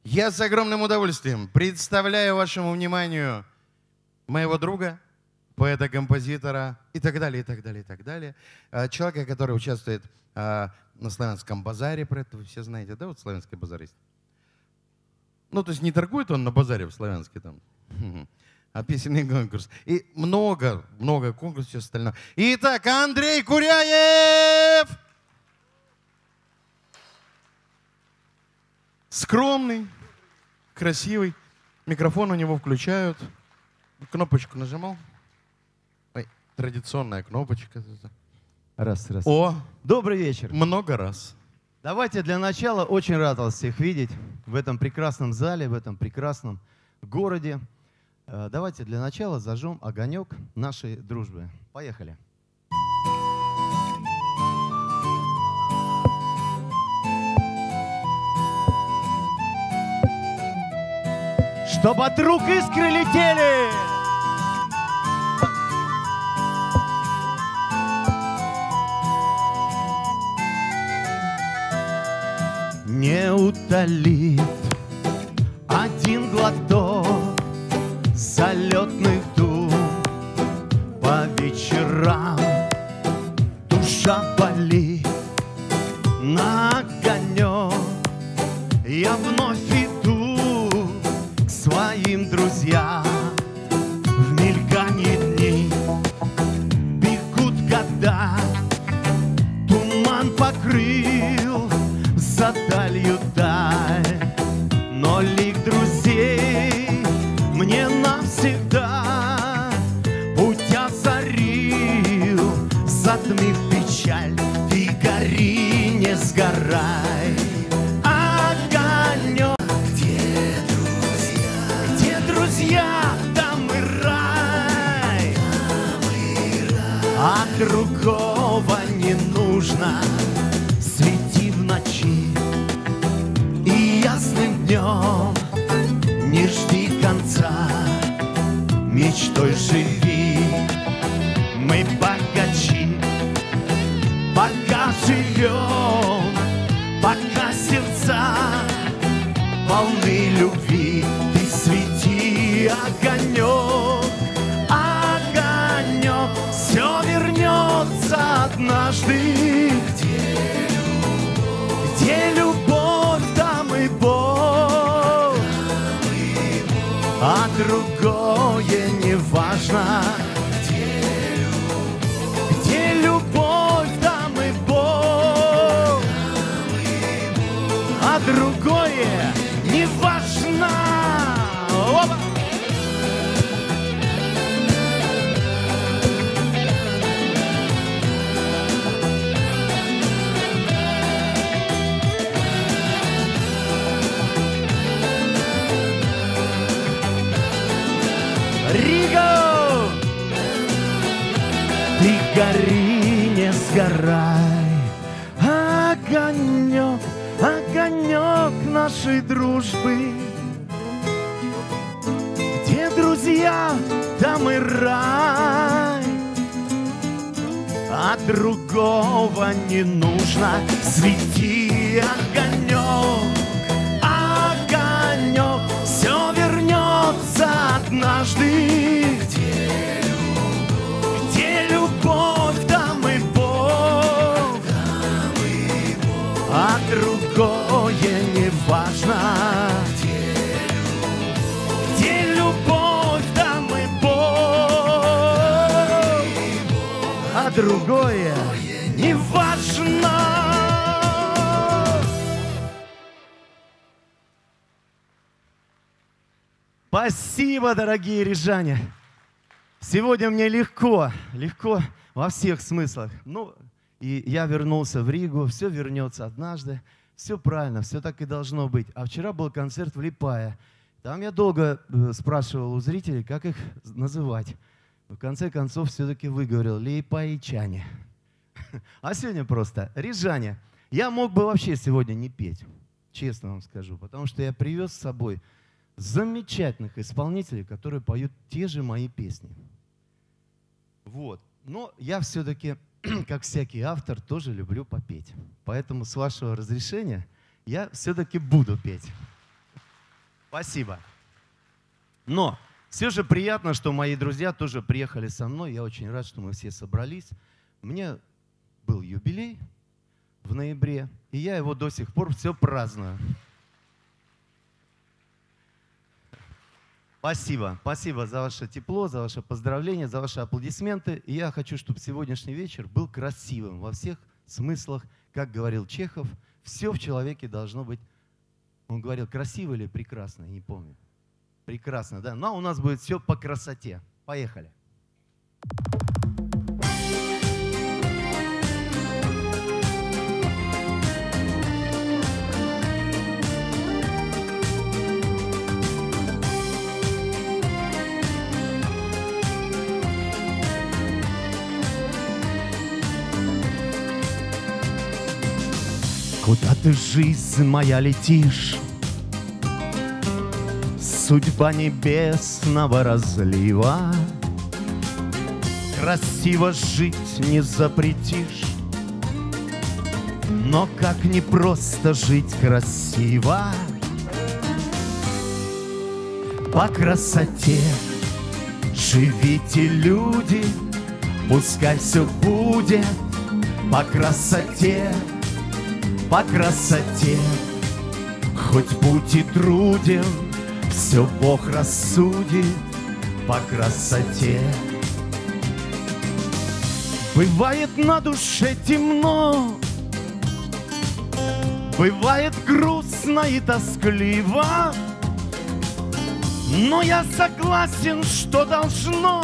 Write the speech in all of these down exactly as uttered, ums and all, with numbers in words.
Я с огромным удовольствием представляю вашему вниманию моего друга, поэта-композитора и так далее, и так далее, и так далее. Человека, который участвует на Славянском базаре, про это вы все знаете, да, вот Славянский базар есть. Ну, то есть не торгует он на базаре в Славянске там, а песенный конкурс. И много, много конкурсов и все остальное. Итак, Андрей Куряев! Скромный, красивый. Микрофон у него включают. Кнопочку нажимал. Ой, традиционная кнопочка. Раз, раз. О! Добрый вечер. Много раз. Давайте для начала, очень рад вас всех видеть в этом прекрасном зале, в этом прекрасном городе. Давайте для начала зажжем огонек нашей дружбы. Поехали. Чтоб от рук искры летели! Не утолит один глоток залетных дум. По вечерам душа болит на огонек. Я вновь иду к своим друзьям. В мельканье дней бегут года. Туман покрыл за далью даль, но лик друзей мне навсегда путь озарил, затмив печаль. Ты гори, не сгорай, огонек. Где друзья? Где друзья? Там и рай, там и рай. А другого не нужно. Свети в ночи и ясным днем, не жди конца, мечтой живи. Мы богачи, пока живем, пока сердца полны любви. Ты свети, огонек, огонек, все вернется однажды. Где любовь, там и Бог, а другое не важно. Где любовь, там и Бог, а другое не важно. Опа! Риго! Ты гори, не сгорай, огонек, огонек нашей дружбы. Где друзья, там и рай, а другого не нужно. Свети, огонек, огонек, все вернется однажды. Где любовь, где любовь, там и Бог, там и Бог, а другое не важно. Где любовь, где любовь, там и Бог, а другое не важно. Спасибо, дорогие рижане. Сегодня мне легко, легко во всех смыслах. Ну, и я вернулся в Ригу, все вернется однажды. Все правильно, все так и должно быть. А вчера был концерт в Лиепае. Там я долго спрашивал у зрителей, как их называть. В конце концов, все-таки выговорил: лиепаичане. А сегодня просто рижане. Я мог бы вообще сегодня не петь, честно вам скажу, потому что я привез с собой замечательных исполнителей, которые поют те же мои песни. Вот. Но я все-таки, как всякий автор, тоже люблю попеть. Поэтому, с вашего разрешения, я все-таки буду петь. Спасибо. Но все же приятно, что мои друзья тоже приехали со мной. Я очень рад, что мы все собрались. Мне был юбилей в ноябре, и я его до сих пор все праздную. Спасибо. Спасибо за ваше тепло, за ваше поздравление, за ваши аплодисменты. И я хочу, чтобы сегодняшний вечер был красивым во всех смыслах. Как говорил Чехов, все в человеке должно быть, он говорил, красиво или прекрасно, я не помню. Прекрасно, да? Но у нас будет все по красоте. Поехали. Куда ты, жизнь моя, летишь? Судьба небесного разлива. Красиво жить не запретишь, но как не просто жить красиво. По красоте живите, люди, пускай все будет по красоте. По красоте, хоть путь и труден, все Бог рассудит по красоте. Бывает на душе темно, бывает грустно и тоскливо, но я согласен, что должно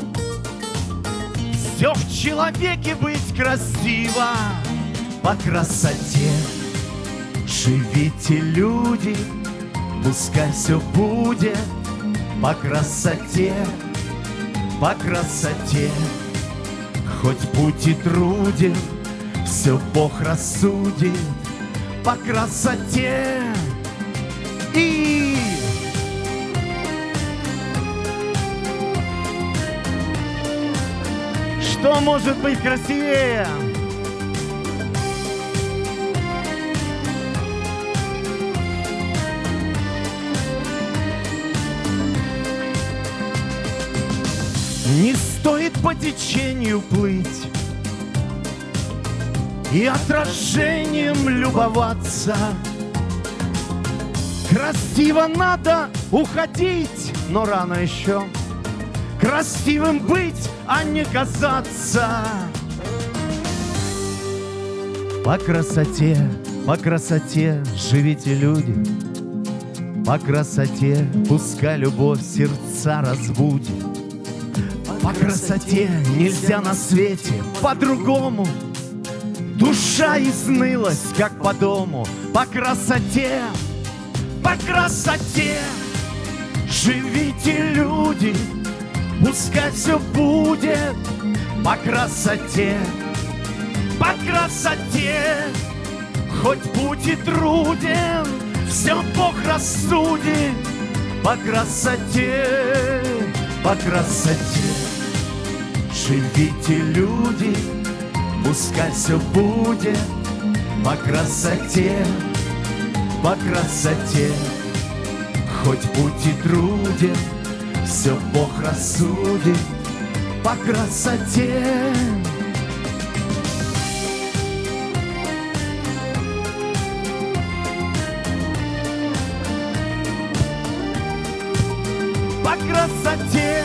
все в человеке быть красиво. По красоте живите, люди, пускай все будет по красоте, по красоте. Хоть путь и труден, все Бог рассудит по красоте. И что может быть красивее? не стоит по течению плыть и отражением любоваться. Красиво надо уходить, но рано еще красивым быть, а не казаться. По красоте, по красоте живите, люди, по красоте пускай любовь сердца разбудит. По красоте нельзя на свете по-другому. Душа изнылась, как по дому. По красоте, по красоте живите, люди, пускай все будет по красоте, по красоте. Хоть путь и труден, все Бог рассудит по красоте, по красоте. Живите, люди, пускай все будет по красоте, по красоте. Хоть путь и труден, все Бог рассудит по красоте. По красоте.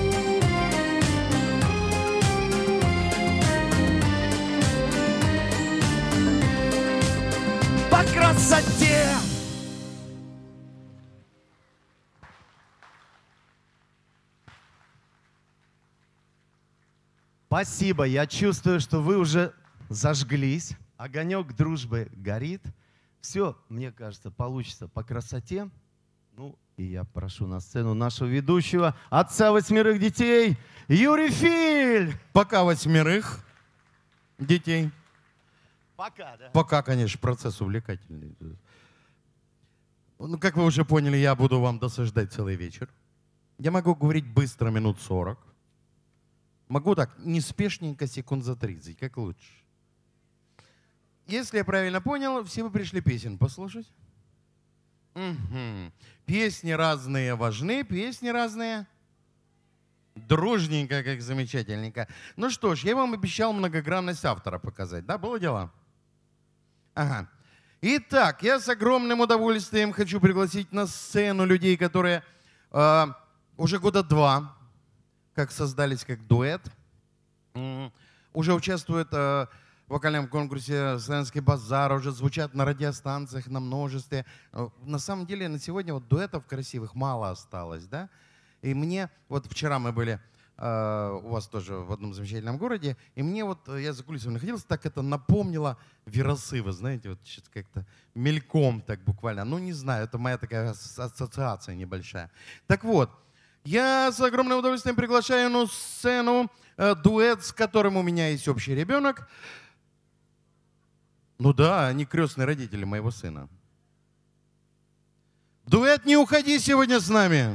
По красоте. Спасибо. Я чувствую, что вы уже зажглись. Огонек дружбы горит. Все, мне кажется, получится по красоте. Ну, и я прошу на сцену нашего ведущего, отца восьмерых детей, Юрий Филь. Пока восьмерых детей. Пока, да? Пока, конечно, процесс увлекательный. Ну, как вы уже поняли, я буду вам досаждать целый вечер. Я могу говорить быстро, минут сорок. Могу так, неспешненько, секунд за тридцать, как лучше. Если я правильно понял, все вы пришли песен послушать? Угу. Песни разные важны, песни разные дружненько, как замечательненько. Ну что ж, я вам обещал многогранность автора показать, да, было дело? Ага. Итак, я с огромным удовольствием хочу пригласить на сцену людей, которые э, уже года два, как создались как дуэт, э, уже участвуют э, в вокальном конкурсе «Славянский базар», уже звучат на радиостанциях, на множестве. На самом деле на сегодня вот дуэтов красивых мало осталось, да? И мне, вот вчера мы были э, у вас тоже в одном замечательном городе, и мне вот, я за кулисами находился, так это напомнило Верасы, вы знаете, вот как-то мельком так буквально. Ну не знаю, это моя такая ассоциация небольшая. Так вот, я с огромным удовольствием приглашаю на сцену э, дуэт, с которым у меня есть общий ребенок. Ну да, они крестные родители моего сына. Дуэт «Не уходи» сегодня с нами.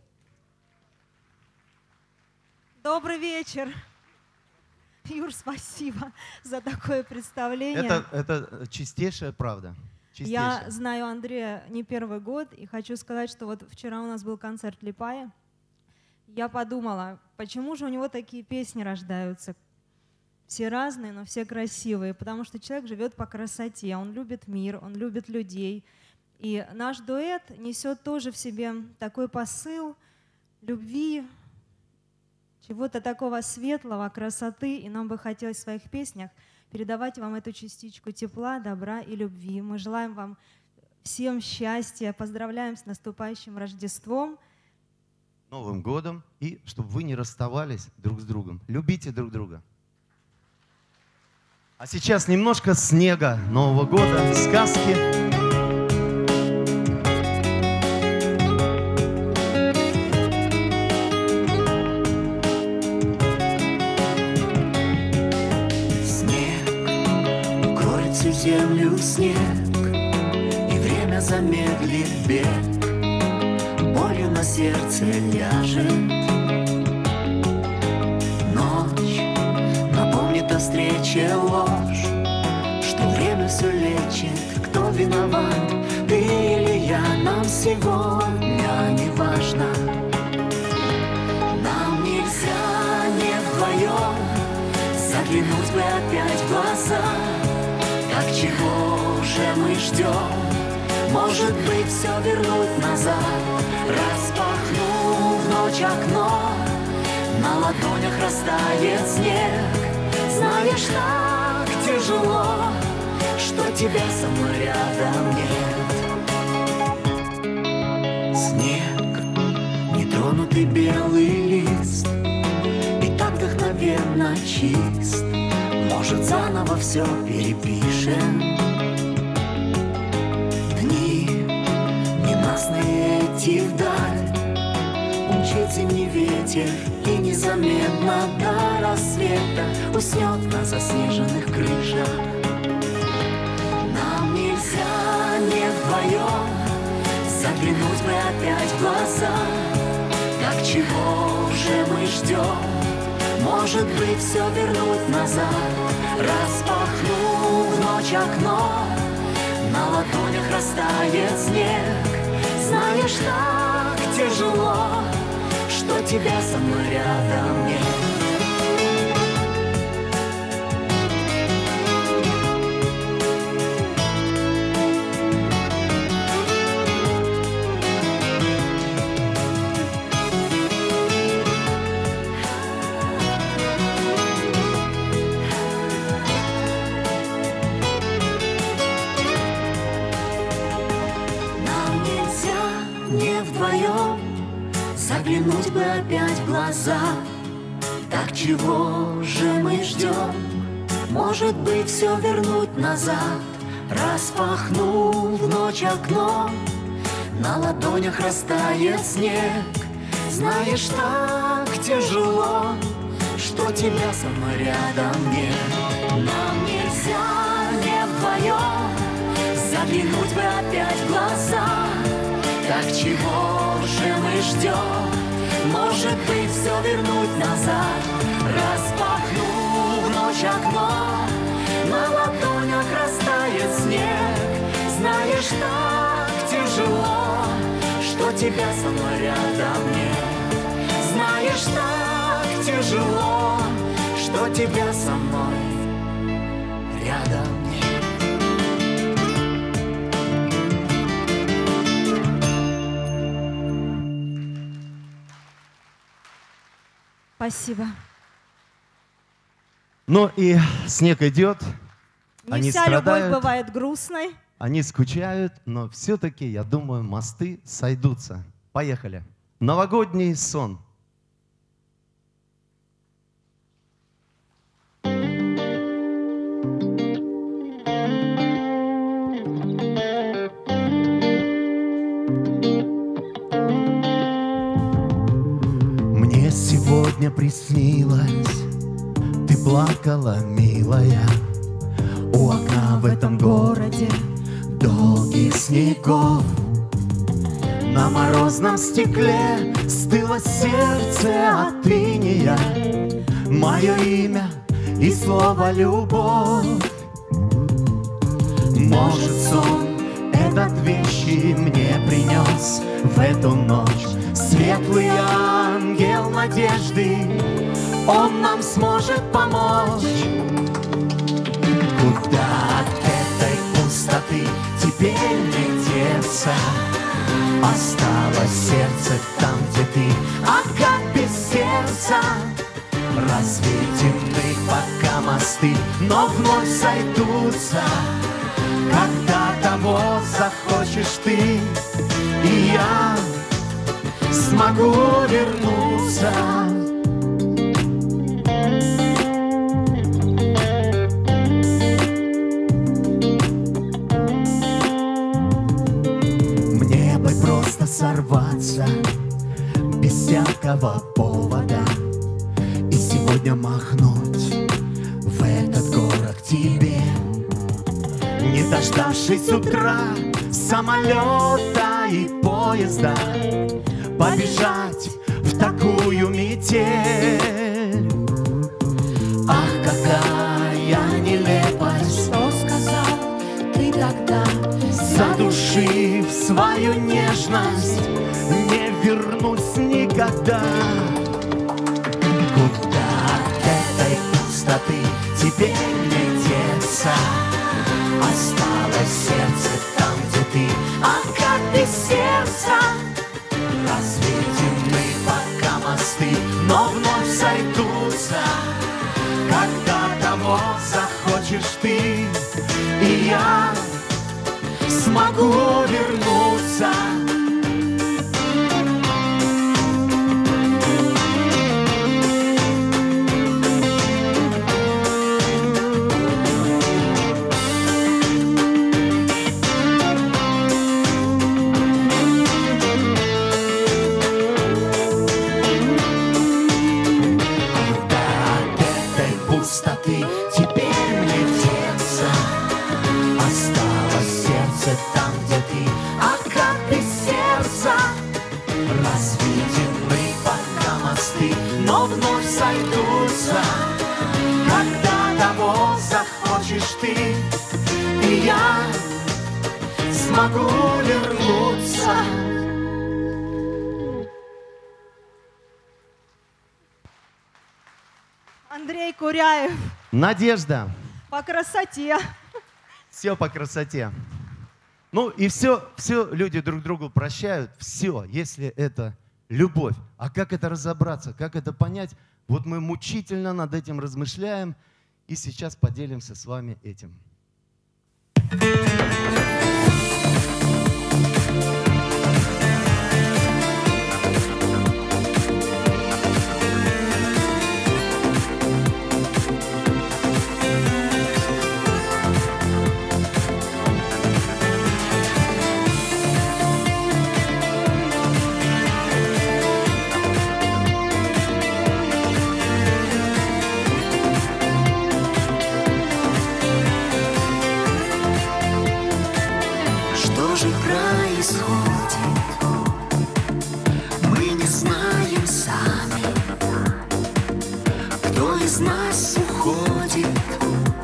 Добрый вечер. Юр, спасибо за такое представление. Это, это чистейшая правда. Чистейшая. Я знаю Андрея не первый год, и хочу сказать, что вот вчера у нас был концерт Липая. Я подумала, почему же у него такие песни рождаются? Все разные, но все красивые, потому что человек живет по красоте, он любит мир, он любит людей. И наш дуэт несет тоже в себе такой посыл любви, чего-то такого светлого, красоты, и нам бы хотелось в своих песнях передавать вам эту частичку тепла, добра и любви. Мы желаем вам всем счастья, поздравляем с наступающим Рождеством, Новым годом, и чтобы вы не расставались друг с другом. Любите друг друга. А сейчас немножко снега Нового года, сказки. Снег укроет всю землю, снег, и время замедлит бег, болью на сердце ляжет. О встрече ложь, что время все лечит. Кто виноват, ты или я, нам сегодня не важно. Нам нельзя не вдвоем заглянуть бы опять в глаза. Так чего же мы ждем? Может быть, все вернуть назад. Распахнув ночь окно, на ладонях растает снег. Знаешь, так тяжело, что тебя со мной рядом нет. Снег, нетронутый белый лист, и так вдохновенно чист. Может, заново все перепишем. Дни ненастные эти вдаль, умчит зимний ветер, и незаметно до рассвета уснет на заснеженных крышах. Нам нельзя не вдвоем заглянуть бы опять в глаза. Так чего же мы ждем? Может быть, все вернуть назад. Распахнув ночь окно, на ладонях растает снег. Знаешь, так тяжело, что тебя со мной рядом нет. Нам нельзя не вдвоем заглянуть бы опять в глаза. Так чего же мы ждем? Может быть, все вернуть назад. Распахнув ночь окно, на ладонях растает снег. Знаешь, так тяжело, что тебя со мной рядом нет. Нам нельзя не вдвоем заглянуть бы опять в глаза. Так чего же мы ждем? Может быть, все вернуть назад. Распахнув ночь окно, на ладонях растает снег. Знаешь, так тяжело, тяжело, что тебя со мной рядом нет. Знаешь, так тяжело, что тебя со мной рядом нет. Спасибо. Ну и снег идет, Не они вся страдают, любовь бывает грустной. они скучают, но все-таки, я думаю, мосты сойдутся. Поехали. Новогодний сон. Мне сегодня приснилось, ты плакала, милая, у окна в этом городе долгих снегов. На морозном стекле стыло сердце от иния, мое имя и слово любовь. Может, сон этот вещи мне принес в эту ночь светлый ангел надежды, он нам сможет помочь. Куда от этой пустоты теперь не деться? Осталось сердце там, где ты, а как без сердца? Разведены пока мосты, но вновь сойдутся, когда того захочешь ты, и я смогу вернуться. Мне бы просто сорваться без всякого повода и сегодня махнуть в этот город к тебе, не дождавшись утра самолета и поезда, побежать в такую метель. Ах, какая нелепость! Что сказал ты тогда? Задушив свою нежность, не вернусь никогда. Куда от этой пустоты теперь не деться? Осталось сердце там, где ты, а как без сердца? Разведены пока мосты, но вновь сойдутся, когда того захочешь ты, и я смогу вернуться. Пустоты теперь мне деться. Осталось сердце там, где ты, а как без сердца? Разведены пока мосты, но вновь сойдутся, когда того захочешь ты, и я смогу вернуться. Андрей Куряев. Надежда. По красоте. Все по красоте. Ну и все, все люди друг другу прощают. Все, если это любовь. А как это разобраться, как это понять? Вот мы мучительно над этим размышляем. И сейчас поделимся с вами этим. Что же происходит? Мы не знаем сами. Кто из нас уходит?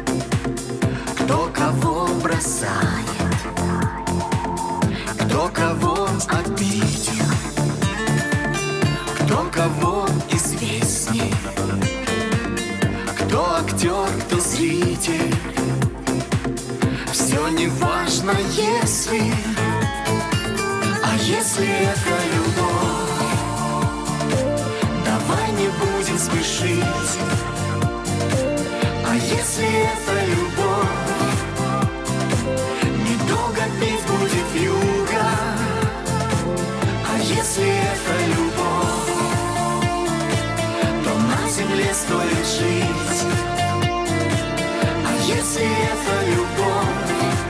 Кто кого бросает? Кто кого если, а если это любовь, давай не будем спешить. А если это любовь, недолго петь будет вьюга. А если это любовь, то на земле стоит жить. А если это любовь,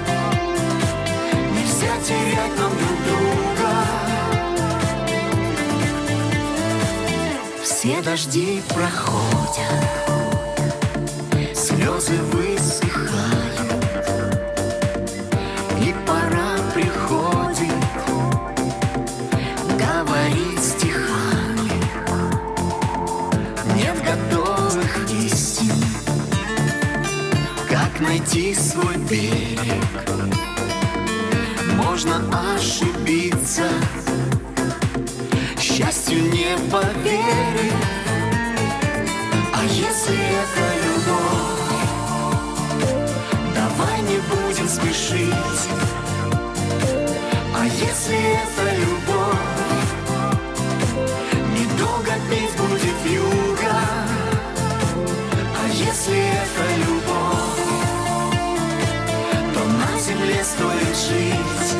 нельзя терять нам друг друга. Все дожди проходят, слезы высыхают, и пора приходит говорить стихами. Нет готовых истин, как найти свой берег. Можно ошибиться, счастью не поверить. А если это любовь, давай не будем спешить. А если это любовь, недолго петь будет вьюга. А если это любовь, то на земле стоит жить.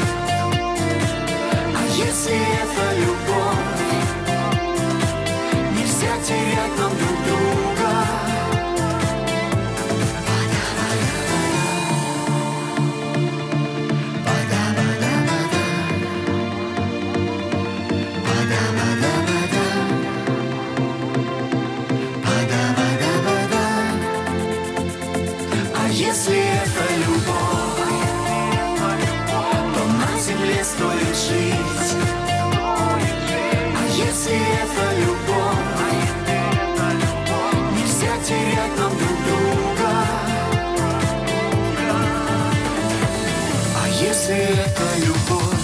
А если это любовь, нельзя терять нам друг друга. А если это любовь, то на земле стоит жить. А если это любовь, нельзя терять нам друг друга. А если это любовь?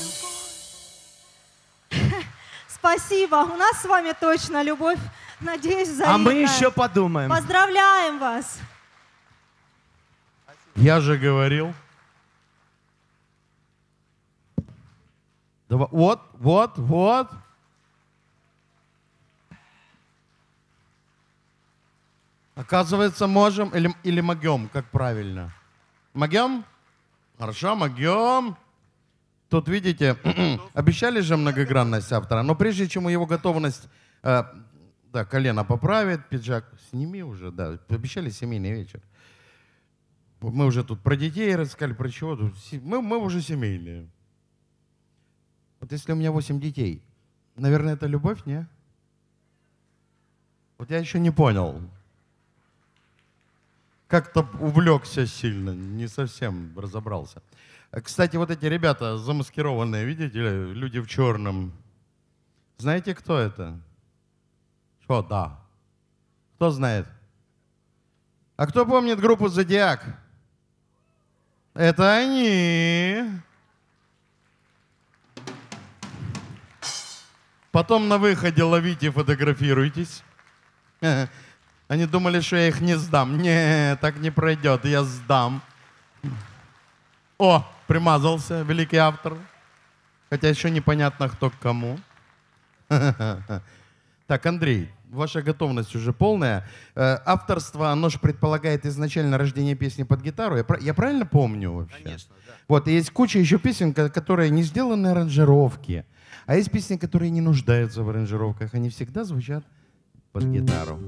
Спасибо. У нас с вами точно любовь. Надеюсь, взаимная. А мы еще подумаем. Поздравляем вас. Я же говорил. Давай, вот, вот, вот. Оказывается, можем или, или могем, как правильно? Могем? Хорошо, могем. Тут, видите, обещали же многогранность автора, но прежде чем его готовность, э, да, колено поправит, пиджак сними уже, да, обещали семейный вечер. Мы уже тут про детей рассказали, про чего тут. Мы, мы уже семейные. Вот если у меня восемь детей, наверное, это любовь, не? Вот я еще не понял. Как-то увлекся сильно, не совсем разобрался. Кстати, вот эти ребята замаскированные, видите, люди в черном. Знаете, кто это? Что, да. Кто знает? А кто помнит группу «Зодиак»? Это они. Потом на выходе ловите и фотографируйтесь. Они думали, что я их не сдам. Не, так не пройдет, я сдам. О, примазался великий автор. Хотя еще непонятно, кто к кому. Так, Андрей, ваша готовность уже полная. Авторство, оно же предполагает изначально рождение песни под гитару. Я, я правильно помню вообще? Конечно, да. Вот, и есть куча еще песен, которые не сделаны аранжировки. А есть песни, которые не нуждаются в аранжировках. Они всегда звучат под гитару.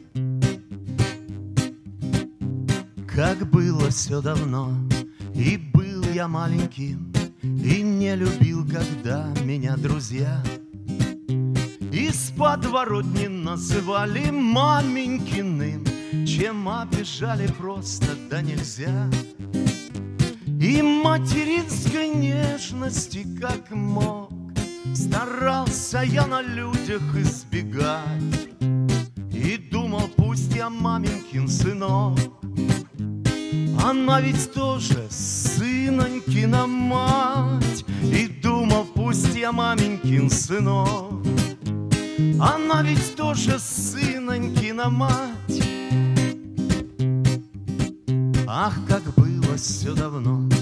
Как было все давно, и был я маленьким, и не любил, когда меня друзья из подворотни называли маменькиным, чем обижали просто да нельзя. И материнской нежности как мог старался я на людях избегать. И думал, пусть я маменькин сынок, она ведь тоже сынонькина мать. И думал, пусть я маменькин сынок, она ведь тоже сынонькина мать. Ах, как было все давно,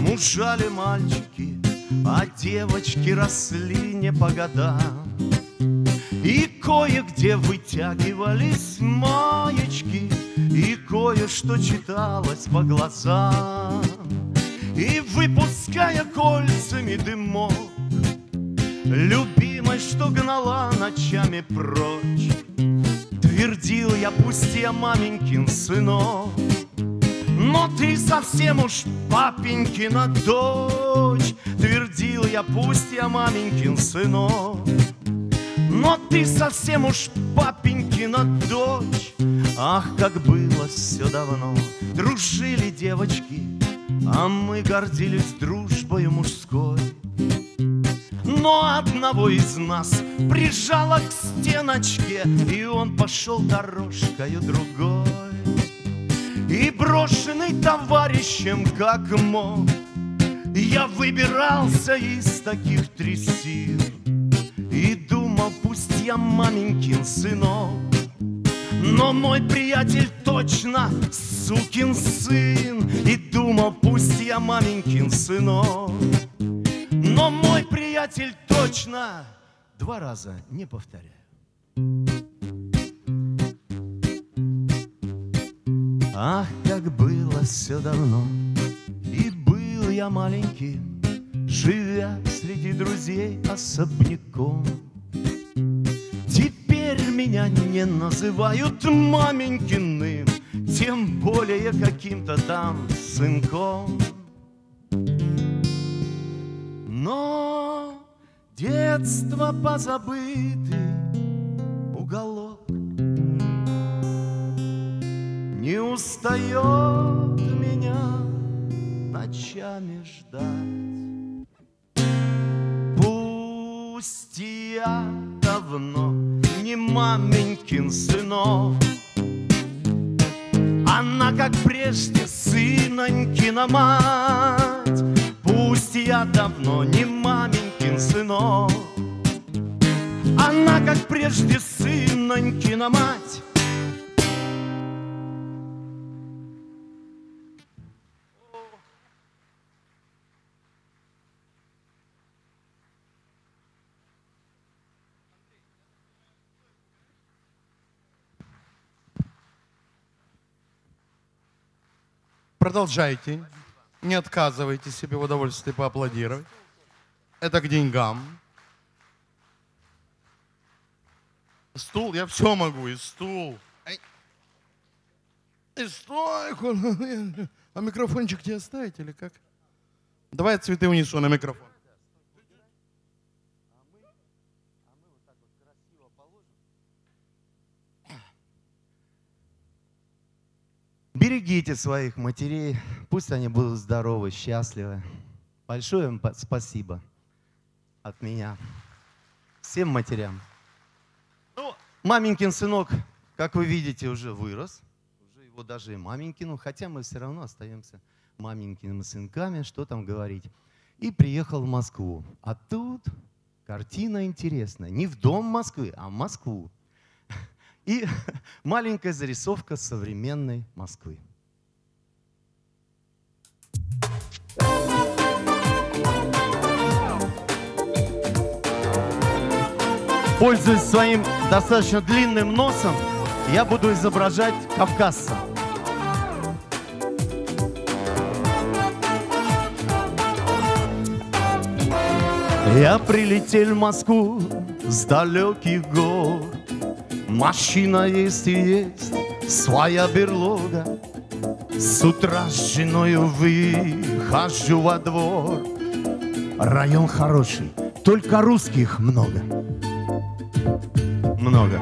мужали мальчики, а девочки росли не по годам. И кое-где вытягивались маечки, и кое-что читалось по глазам. И выпуская кольцами дымок, любимой, что гнала ночами прочь, твердил я: пусть я маменькин сынок, но ты совсем уж папенькина дочь. Твердил я: пусть я маменькин сынок, но ты совсем уж папенькина дочь. Ах, как было все давно, дружили девочки, а мы гордились дружбою мужской. Но одного из нас прижало к стеночке, и он пошел дорожкою другой. И брошенный товарищем как мог, я выбирался из таких трясин и думал: пусть я маменькин сынок, но мой приятель точно сукин сын. И думал: пусть я маменькин сынок, но мой приятель точно. Два раза не повторяю. Ах, как было все давно, и был я маленький, живя среди друзей особняком. Теперь меня не называют маменькиным, тем более каким-то там сынком. Но детство позабытый уголок не устает меня ночами ждать. Пусть я давно не маменькин сынок, она, как прежде, сынонькина мать. Пусть я давно не маменькин сынок, она, как прежде, сынонькина мать. Продолжайте. Не отказывайте себе в удовольствии поаплодировать. Это к деньгам. Стул, я все могу, и стул. И стойку. А микрофончик тебе оставить или как? Давай я цветы унесу на микрофон. Берегите своих матерей, пусть они будут здоровы, счастливы. Большое им спасибо от меня всем матерям. Ну, маменькин сынок, как вы видите, уже вырос. Уже его даже и маменькину, хотя мы все равно остаемся маменькиными сынками, что там говорить. И приехал в Москву. А тут картина интересная. Не в дом Москвы, а в Москву. И маленькая зарисовка современной Москвы. Пользуясь своим достаточно длинным носом, я буду изображать кавказца. Я прилетел в Москву с далеких гор. Машина есть и есть своя берлога. С утра с женою выхожу во двор. Район хороший, только русских много. Много.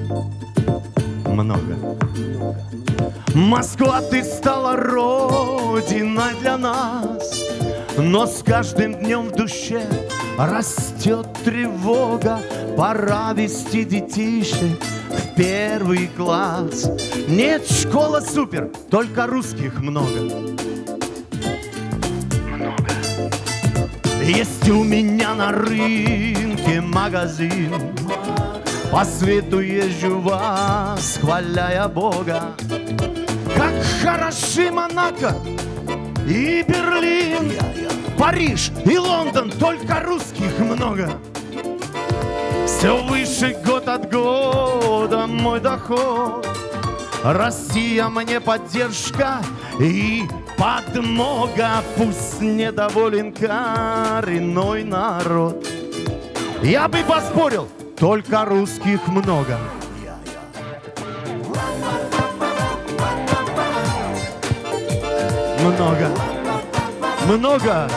Много. Москва, ты стала родиной для нас, но с каждым днем в душе растет тревога. Пора вести детишек в первый класс. Нет, школа супер, только русских много. Много. Есть у меня на рынке магазин, по свету езжу, восхваляя Бога. Как хороши Монако и Берлин, Париж и Лондон, только русских много. Все выше год от года мой доход. Россия мне поддержка и подмога. Пусть недоволен коренной народ. Я бы поспорил, только русских много. Много, много.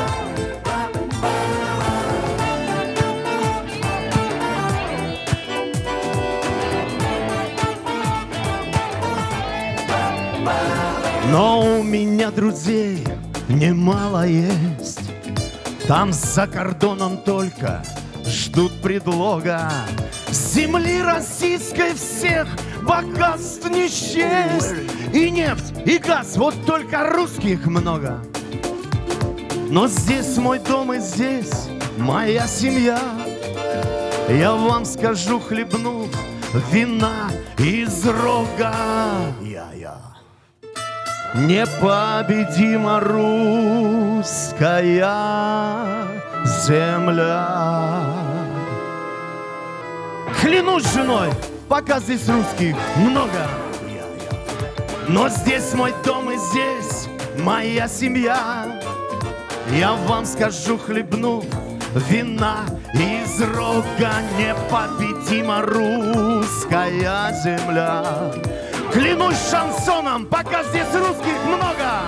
Но у меня друзей немало есть. Там за кордоном только ждут предлога. С земли российской всех богатств не счесть. И нефть, и газ, вот только русских много. Но здесь мой дом и здесь моя семья. Я вам скажу, хлебнув вина из рога. Непобедима русская земля. Клянусь женой, пока здесь русских много. Но здесь мой дом и здесь моя семья. Я вам скажу, хлебну вина из рога. Непобедима русская земля. Клянусь шансоном, пока здесь русских много.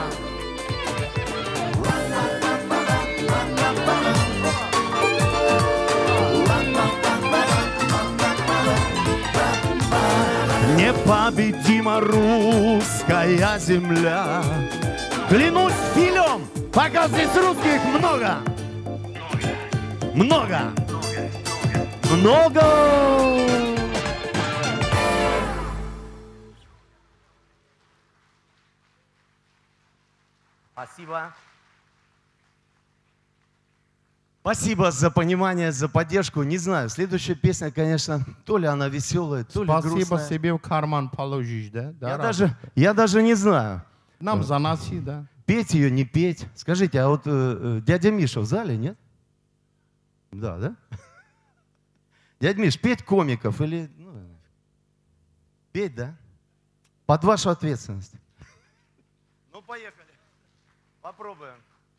Непобедима русская земля. Клянусь филем, пока здесь русских много. Много. Много. Спасибо. Спасибо за понимание, за поддержку. Не знаю, следующая песня, конечно, то ли она веселая, то ли Спасибо грустная. себе в карман положишь, да? Я даже, я даже не знаю. Нам заноси, да? Петь ее, не петь. Скажите, а вот э, дядя Миша в зале, нет? Да, да? Дядя Миш, петь комиков или... Ну, петь, да? Под вашу ответственность. Ну, поехали. Попробуем.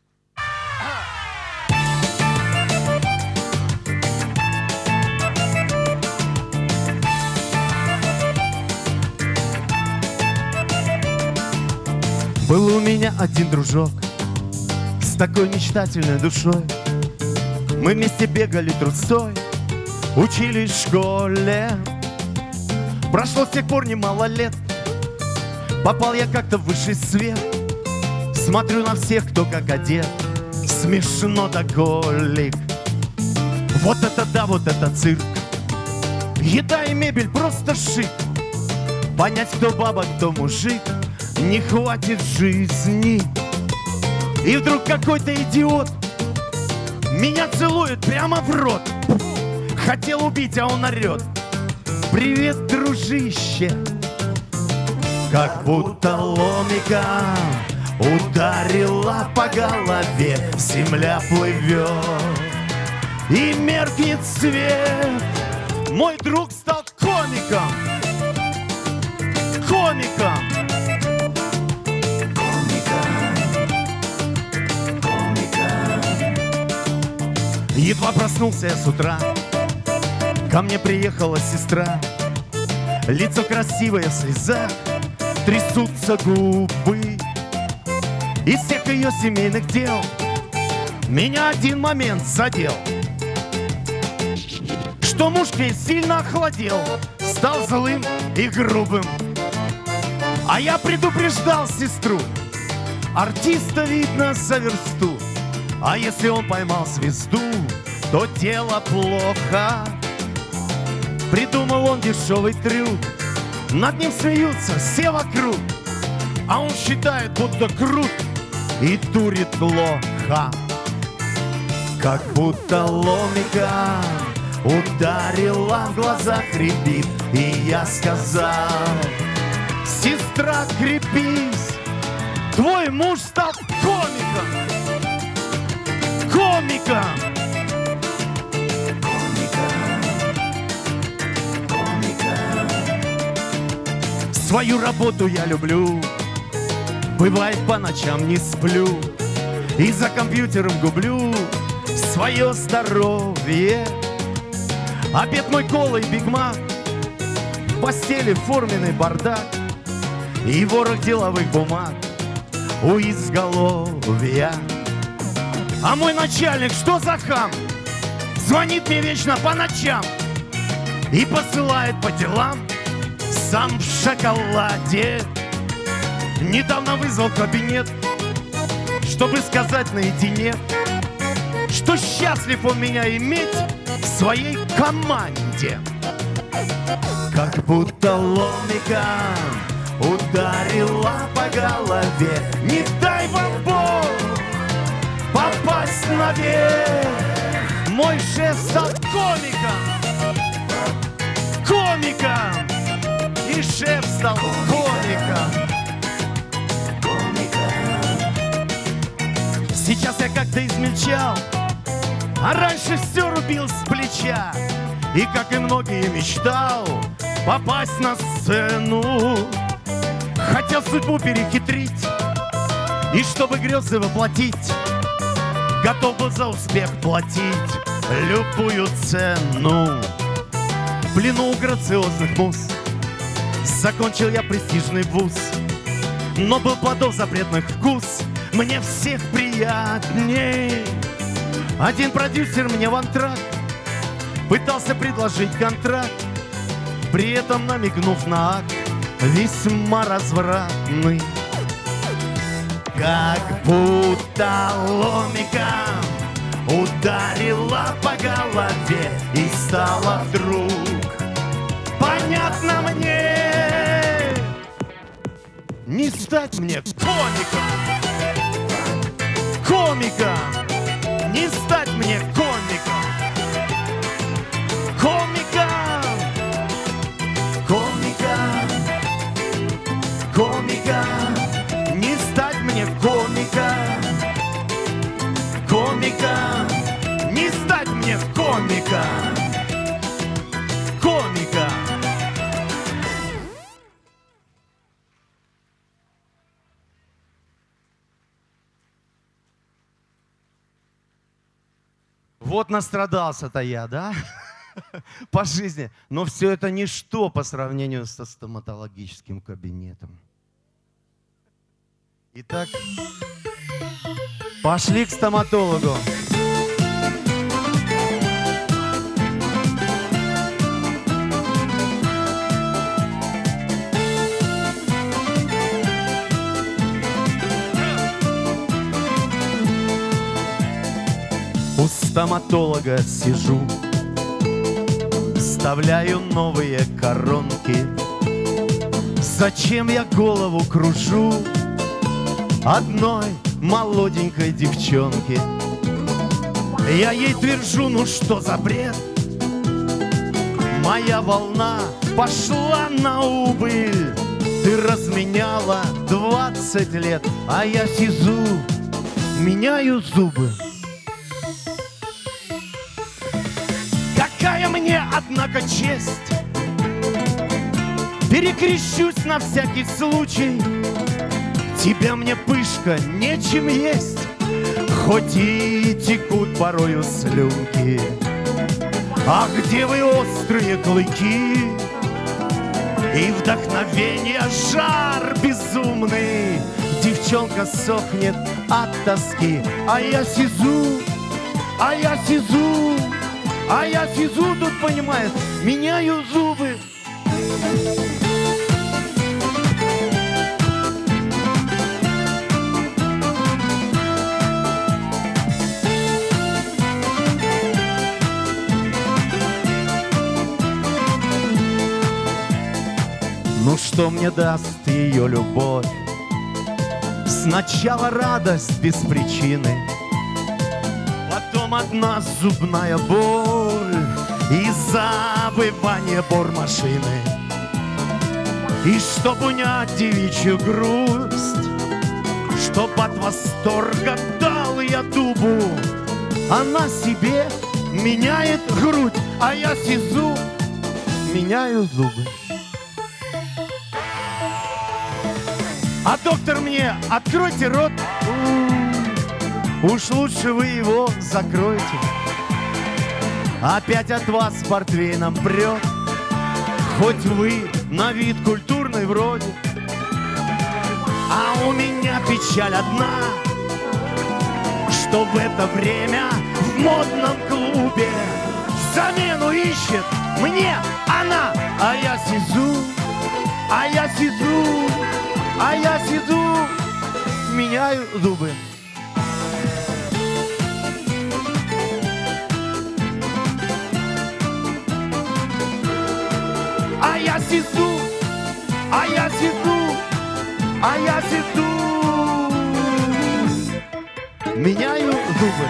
Был у меня один дружок с такой мечтательной душой. Мы вместе бегали трусцой, учились в школе. Прошло с тех пор немало лет, попал я как-то в высший свет. Смотрю на всех, кто как одет, смешно да голик. Вот это да, вот это цирк. Еда и мебель просто шик. Понять, кто баба, кто мужик, не хватит жизни. И вдруг какой-то идиот меня целует прямо в рот. Хотел убить, а он орет: привет, дружище. Как будто ломиком ударила по голове. Земля плывет и меркнет свет. Мой друг стал комиком. Комиком. Едва проснулся я с утра, ко мне приехала сестра. Лицо красивое в слезах, трясутся губы. Из всех ее семейных дел меня один момент задел, что муж к ней сильно охладел, стал злым и грубым. А я предупреждал сестру, артиста видно за версту. А если он поймал звезду, то дело плохо. Придумал он дешевый трюк, над ним смеются все вокруг, а он считает, будто крут и дурит плохо. Как будто ломика ударила в глазах рябит. И я сказал: сестра, крепись, Твой муж стал комиком. Комиком. Свою работу я люблю. Бывает, по ночам не сплю. И за компьютером гублю свое здоровье. Обед мой кола и бигмак. В постели форменный бардак. И ворох деловых бумаг у изголовья. А мой начальник что за хам? Звонит мне вечно по ночам и посылает по делам. Сам в шоколаде. Недавно вызвал в кабинет, чтобы сказать наедине, что счастлив он меня иметь в своей команде. Как будто ломиком ударила по голове. Не дай вам Бог попасть наверх. Мой шеф стал комиком. Комиком. И шеф стал комиком. Сейчас я как-то измельчал, а раньше все рубил с плеча. И, как и многие, мечтал попасть на сцену. Хотел судьбу перехитрить, и чтобы грезы воплотить, готов был за успех платить любую цену. В плену у грациозных муз закончил я престижный вуз, но был плодов запретных вкус мне всех приятней. Один продюсер мне в антракт пытался предложить контракт, при этом намекнув на акт весьма развратный. Как будто ломиком ударила по голове, и стало вдруг понятно мне: не стать мне комиком. Комиком. Не стать мне комиком. Комиком. Комиком. Комиком. Не стать мне комиком. Комиком. Не стать мне комиком. Комиком. Вот настрадался-то я, да? По жизни. Но все это ничто по сравнению со стоматологическим кабинетом. Итак, пошли к стоматологу. У стоматолога сижу, вставляю новые коронки. Зачем я голову кружу одной молоденькой девчонке? Я ей твержу, ну что за бред? Моя волна пошла на убыль. Ты разменяла двадцать лет, а я сижу, меняю зубы. Какая мне, однако, честь! Перекрещусь на всякий случай. Тебя мне, пышка, нечем есть, хоть и текут порою слюнки. А где вы, острые клыки? И вдохновение, жар безумный. Девчонка сохнет от тоски, а я сижу, а я сижу. А я сижу тут, понимаешь, меняю зубы. Ну что мне даст ее любовь? Сначала радость без причины, потом одна зубная боль и забывание бормашины. И чтоб унять девичью грусть, чтоб от восторга дал я дубу. Она себе меняет грудь, а я сижу, меняю зубы. А доктор мне: откройте рот. Уж лучше вы его закройте. Опять от вас портвейном прет, хоть вы на вид культурный вроде. А у меня печаль одна, что в это время в модном клубе замену ищет мне она. А я сижу, а я сижу, а я сижу, меняю зубы. А я сижу, а я сижу, а я сижу, меняю зубы.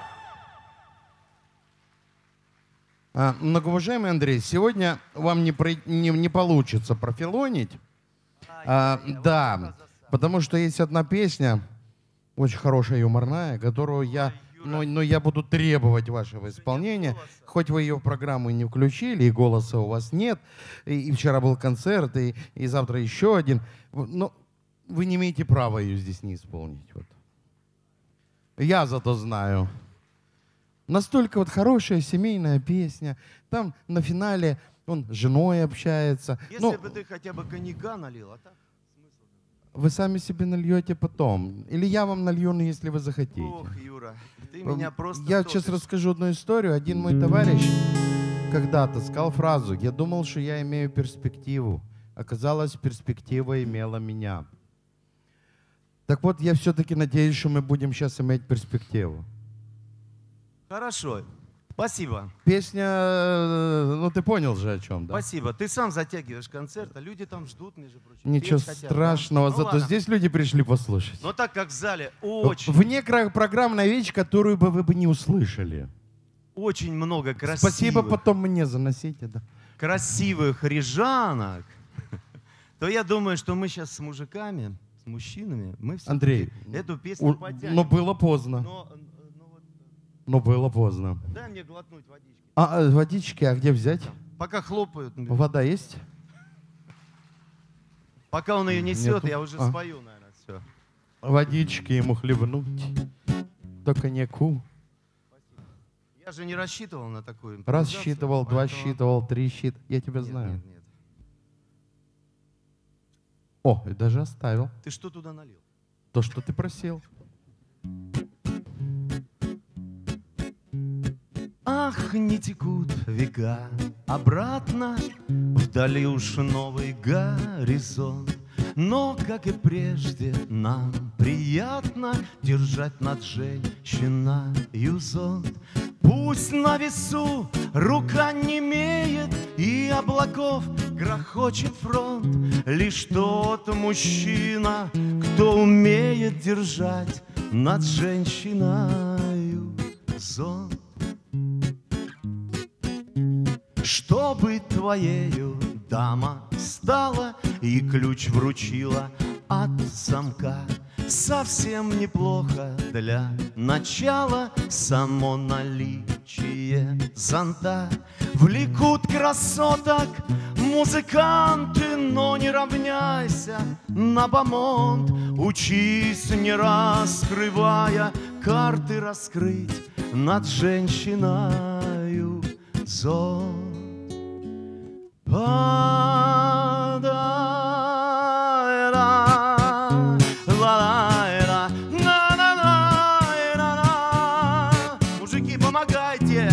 А, многоуважаемый Андрей, сегодня вам не, про, не, не получится профилонить. А, да, потому что есть одна песня, очень хорошая, юморная, которую я, ну, но я буду требовать вашего исполнения. Хоть вы ее в программу и не включили, и голоса у вас нет, и, и вчера был концерт, и, и завтра еще один, но вы не имеете права ее здесь не исполнить. Вот. Я зато знаю. Настолько вот хорошая семейная песня. Там на финале он с женой общается. Если ну, бы ты хотя бы коньяка налил, а так смысл? Вы сами себе нальете потом. Или я вам налью, если вы захотите. Ох, Юра, ты меня просто Я топишь. сейчас расскажу одну историю. Один мой товарищ когда-то сказал фразу: «Я думал, что я имею перспективу». Оказалось, перспектива имела меня. Так вот, я все-таки надеюсь, что мы будем сейчас иметь перспективу. Хорошо, спасибо. Песня, ну ты понял же о чем, да? Спасибо. Ты сам затягиваешь концерт, а люди там ждут, между прочим. Ничего петь хотят, да? страшного, Ну зато ладно. здесь люди пришли послушать. Но так как в зале очень, Вне кра- программная вещь, которую бы вы бы не услышали. очень много красивых, Спасибо, потом мне заносите, да. красивых рижанок, то я думаю, что мы сейчас с мужиками, с мужчинами, мы все Андрей, эту песню у- потянем. но было поздно. Но, но вот, Но было поздно. дай мне глотнуть водички. А, а, водички, а где взять? Пока хлопают, Вода есть? пока он ее несет, Нету. я уже А. спою, наверное, все. Водички ему хлебнуть, то коньяку. Я же не рассчитывал на такую импровизацию, Рассчитывал, два поэтому- считывал, три считывал. Я тебя Нет, знаю. нет, нет. О, и даже оставил. Ты что туда налил? То, что ты просил. Ах, не текут века обратно, вдали уж новый горизонт. Но, как и прежде, нам приятно держать над женщиною зонт. Пусть на весу рука немеет, и облаков грохочет фронт. Лишь тот мужчина, кто умеет держать над женщиною зонт. Чтобы твоею дама стала и ключ вручила от замка. Совсем неплохо для начала само наличие зонта. Влекут красоток музыканты, но не равняйся на бомонд. Учись, не раскрывая карты, раскрыть над женщиною зонт. Мужики, помогайте!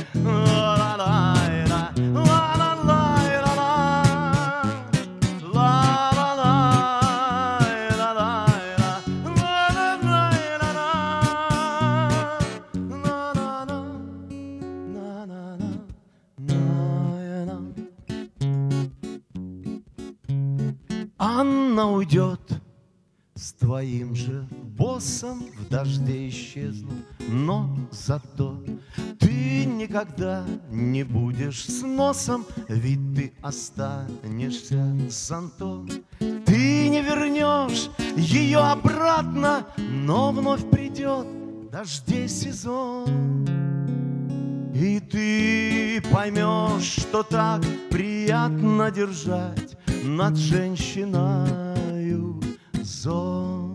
Анна уйдет с твоим же боссом, в дожде исчезну, но зато ты никогда не будешь с носом, ведь ты останешься с зонтом. Ты не вернешь ее обратно, но вновь придет дождей сезон. И ты поймешь, что так приятно держать над женщиною зон.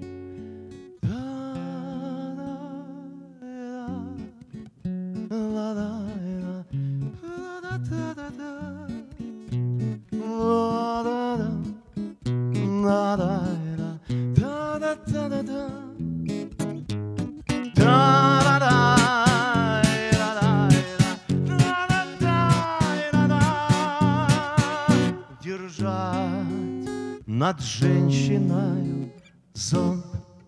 Держать над женщиной зонт.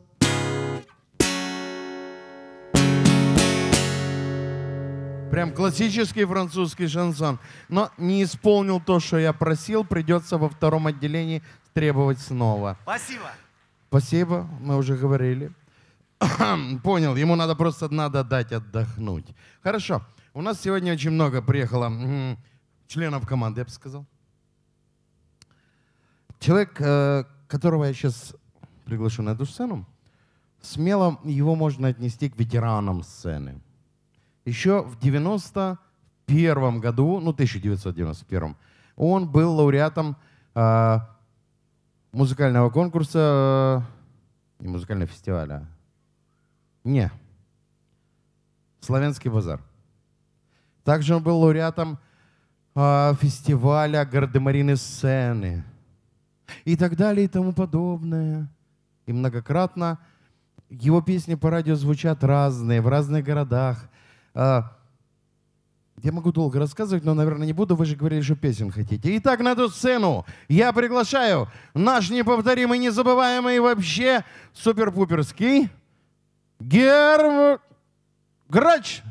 Прям классический французский шансон. Но не исполнил то, что я просил. Придется во втором отделении требовать снова. Спасибо. Спасибо, мы уже говорили. Понял, ему надо просто надо дать отдохнуть. Хорошо. У нас сегодня очень много приехало м, членов команды, я бы сказал. Человек, э, которого я сейчас приглашу на эту сцену, смело его можно отнести к ветеранам сцены. Еще в девяносто первом году, ну, тысяча девятьсот девяносто первом, он был лауреатом э, музыкального конкурса, э, не музыкального фестиваля, не, «Славянский базар». Также он был лауреатом э, фестиваля «Гардемарины сцены» и так далее и тому подобное. И многократно его песни по радио звучат разные, в разных городах. Я могу долго рассказывать, но, наверное, не буду. Вы же говорили, что песен хотите. Итак, на эту сцену я приглашаю наш неповторимый, незабываемый вообще супер-пуперский Гера Грач.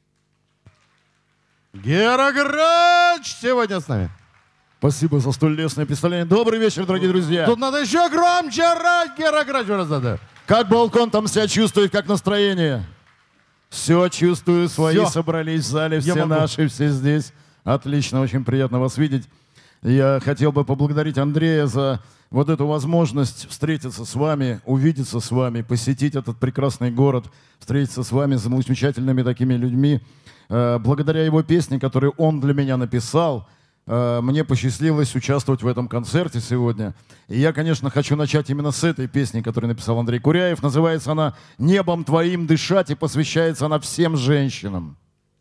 Гера Грач сегодня с нами. Спасибо за столь лестное представление. Добрый вечер, дорогие друзья. Тут надо еще громче орать, Гера Грач. Раз, как балкон там себя чувствует, как настроение? Все чувствую, свои Все. собрались в зале, все могу. наши, все здесь. Отлично, очень приятно вас видеть. Я хотел бы поблагодарить Андрея за вот эту возможность встретиться с вами, увидеться с вами, посетить этот прекрасный город, встретиться с вами, с замечательными такими людьми. Благодаря его песне, которую он для меня написал, мне посчастливилось участвовать в этом концерте сегодня. И я, конечно, хочу начать именно с этой песни, которую написал Андрей Куряев. Называется она «Небом твоим дышать», и посвящается она всем женщинам.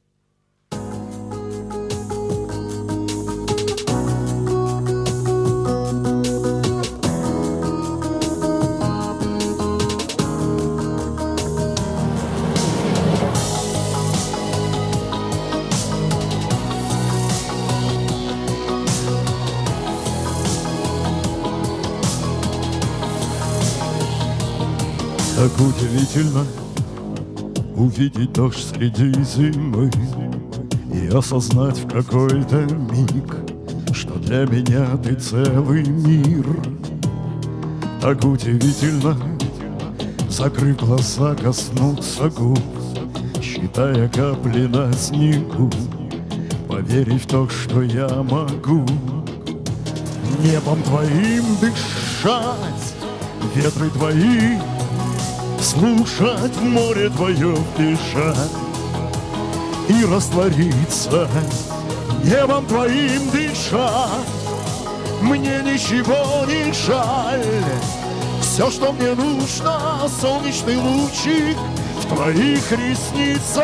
Так удивительно увидеть дождь среди зимы и осознать в какой-то миг, что для меня ты целый мир. Так удивительно, закрыв глаза, коснуться губ, считая капли на снегу, поверить в то, что я могу небом твоим дышать, ветры твои слушать, в море твое дышать и раствориться, небом твоим дышать. Мне ничего не жаль, все, что мне нужно, солнечный лучик в твоих ресницах.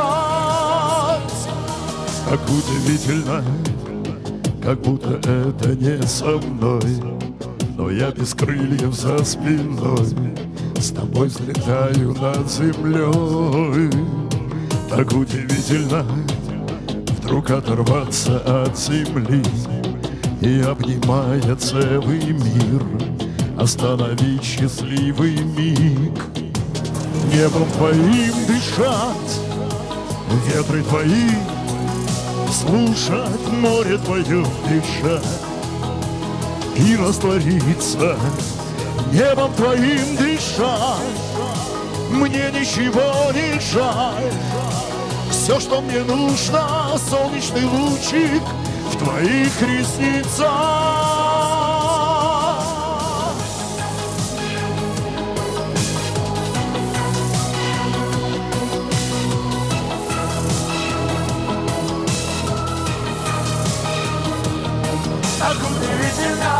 Так удивительно, как будто это не со мной, но я без крыльев за спиной с тобой взлетаю над землей. Так удивительно вдруг оторваться от земли и, обнимая целый мир, остановить счастливый миг. Небом твоим дышать, ветры твои слушать, море твое дышать и раствориться, небом твоим дышать. Мне ничего не жаль, все, что мне нужно, солнечный лучик в твоих ресницах. так удивительно.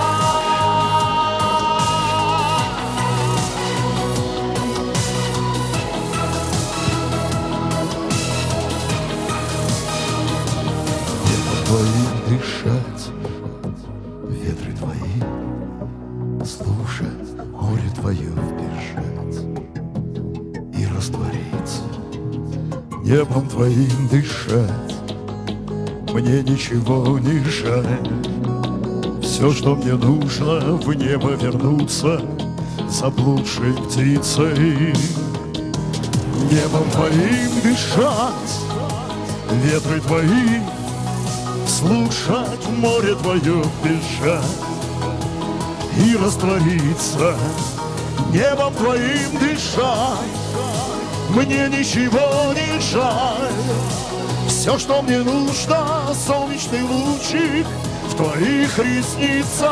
Твоим дышать, ветры твои слушать, море твое вбежать и раствориться. Небом твоим дышать, мне ничего не жаль. Все, что мне нужно, в небо вернуться заблудшей птицей. Небом твоим дышать, ветры твои слушать, в море твое бежать и раствориться. Небом твоим дышать, мне ничего не жаль. Все, что мне нужно, солнечный лучик в твоих ресницах.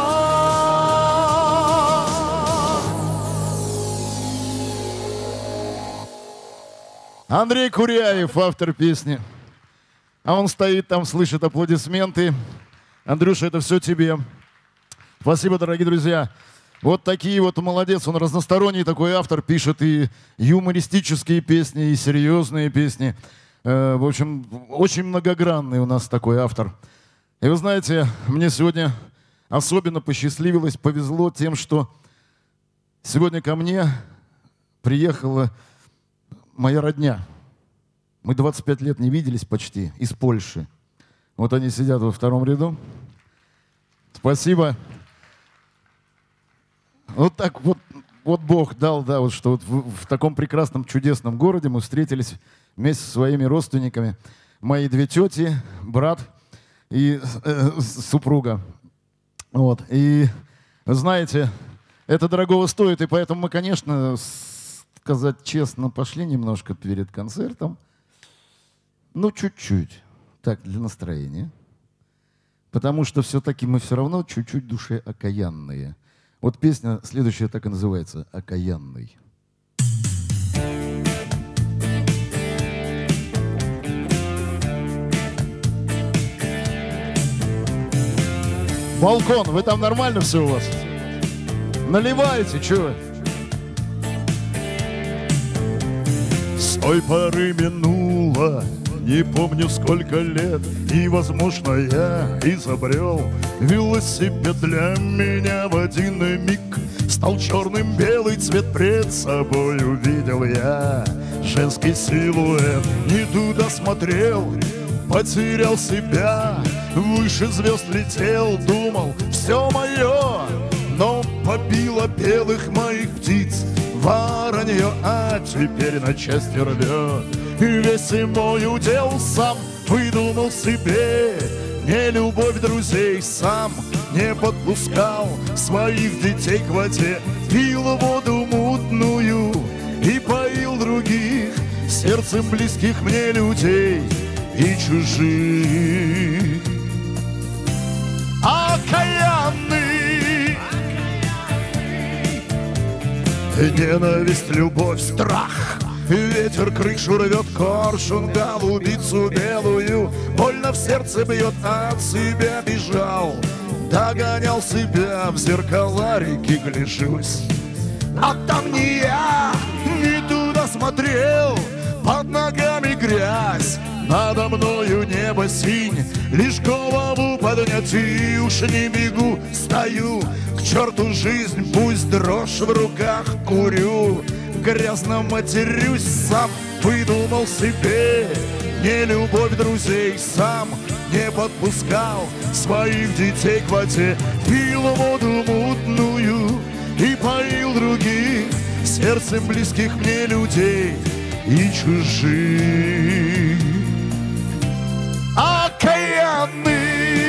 Андрей Куряев, автор песни. А он стоит там, слышит аплодисменты. Андрюша, это все тебе. Спасибо, дорогие друзья. Вот такие вот, молодец, он разносторонний такой автор, пишет и юмористические песни, и серьезные песни. Э, в общем, очень многогранный у нас такой автор. И вы знаете, мне сегодня особенно посчастливилось, повезло тем, что сегодня ко мне приехала моя родня. Мы двадцать пять лет не виделись почти, из Польши. Вот они сидят во втором ряду. Спасибо. Вот так вот, вот Бог дал, да, вот что вот в, в таком прекрасном, чудесном городе мы встретились вместе со своими родственниками. Мои две тети, брат и э, супруга. Вот. И, знаете, это дорогого стоит, и поэтому мы, конечно, сказать честно, пошли немножко перед концертом. Ну, чуть-чуть. Так, для настроения. Потому что все-таки мы все равно чуть-чуть душе окаянные. Вот песня следующая так и называется «Окаянный». Балкон, вы там нормально все у вас? Наливайте, чё? С той поры минуло не помню сколько лет, и, возможно, я изобрел велосипед. Для меня в один миг стал черным белый цвет. Пред собой увидел я женский силуэт. Не туда смотрел, потерял себя, выше звезд летел, думал, все мое. Но побило белых моих птиц воронье, а теперь на части рвет. И весь мой удел сам выдумал себе. Не любовь друзей, сам не подпускал своих детей к воде. Пил воду мутную и поил других, сердцем близких мне людей и чужих. Окаянный, ненависть, любовь, страх. Ветер крышу рвет, коршун голубицу белую. Больно в сердце бьет, от себя бежал. Догонял себя, в зеркала реки гляжусь. А там не я, не туда смотрел. Под ногами грязь, надо мною небо синь. Лишь голову поднять и уж не бегу. Стою, к черту жизнь, пусть дрожь в руках, курю. Грязно матерюсь, сам выдумал себе. Не любовь друзей, сам не подпускал своих детей к воде. Пил воду мутную и поил других, сердцем близких мне людей и чужих. Окаянный,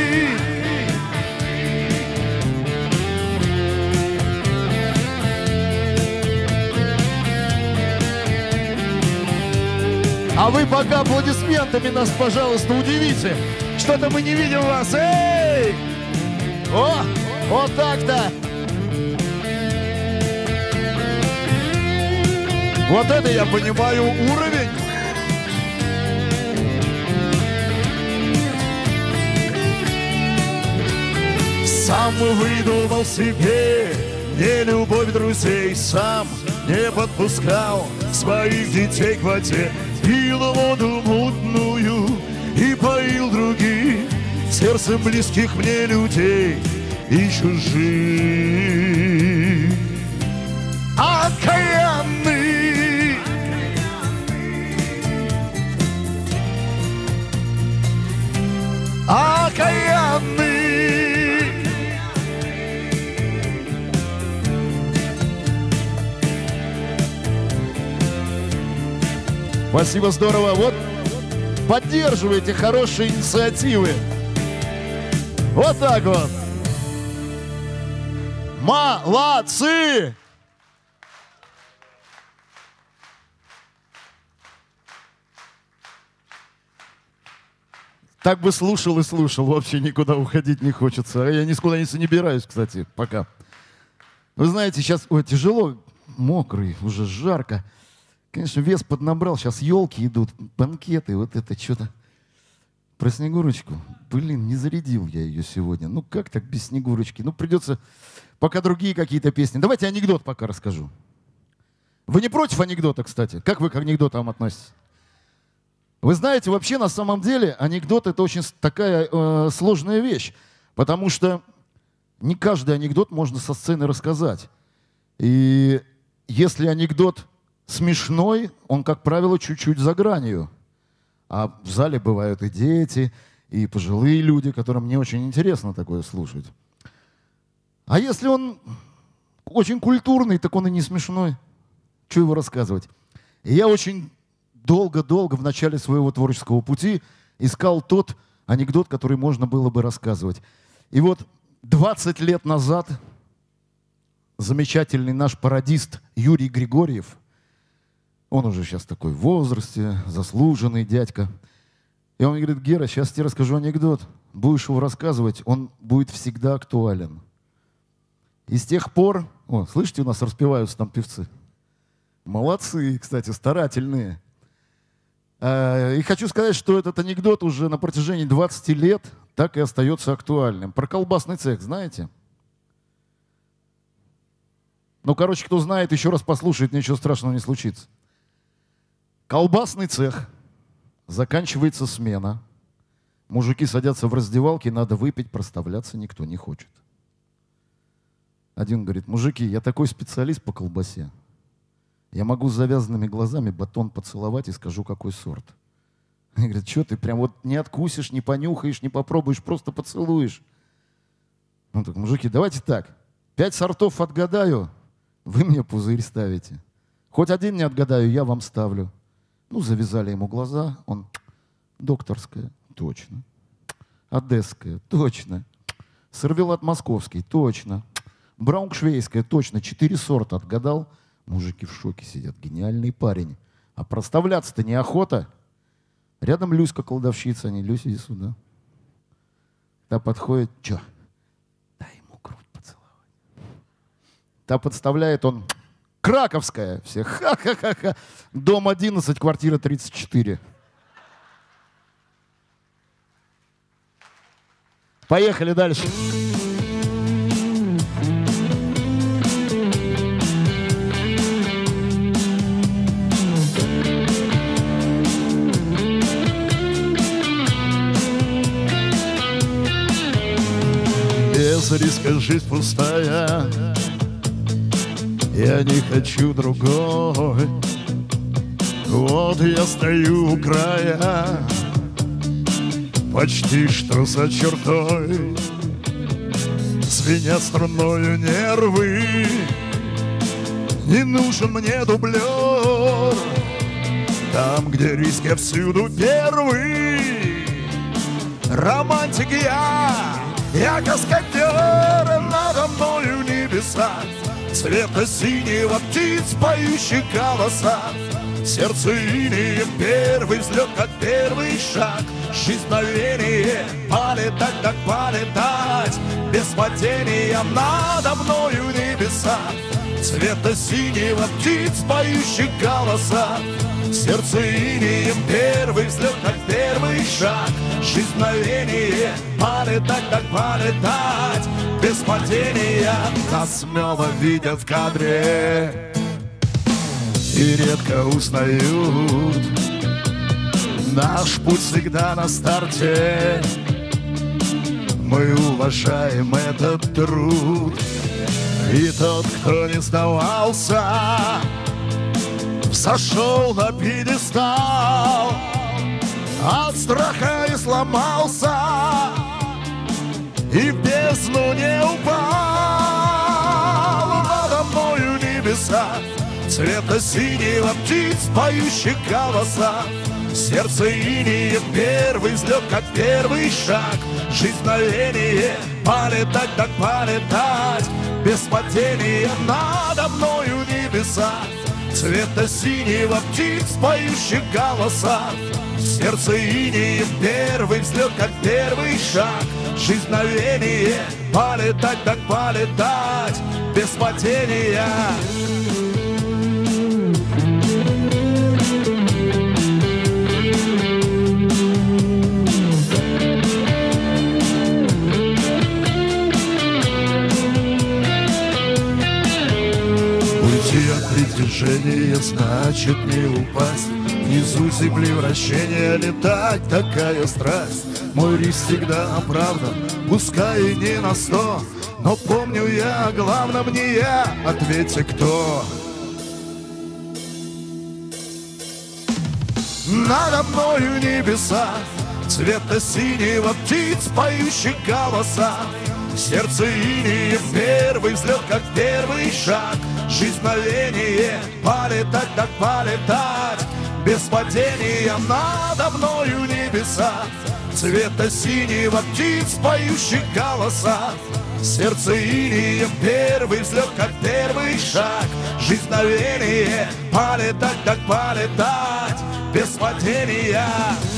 а вы пока аплодисментами нас, пожалуйста, удивите. Что-то мы не видим вас. Эй! О, вот так-то. Вот это я понимаю уровень. Сам выдумал себе не любовь друзей, сам не подпускал своих детей к воде, пил воду мутную и поил других сердцем близких мне людей и чужих. Окаянный, окаянный. Спасибо, здорово. Вот поддерживайте хорошие инициативы. Вот так вот. Молодцы! Так бы слушал и слушал, вообще никуда уходить не хочется. А я никуда не собираюсь, кстати, пока. Вы знаете, сейчас ой, тяжело, мокрый, уже жарко. Конечно, вес поднабрал, сейчас елки идут, банкеты, вот это что-то. Про Снегурочку. Блин, не зарядил я ее сегодня. Ну как так без Снегурочки? Ну придется пока другие какие-то песни. Давайте анекдот пока расскажу. Вы не против анекдота, кстати? Как вы к анекдотам относитесь? Вы знаете, вообще на самом деле анекдот — это очень такая э, сложная вещь, потому что не каждый анекдот можно со сцены рассказать. И если анекдот смешной, он, как правило, чуть-чуть за гранью. А в зале бывают и дети, и пожилые люди, которым не очень интересно такое слушать. А если он очень культурный, так он и не смешной. Что его рассказывать? И я очень долго-долго в начале своего творческого пути искал тот анекдот, который можно было бы рассказывать. И вот двадцать лет назад замечательный наш пародист Юрий Григорьев, он уже сейчас такой в возрасте, заслуженный дядька, и он мне говорит: Гера, сейчас тебе расскажу анекдот, будешь его рассказывать, он будет всегда актуален. И с тех пор, о, слышите, у нас распеваются там певцы. Молодцы, кстати, старательные. И хочу сказать, что этот анекдот уже на протяжении двадцати лет так и остается актуальным. Про колбасный цех знаете? Ну, короче, кто знает, еще раз послушает, ничего страшного не случится. Колбасный цех. Заканчивается смена. Мужики садятся в раздевалке, надо выпить, проставляться никто не хочет. Один говорит: мужики, я такой специалист по колбасе. Я могу с завязанными глазами батон поцеловать и скажу, какой сорт. Они говорят: что ты прям вот не откусишь, не понюхаешь, не попробуешь, просто поцелуешь. Ну так, мужики, давайте так. Пять сортов отгадаю, вы мне пузырь ставите. Хоть один не отгадаю, я вам ставлю. Ну, завязали ему глаза, он: докторская, точно. Одесская, точно. Сервелат московский, точно. Брауншвейская, точно. Четыре сорта отгадал. Мужики в шоке сидят. Гениальный парень. А проставляться-то неохота. Рядом Люська, кладовщица. Они: Люся, иди сюда. Та подходит: чё? Дай ему грудь поцеловать. Та подставляет, он: Краковская. Все: ха-ха-ха-ха. Дом одиннадцать, квартира тридцать четыре. Поехали дальше. Без риска жизнь пустая, я не хочу другой. Вот я стою у края, почти что за чертой. Звенят струною нервы, не нужен мне дублер. Там, где риск, я всюду первый. Романтик я, я каскадер, надо мною небеса, цвета синего птиц, поющих голоса. Сердце инеем первый взлет, как первый шаг. Жизнь мгновение, полетать так полетать. Без падения надо мною небеса, цвета синего птиц, поющих голоса. Сердце инеем первый взлет, как первый шаг. Жизнь мгновение, полетать так полетать. без падения. Нас смело видят в кадре и редко узнают. Наш путь всегда на старте, мы уважаем этот труд. И тот, кто не сдавался, взошел на пьедестал, от страха и сломался, и в бездну не упал. Надо мною небеса цвета синего птиц, поющих голоса. Сердце инея, первый взлет, как первый шаг. Жизнь мгновение, полетать так полетать, без падения. Надо мною небеса цвета синего птиц, поющих голоса. Сердце инея, первый взлет, как первый шаг. Жизнь мгновение, полетать так полетать, без падения. Движение значит не упасть, внизу земли вращение летать, такая страсть. Мой риск всегда оправдан, пускай и не на сто, но помню я, главном не я, ответьте кто. Надо мною небеса цвета синего птиц, поющих голоса. Сердце инея, первый взлет, как первый шаг. Жизнь мгновение, полетать так полетать, без падения. Надо мною небеса цвета синего птиц, поющих голоса. Сердце инея, первый взлет, как первый шаг. Жизнь мгновение, полетать так полетать, без падения.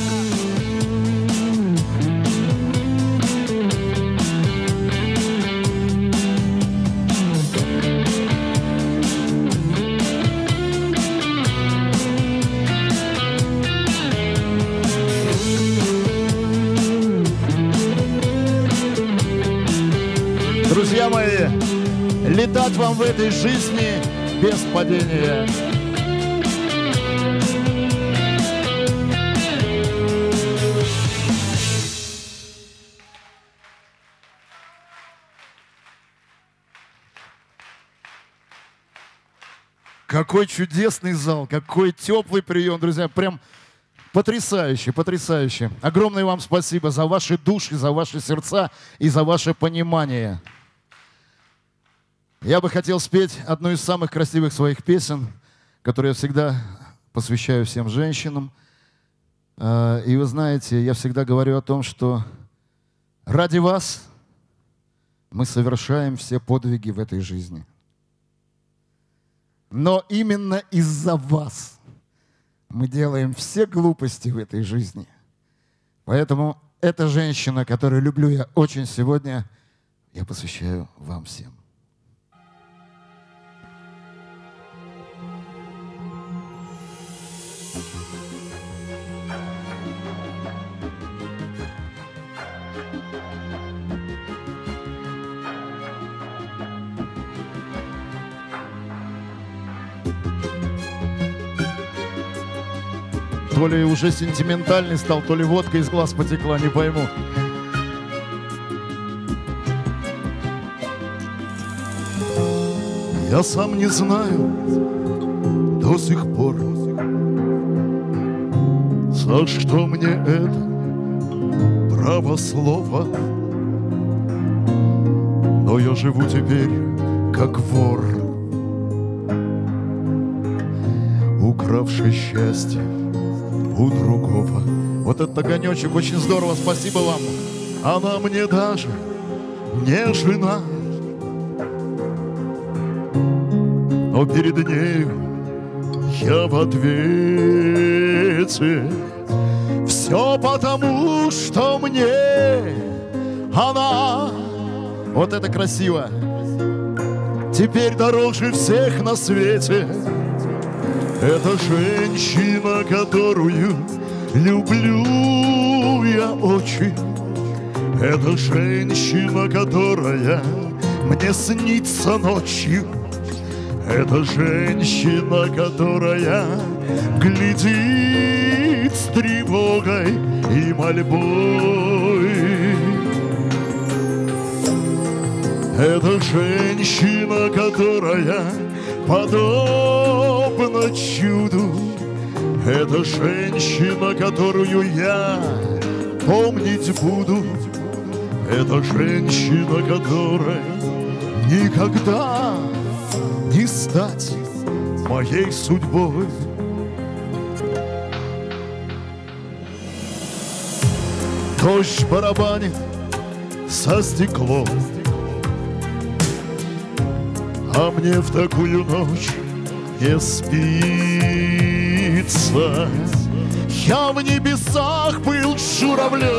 Друзья мои, летать вам в этой жизни без падения. Какой чудесный зал, какой теплый прием, друзья. Прям потрясающе, потрясающе. Огромное вам спасибо за ваши души, за ваши сердца и за ваше понимание. Я бы хотел спеть одну из самых красивых своих песен, которую я всегда посвящаю всем женщинам. И вы знаете, я всегда говорю о том, что ради вас мы совершаем все подвиги в этой жизни. Но именно из-за вас мы делаем все глупости в этой жизни. Поэтому эта женщина, которую люблю я очень сегодня, я посвящаю вам всем. То ли уже сентиментальный стал, то ли водка из глаз потекла, не пойму. Я сам не знаю до сих пор, за что мне это право слова. Но я живу теперь как вор, укравший счастье у другого. Вот этот огонечек, очень здорово, спасибо вам. Она мне даже не жена, но перед нею я в ответе. Все потому, что мне она, вот это красиво, теперь дороже всех на свете. Это женщина, которую люблю я очень. Это женщина, которая мне снится ночью. Это женщина, которая глядит с тревогой и мольбой. Это женщина, которая подобна чуду. Это женщина, которую я помнить буду. Это женщина, которая никогда не стать моей судьбой. Дождь барабанит со стеклом, а мне в такую ночь не спится. Я в небесах был журавлем,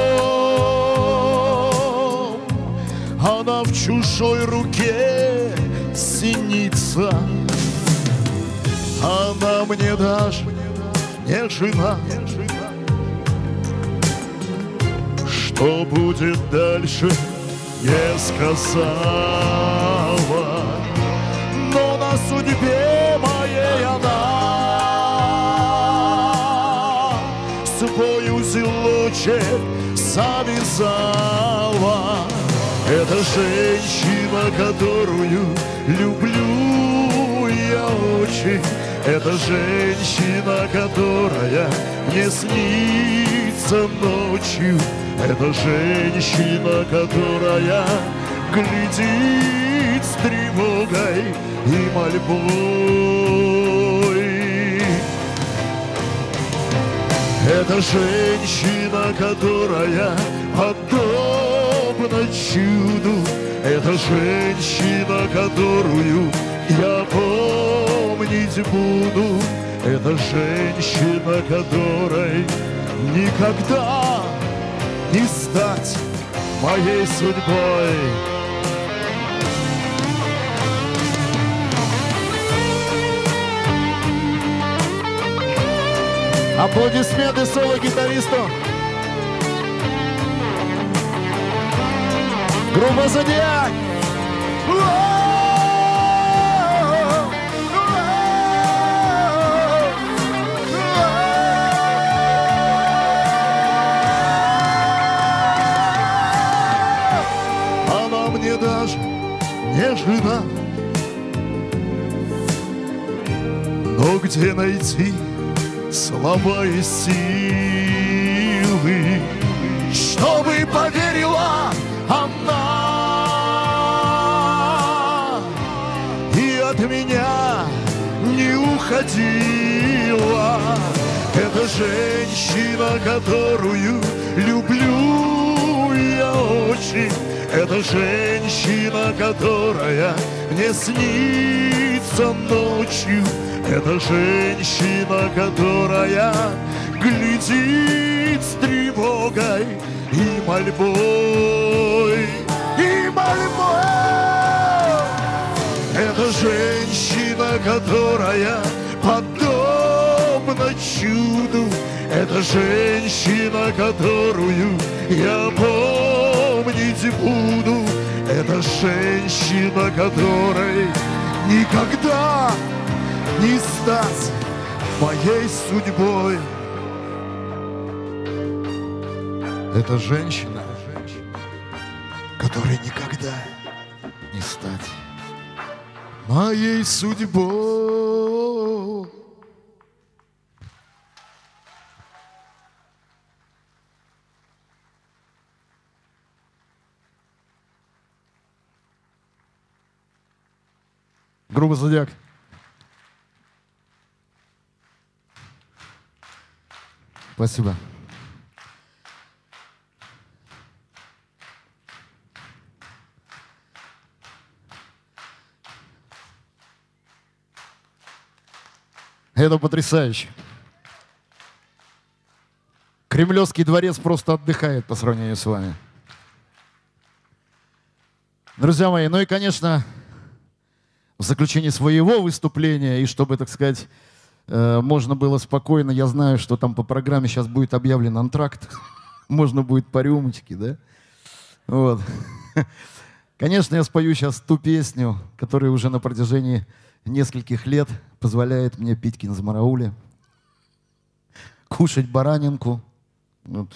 она в чужой руке синица. Она мне даже не жена. Что будет дальше, не сказала, но на судьбе моей она свой узелочек завязала. Это женщина, которую люблю я очень. Это женщина, которая мне снится ночью. Это женщина, которая глядит с тревогой и мольбой. Это женщина, которая подобна чуду. Это женщина, которую я помнить буду. Это женщина, которой никогда не стать моей судьбой. Аплодисменты соло-гитаристу. Группа «Зодиак». Она мне даже не жена. Но где найти слова и силы, чтобы поверила она и от меня не уходила. Это женщина, которую люблю я очень. Это женщина, которая мне снится ночью. Это женщина, которая глядит с тревогой и мольбой, и мольбой. Это женщина, которая подобна чуду. Это женщина, которую я помнить буду. Это женщина, которой никогда не стать моей судьбой. Это женщина, которой никогда не стать моей судьбой. Группа «Зодиак». Спасибо. Это потрясающе. Кремлевский дворец просто отдыхает по сравнению с вами. Друзья мои, ну и, конечно, в заключении своего выступления, и чтобы, так сказать, можно было спокойно, я знаю, что там по программе сейчас будет объявлен антракт, можно будет по рюмочке, да? Вот. Конечно, я спою сейчас ту песню, которая уже на протяжении нескольких лет позволяет мне пить кинзмараули, кушать баранинку. Вот.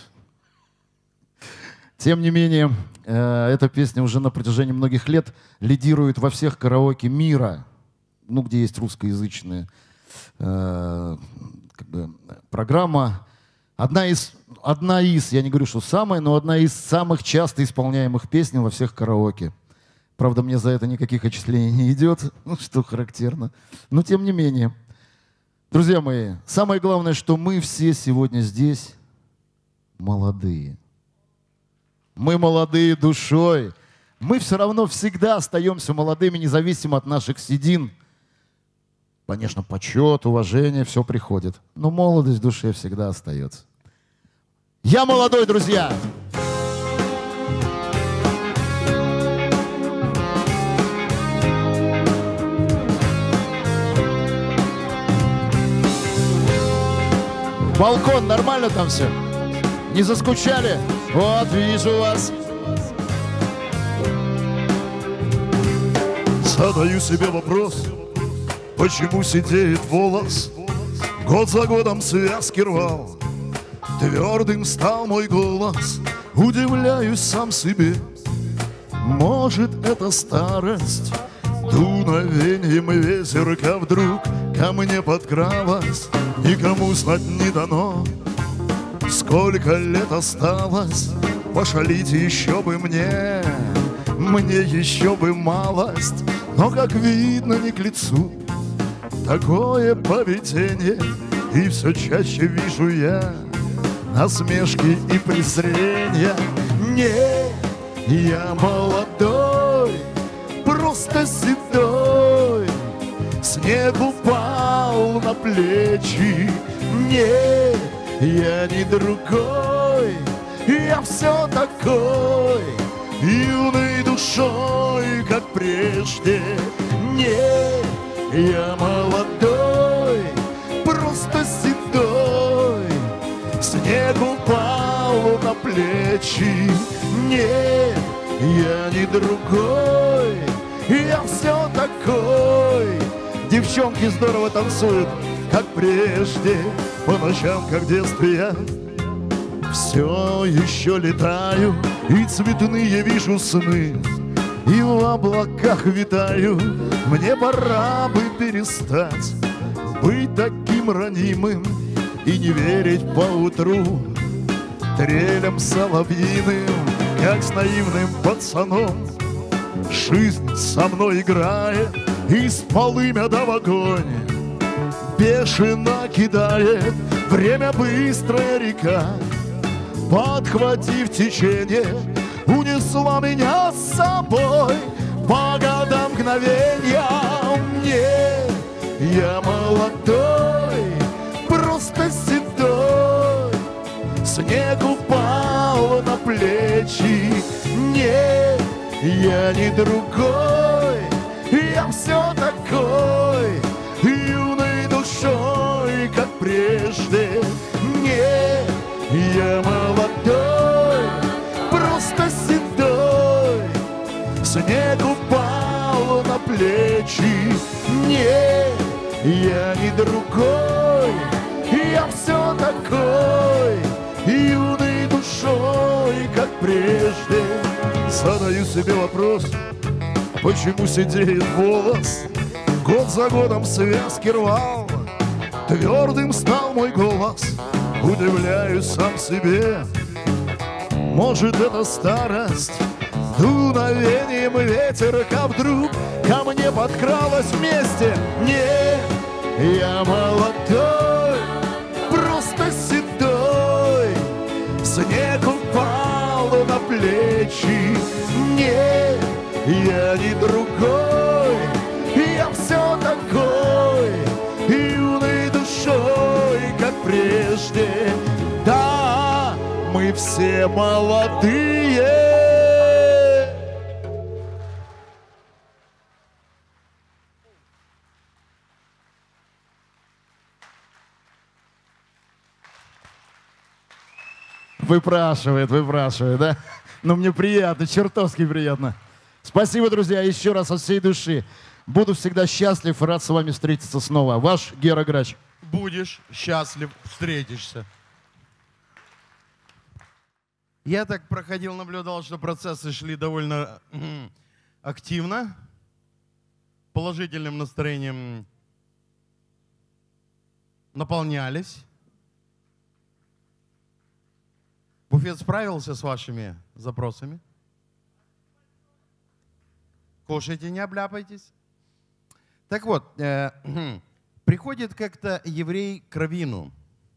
Тем не менее, э, эта песня уже на протяжении многих лет лидирует во всех караоке мира, ну, где есть русскоязычная э, как бы, программа. Одна из, одна из, я не говорю, что самая, но одна из самых часто исполняемых песен во всех караоке. Правда, мне за это никаких отчислений не идет, ну, что характерно. Но тем не менее. Друзья мои, самое главное, что мы все сегодня здесь молодые. Мы молодые душой. Мы все равно всегда остаемся молодыми, независимо от наших седин. Конечно, почет, уважение, все приходит. Но молодость в душе всегда остается. Я молодой, друзья! Балкон, нормально там все? Не заскучали? Вот, вижу вас. Задаю себе вопрос, почему сидеет волос? Год за годом связки рвал, твердым стал мой голос. Удивляюсь сам себе, может, это старость? Дуновением ветерка вдруг ко мне подкралась. Никому знать не дано, сколько лет осталось. Пошалить еще бы мне, мне еще бы малость. Но, как видно, не к лицу такое поведение. И все чаще вижу я насмешки и презрения. Не, я молодой, просто седой, снег упал на плечи. Не, я не другой, я все такой, юной душой, как прежде. Не, я молодой, просто седой, снег упал на плечи. Не, я не другой, я все такой. Девчонки здорово танцуют, как прежде. По ночам, как в детстве, я все еще летаю, и цветные вижу сны, и в облаках витаю. Мне пора бы перестать быть таким ранимым и не верить поутру трелям соловьиным, как с наивным пацаном. Жизнь со мной играет, из полымя да в огонь бешено кидает. Время быстрая река, подхватив течение, унесла меня с собой по годам мгновенья. Не, я молодой, просто седой, снег упал на плечи. Не, я не другой, я все такой, юной душой, как прежде. Не, я молодой, просто седой, снег упал на плечи. Не, я не другой, я все такой, юной душой, как прежде. Задаю себе вопрос, почему сидеет волос? Год за годом связки рвал, твердым стал мой голос. Удивляюсь сам себе, может, это старость? Дуновением ветерка вдруг ко мне подкралась вместе. Не, я молодой, просто седой, снег упал на плечи. Не, я не другой, я все такой, юной душой, как прежде. Да, мы все молодые. Выпрашивает, выпрашивает, да? Ну, мне приятно, чертовски приятно. Спасибо, друзья, еще раз от всей души. Буду всегда счастлив и рад с вами встретиться снова. Ваш Гера Грач. Будешь счастлив, встретишься. Я так проходил, наблюдал, что процессы шли довольно активно, положительным настроением наполнялись. Буфет справился с вашими запросами? Кушайте, не обляпайтесь. Так вот, э, приходит как-то еврей к раввину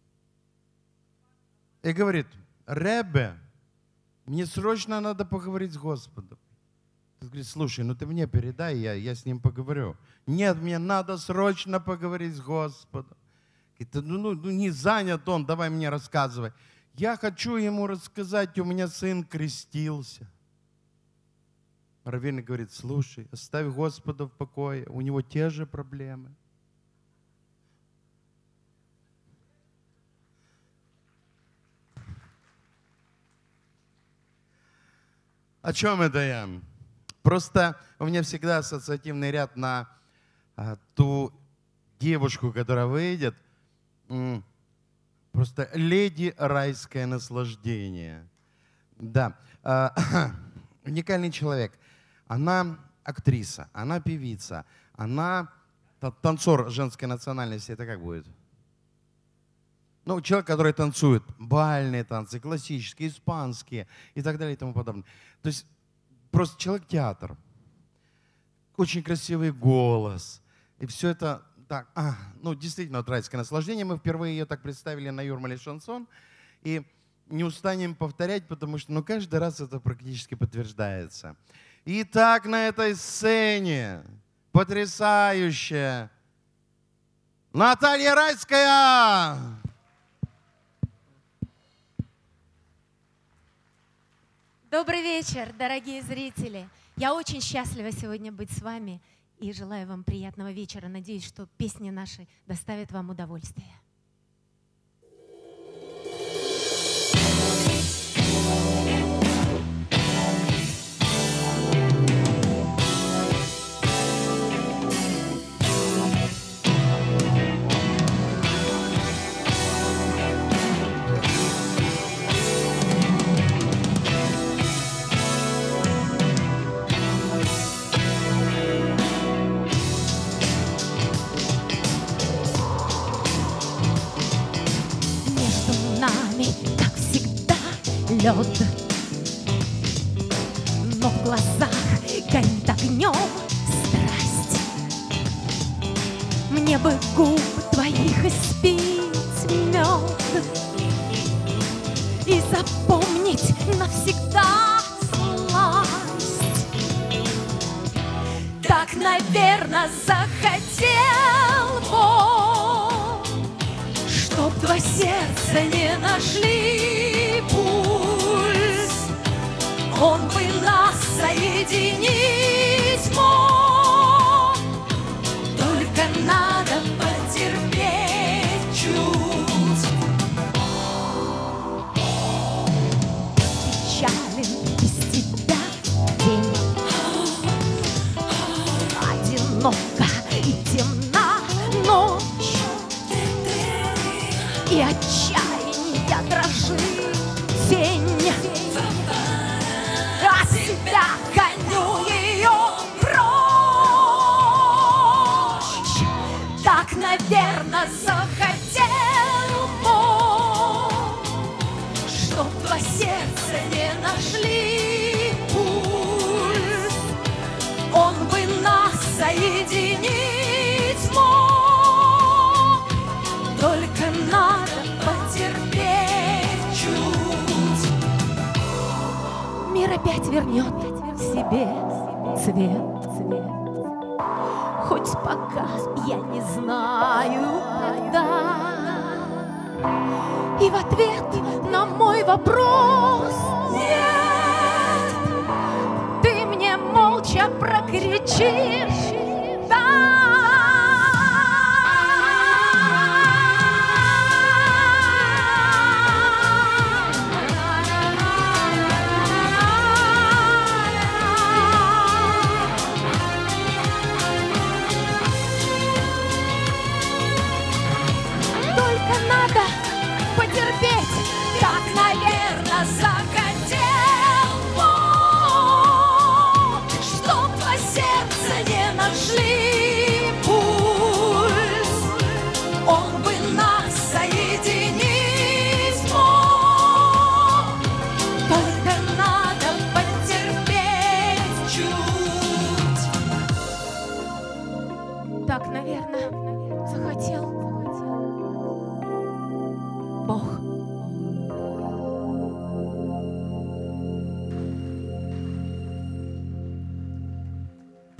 и говорит: Ребе, мне срочно надо поговорить с Господом. Ты говоришь: слушай, ну ты мне передай, я, я с ним поговорю. Нет, мне надо срочно поговорить с Господом. Говорит: ну, ну, ну не занят он, давай мне рассказывай. Я хочу ему рассказать, у меня сын крестился. Раввин говорит: слушай, оставь Господа в покое, у него те же проблемы. О чем это я? Просто у меня всегда ассоциативный ряд на а, ту девушку, которая выйдет. М, просто леди райское наслаждение. Да. А, уникальный человек. Она актриса, она певица, она танцор женской национальности. Это как будет? Ну, человек, который танцует бальные танцы, классические, испанские и так далее и тому подобное. То есть просто человек-театр. Очень красивый голос. И все это так, а, ну, действительно, вот райское наслаждение. Мы впервые ее так представили на Юрмале Шансон. И не устанем повторять, потому что ну, каждый раз это практически подтверждается. Итак, на этой сцене потрясающая Наталья Райская! Добрый вечер, дорогие зрители. Я очень счастлива сегодня быть с вами и желаю вам приятного вечера. Надеюсь, что песни наши доставят вам удовольствие. Лед, но в глазах горит огнем страсть. Мне бы губ твоих испить мед и запомнить навсегда сласть. Так, наверно, захотел Бог, чтоб два сердца не нашли путь. Он бы нас соединить мог, только надо потерпеть чуть. Печален без тебя день, одинока и темна ночь, и отчаяние дрожит тень. От себя гоню ее прочь. Так, наверно, захотел Бог, чтоб два сердца не нашли пульс. Он бы нас соединить мог, только надо потерпеть чуть. Мир опять вернет себе цвет, хоть пока я не знаю когда. И в ответ на мой вопрос нет, ты мне молча прокричишь да.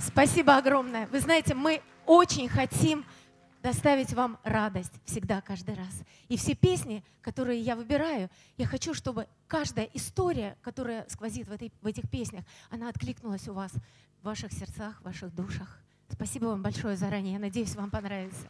Спасибо огромное. Вы знаете, мы очень хотим доставить вам радость всегда, каждый раз. И все песни, которые я выбираю, я хочу, чтобы каждая история, которая сквозит в, этой, в этих песнях, она откликнулась у вас в ваших сердцах, в ваших душах. Спасибо вам большое заранее. Я надеюсь, вам понравится.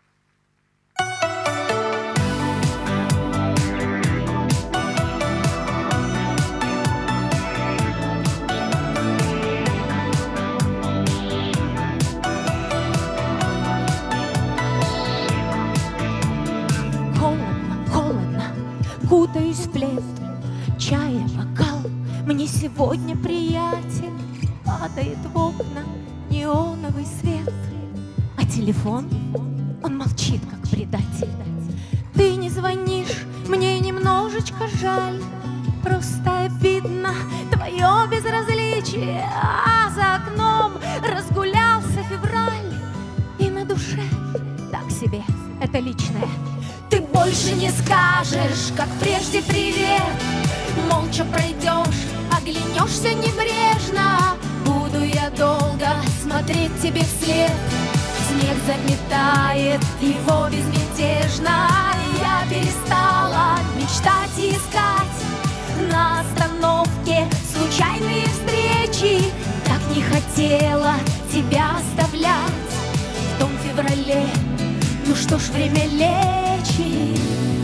Кутаюсь в плед, чая, бокал, мне сегодня приятель. Падает в окна неоновый свет, а телефон, он молчит, как предатель. Ты не звонишь, мне немножечко жаль, просто обидно твое безразличие. А за окном разгулялся февраль, и на душе так себе, это личное. Ты больше не скажешь, как прежде, привет. Молча пройдешь, оглянешься небрежно. Буду я долго смотреть тебе вслед. Снег заметает его безмятежно. Я перестала мечтать и искать на остановке случайные встречи. Так не хотела тебя оставлять в том феврале. Ну что ж, время лечит,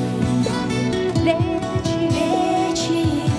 лечит, лечит.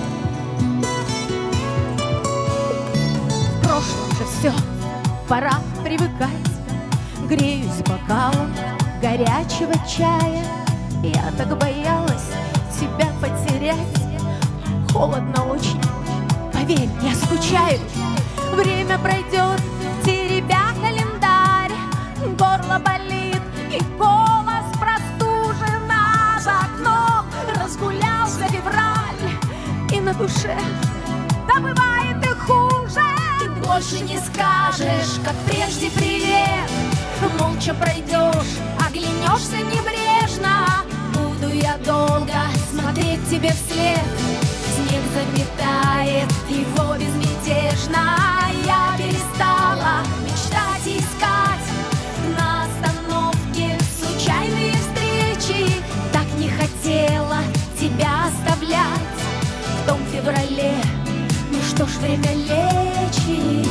В прошлом же все, пора привыкать. Греюсь бокалом горячего чая. Я так боялась тебя потерять. Холодно очень, поверь, я скучаю. Время пройдет, теребя календарь. Горло болит и голос простужен, а за окном разгулялся февраль, и на душе, да бывает и хуже. Ты больше не скажешь, как прежде, привет. Молча пройдешь, оглянешься небрежно. Буду я долго смотреть тебе вслед. Снег заметает его безмятежно. Я перестала мечтать и искать на остановке случайные встречи. Так не хотела тебя оставлять в том феврале. Ну что ж, время лечит.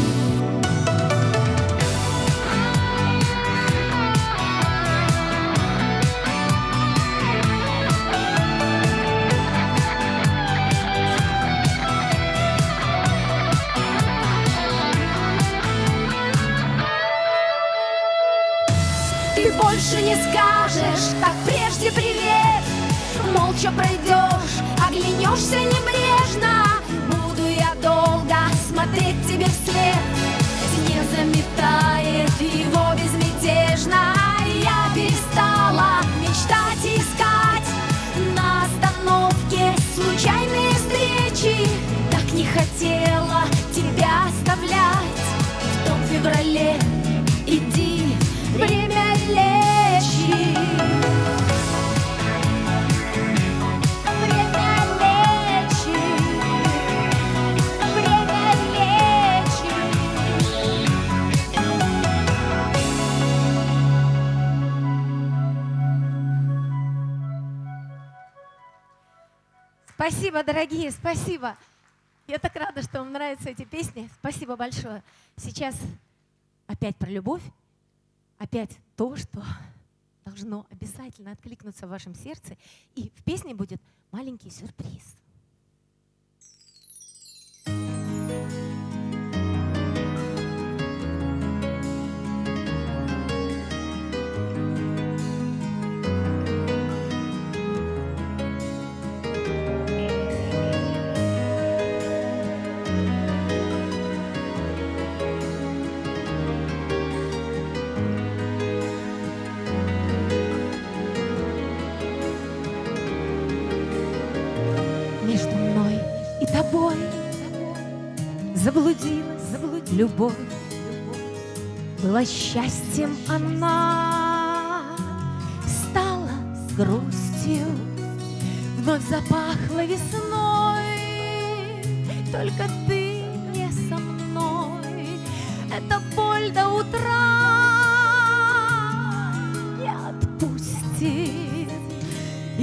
Ты больше не скажешь, как прежде, привет. Молча пройдешь, оглянешься небрежно. Буду я долго смотреть тебе вслед. Снег заметает его безмятежно. Я перестала мечтать и искать на остановке случайные встречи. Так не хотела тебя оставлять в том феврале. Иди, время лечит. Время лечит. Время лечит. Спасибо, дорогие, спасибо. Я так рада, что вам нравятся эти песни. Спасибо большое. Сейчас опять про любовь. Опять то, что должно обязательно откликнуться в вашем сердце. И в песне будет маленький сюрприз. Между мной и тобой заблудилась, заблудилась любовь. Была счастьем она, стала грустью. Вновь запахло весной, только ты не со мной. Это боль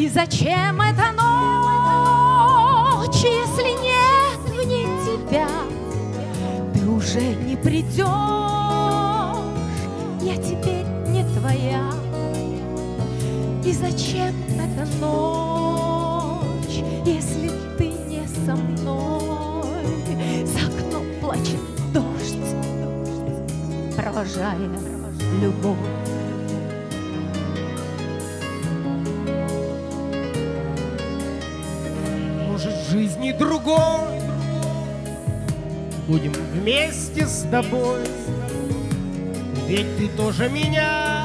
И зачем эта ночь, если нет в ней тебя? Ты уже не придешь, я теперь не твоя. И зачем эта ночь, если ты не со мной? За окном плачет дождь, провожая любовь. Может, в жизни другой будем вместе с тобой, ведь ты тоже меня,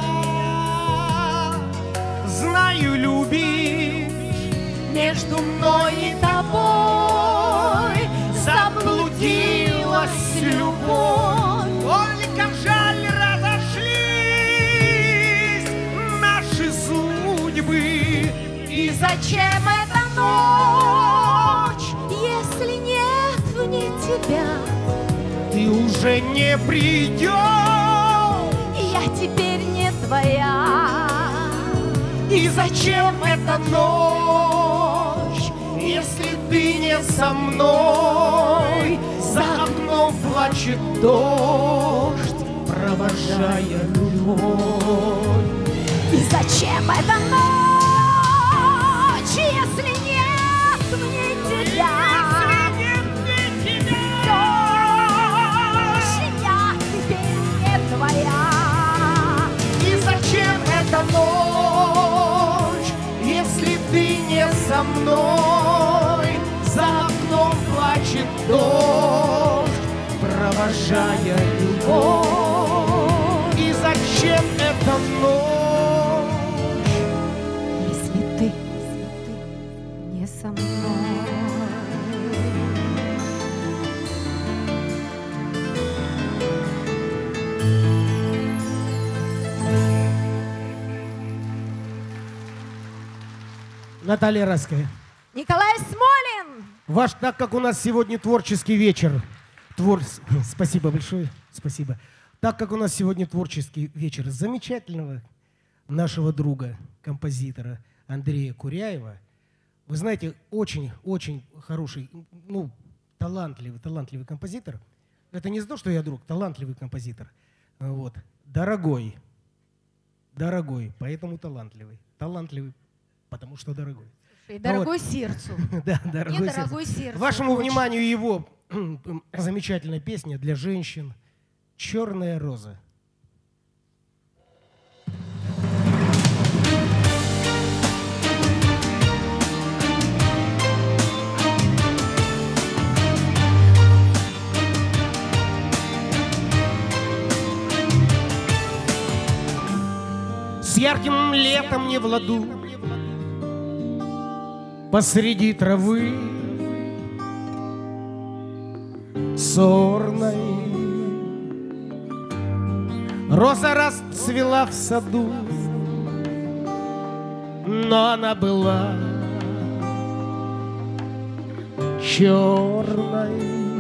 знаю, любишь. Между мной и тобой заблудилась любовь. Только жаль, разошлись наши судьбы. И зачем эта ночь, если нет в ней тебя? Ты уже не придешь, я теперь не твоя. И зачем эта ночь, если ты не со мной? За окном плачет дождь, провожая любовь. И зачем эта ночь, если нет в ней тебя? Я теперь не твоя. И зачем эта ночь, если ты не со мной? За окном плачет дождь, провожая любовь. И зачем эта ночь, если ты, если ты не со мной? Наталья Раская. Николай Смолин. Ваш, так как у нас сегодня творческий вечер, твор... спасибо большое, спасибо. Так как у нас сегодня творческий вечер замечательного нашего друга, композитора Андрея Куряева, вы знаете, очень-очень хороший, ну, талантливый, талантливый композитор. Это не за то, что я друг, талантливый композитор. Вот. Дорогой, дорогой, поэтому талантливый. Талантливый, потому что дорогой. И дорогой вот. Сердцу. Да, дорогой, Мне сердцу. дорогой сердцу. Вашему очень. вниманию его замечательная песня для женщин «Черная роза». С ярким летом не в ладу, посреди травы сорной роза расцвела в саду, но она была черной.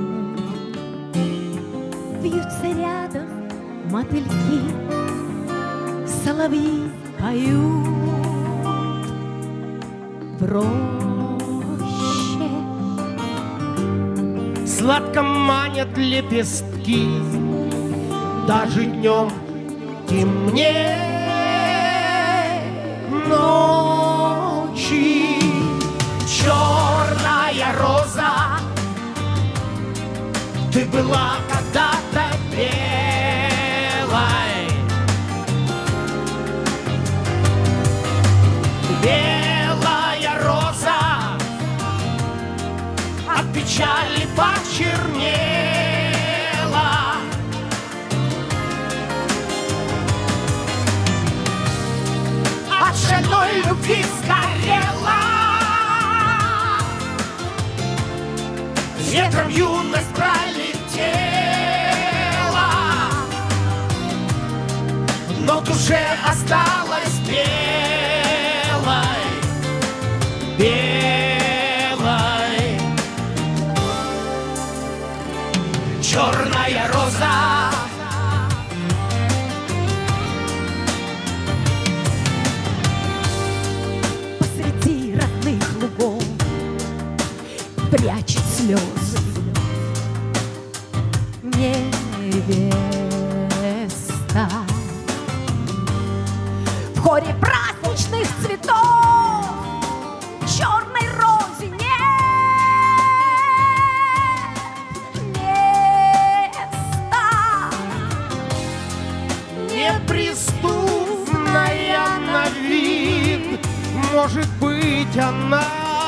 Вьются рядом мотыльки, соловьи поют в роще. Сладко манят лепестки, даже днем темнее ночи. Черная роза, ты была когда-то белой. Белая роза от печали почернела. От шальной любви сгорела. Ветром юность пролетела, но в душе осталась белой, белой. Черная роза, посреди прячет слезы. Невеста в хоре праздничных цветов черной розе нет места. Неприступная на вид, может быть, она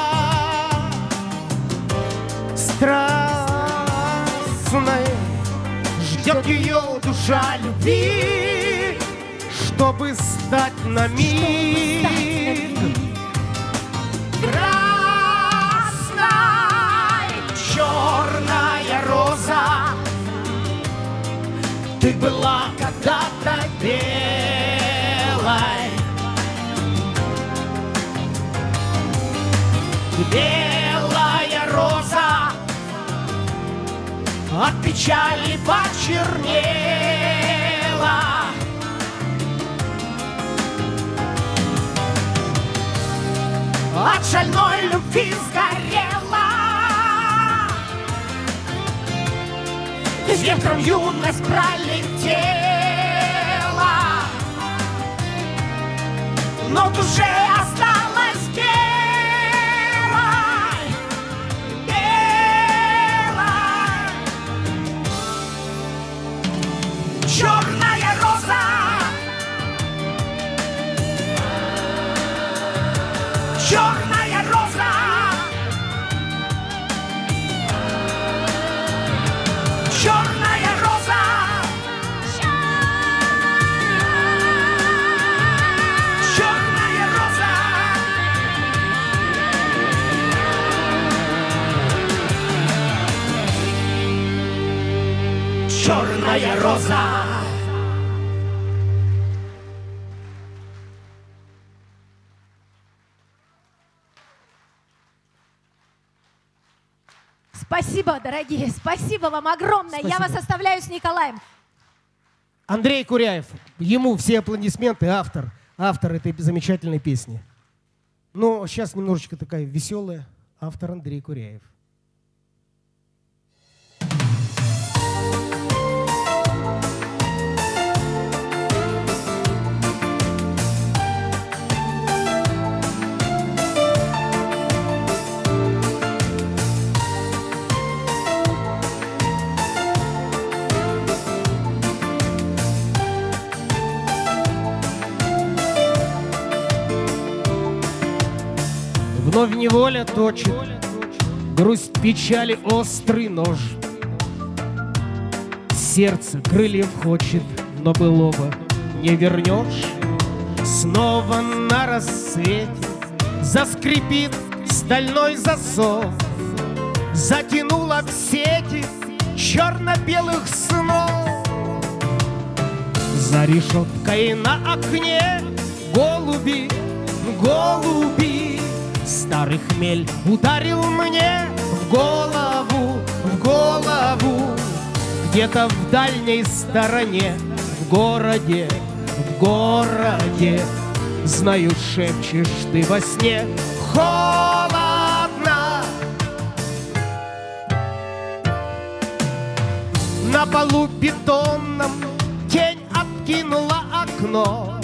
страстная, ждет ее душа любви, чтобы стать на миг красной. Черная роза, ты была когда-то белой, белая роза от печали почернела. От шальной любви сгорела. Ветром юность пролетела, но в душе осталась белой, белой. Черная роза, черная роза, черная роза, черная роза. Черная роза. Спасибо, дорогие, спасибо вам огромное. Я Спасибо. вас оставляю с Николаем. Андрей Куряев, ему все аплодисменты, автор, автор этой замечательной песни. Ну, сейчас немножечко такая веселая, автор Андрей Куряев. Вновь неволя точит, грусть печали острый нож. Сердце крыльев хочет, но былого не вернешь. Снова на рассвете заскрипит стальной засов, затянула в сети черно-белых снов. За решеткой на окне голуби, голуби. Старый хмель ударил мне в голову, в голову. Где-то в дальней стороне, в городе, в городе. Знаю, шепчешь ты во сне, холодно. На полу бетонном тень откинула окно.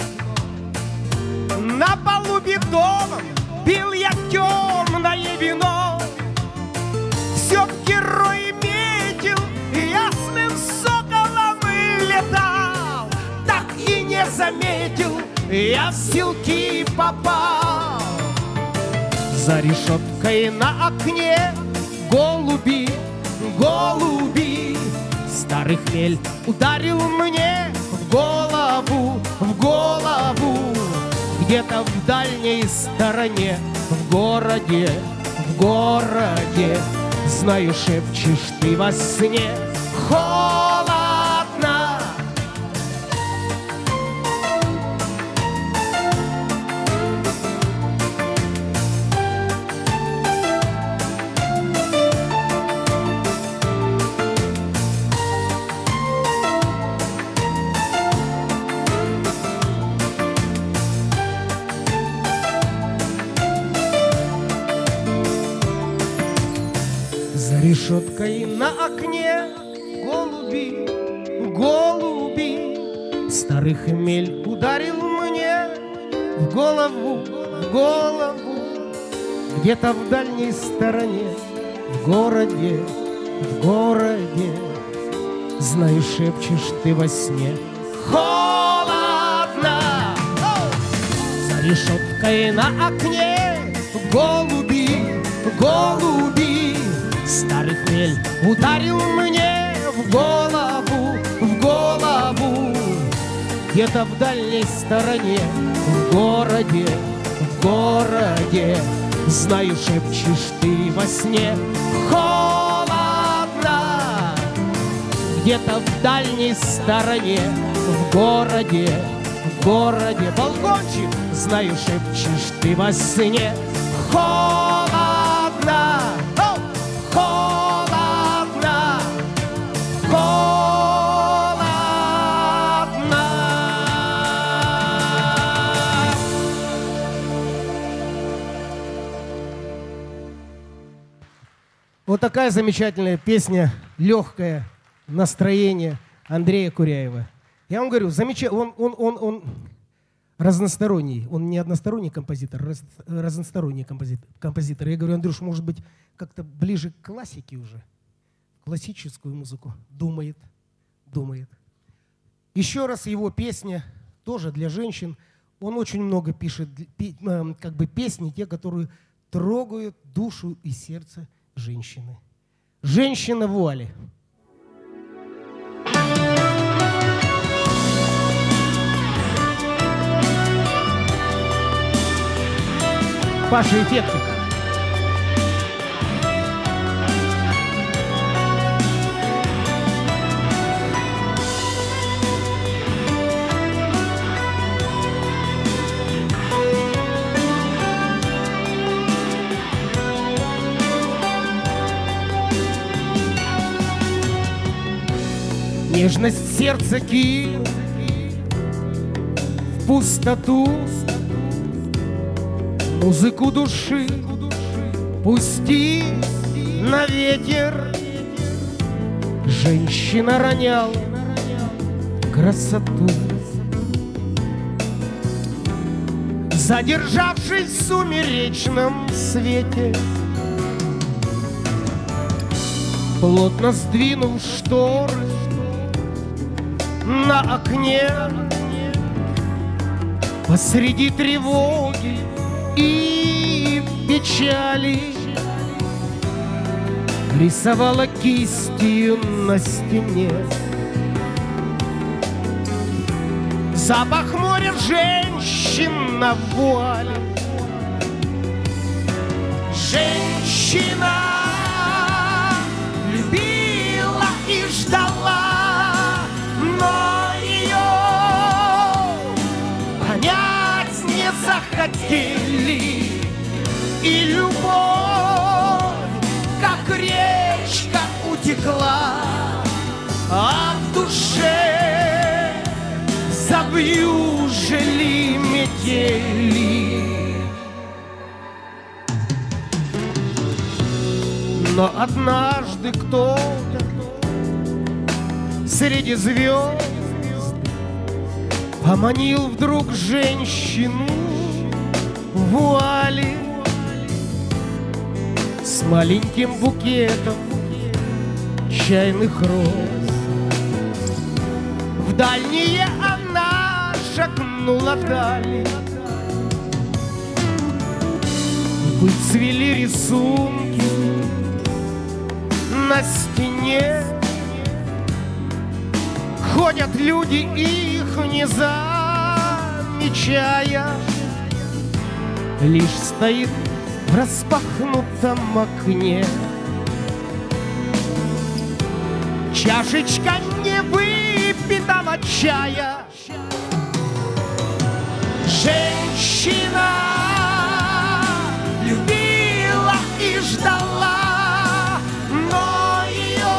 На полу бетоном пил я темное вино. Все герой метил, ясным соколом летал. Так и не заметил, я в селки попал. За решеткой на окне голуби, голуби. Старый хмель ударил мне в голову, в голову. Где-то в дальней стороне, в городе, в городе. Знаю, шепчешь ты во сне, холодно. решеткой на окне голуби, голуби. Старый хмель ударил мне в голову, в голову. Где-то в дальней стороне, в городе, в городе. Знаю, шепчешь ты во сне: холодно. За решеткой на окне голуби, голуби. Старый хмель ударил мне в голову, в голову. Где-то в дальней стороне, в городе, в городе. Знаю, шепчешь ты во сне: холодно. Где-то в дальней стороне, в городе, в городе. Балкончик, знаю, шепчешь ты во сне: холодно, холодно, холодно. Вот такая замечательная песня, легкое настроение Андрея Куряева. Я вам говорю, замечательно, он, он, он, он разносторонний, он не односторонний композитор, раз, разносторонний композитор, композитор. Я говорю, Андрюш, может быть, как-то ближе к классике уже, классическую музыку. Думает, думает. Еще раз его песня, тоже для женщин. Он очень много пишет как бы песни, те, которые трогают душу и сердце женщины. «Женщина вуали». Паша Эффектик. Нежность сердца кинь в пустоту, музыку души пусти на ветер. Женщина роняла красоту, задержавшись в сумеречном свете, плотно сдвинув шторы на окне, посреди тревоги и печали рисовала кистью на стене. Запах моря женщин на вуале. Женщина любила и ждала, но ее понять не захотели. И любовь, как речка, утекла, а в душе забьюжили метели. Но однажды кто-то среди звезд поманил вдруг женщину в вуале с маленьким букетом чайных роз. В дальние она шагнула дали, выцвели рисунки на стене. Ходят люди, их не замечая, лишь стоит в распахнутом окне чашечка невыпитого чая. Женщина любила и ждала, но ее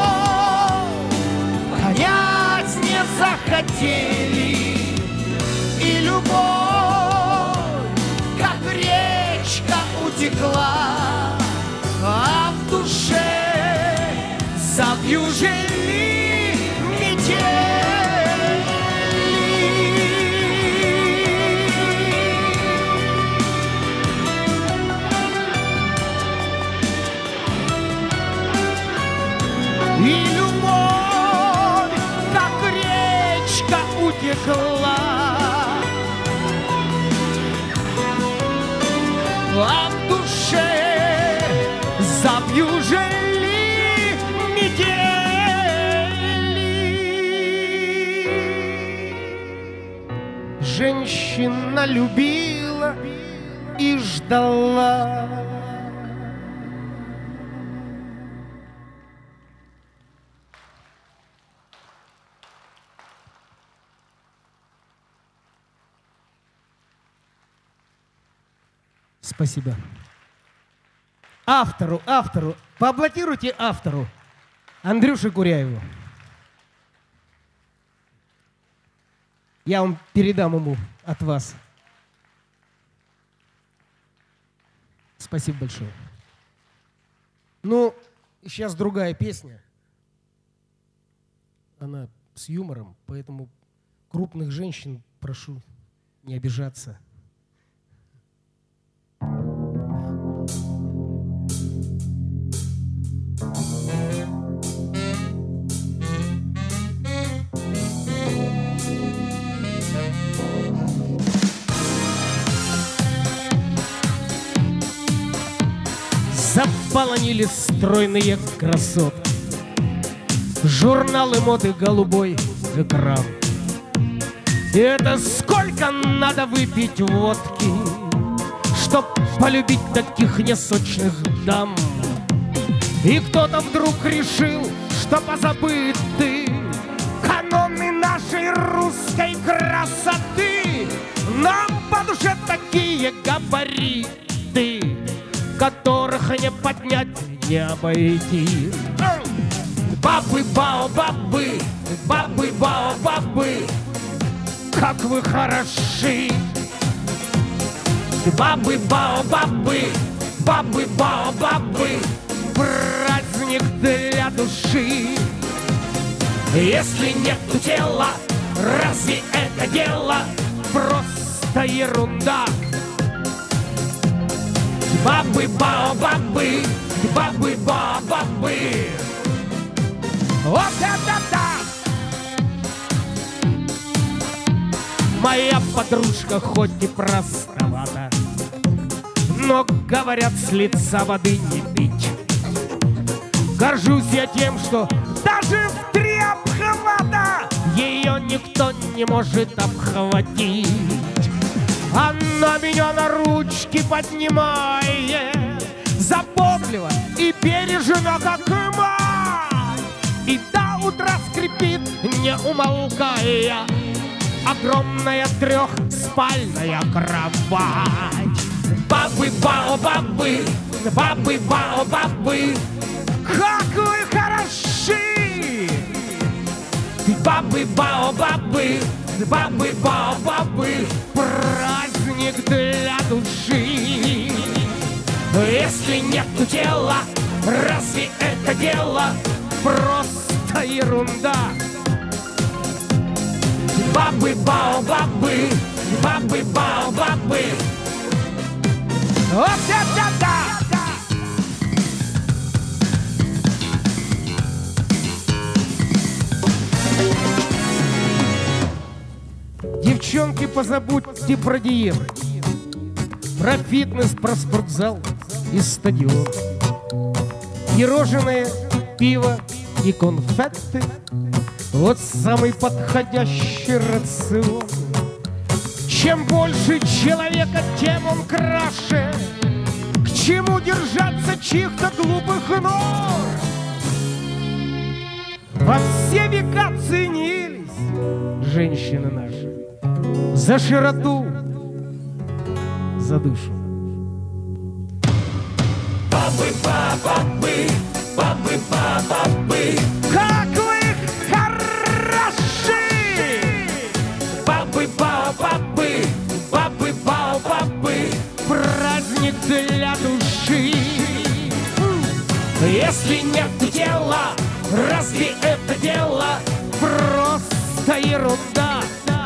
понять не захотели. И любовь, как речка, утекла, а в душе забьюжили метели. И любовь, как речка, утекла, а в душе забьюжили метели. Женщина любила и ждала. Спасибо. Автору, автору, поаплодируйте автору, Андрюше Куряеву. Я вам передам ему от вас. Спасибо большое. Ну, сейчас другая песня. Она с юмором, поэтому крупных женщин прошу не обижаться. Заполонили стройные красотки журналы моды, голубой экран. И это сколько надо выпить водки, чтоб полюбить таких несочных дам. И кто-то вдруг решил, что позабыты каноны нашей русской красоты. Нам по душе такие габариты, которых не поднять, не обойти. Бабы-бао-бабы, бабы-бао-бабы, как вы хороши. Бабы-бао-бабы, бабы-бао-бабы, праздник для души. Если нету тела, разве это дело просто ерунда? Бабы-бао-бабы, бабы-бао-бабы. Вот это да! Моя подружка хоть и простовата, но, говорят, с лица воды не пить. Горжусь я тем, что даже в три обхвата ее никто не может обхватить. Она меня на ручки поднимает, заботливо и бережно, как мать. И до утра скрипит, не умолкая, огромная трехспальная кровать. Бабы-бао-бабы, бабы-бао-бабы, как вы хороши! Бабы-бао-бабы, бабы-бао-бабы, праздник для души. Если нету тела, разве это дело просто ерунда? Бабы-бао-бабы, бабы-бао-бабы. Вот это да! Девчонки, позабудьте про диету, про фитнес, про спортзал и стадион. Пирожное, пиво и конфеты — вот самый подходящий рацион. Чем больше человека, тем он краше. К чему держаться чьих-то глупых нор? Во все века ценились женщины наши за широту, за душу. Бабы-бабы, бабы-бабы, как вы хороши! Бабы-бабы, бабы-бабы, праздник для души. Если нет тела, Разве это дело просто ерунда?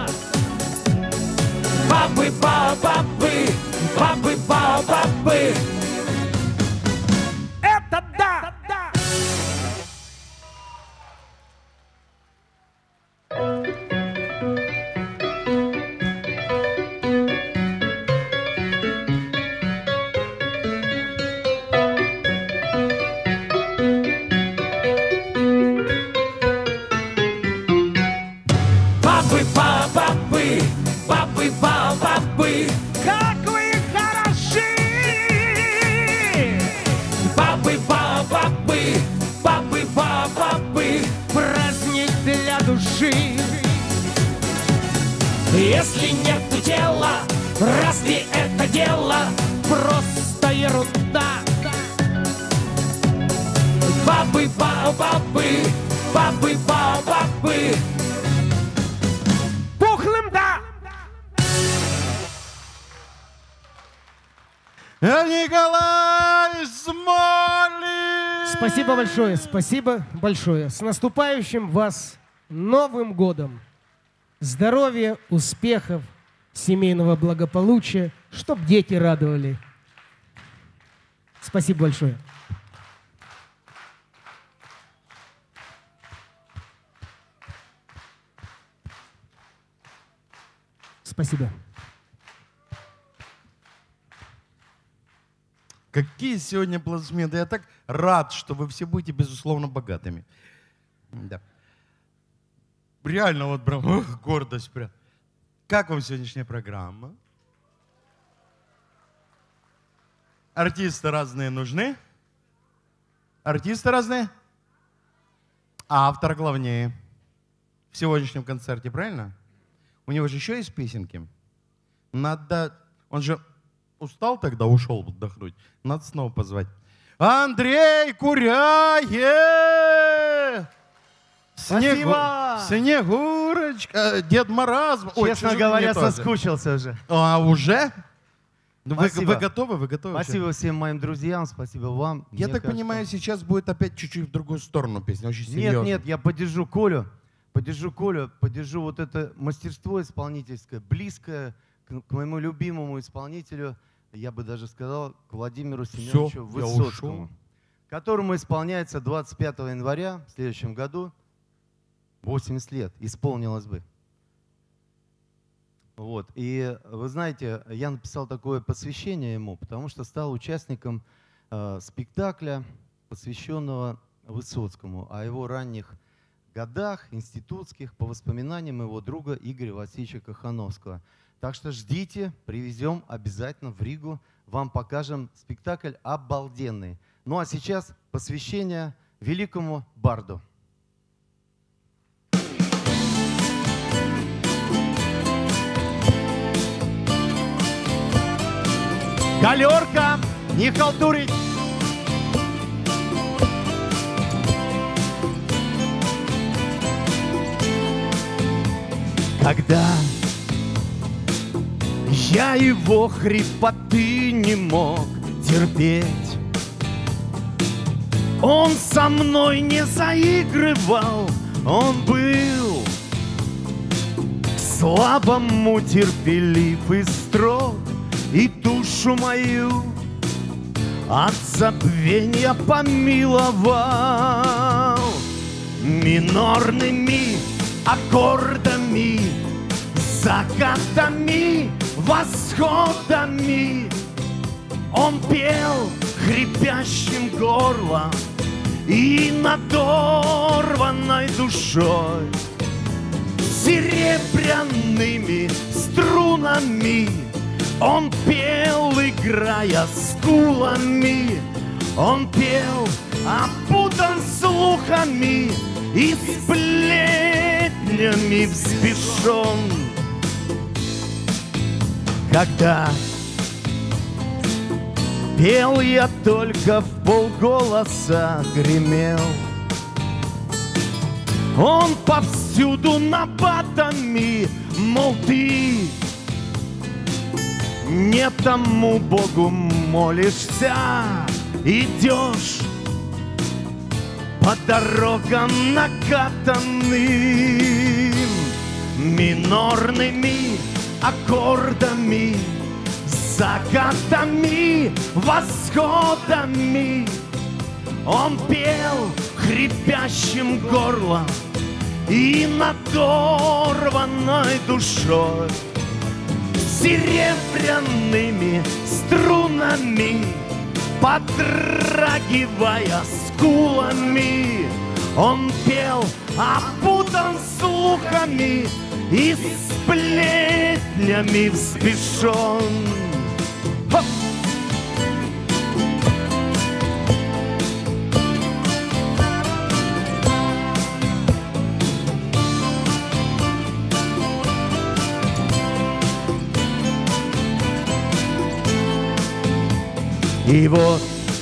Бабы, бабы, бабы, бабы. Это да! Бабы, бабы, бабы, бабы, как вы хороши! Бабы, бабы, бабы, бабы, праздник для души. Если нет дела, разве это дело просто ерунда? Бабы, бабы, бабы, бабы. Пухлым да! Николай Смолин! Спасибо большое, спасибо большое. С наступающим вас Новым годом! Здоровья, успехов, семейного благополучия, чтоб дети радовали. Спасибо большое. Спасибо. Какие сегодня аплодисменты. Я так рад, что вы все будете, безусловно, богатыми. Да. Реально, вот прям ох, гордость прям. Как вам сегодняшняя программа? Артисты разные нужны? Артисты разные? А автор главнее. В сегодняшнем концерте, правильно? У него же еще есть песенки. Надо... Он же устал тогда, ушел отдохнуть. Надо снова позвать. Андрей Куряев! Снегу... Спасибо! Снегурочка, Дед Мороз. Ой, Честно чё же говоря, мне тоже? соскучился уже. А, уже? Ну, Вы, Спасибо. вы готовы? Вы готовы? Спасибо всем моим друзьям, спасибо вам. Я Мне так кажется- понимаю, сейчас будет опять чуть-чуть в другую сторону песня, очень Нет, серьезно. нет, я поддержу Колю, поддержу Колю, поддержу вот это мастерство исполнительское, близкое к, к моему любимому исполнителю, я бы даже сказал, к Владимиру Семеновичу я Высоцкому, ушел. которому исполняется двадцать пятого января в следующем году восемьдесят лет, исполнилось бы. Вот. И вы знаете, я написал такое посвящение ему, потому что стал участником э, спектакля, посвященного Высоцкому, о его ранних годах, институтских, по воспоминаниям его друга Игоря Васильевича Кохановского. Так что ждите, привезем обязательно в Ригу, вам покажем спектакль обалденный. Ну а сейчас посвящение великому барду. Галерка, не халтурить! Когда я его хрипоты не мог терпеть, он со мной не заигрывал, он был к слабому терпелив и строг, и душу мою от забвения помиловал. Минорными аккордами, закатами, восходами он пел хрипящим горлом и надорванной душой, серебряными струнами он пел, играя скулами. Он пел, опутан слухами и сплетнями взбешен. Когда пел, я только в полголоса гремел. Он повсюду набатами, мол, ты не тому Богу молишься, идешь по дорогам накатанным минорными аккордами, закатами, восходами. Он пел хрипящим горлом и надорванной душой, серебряными струнами, подрагивая скулами. Он пел, опутан слухами и сплетнями взбешен. Хоп! И вот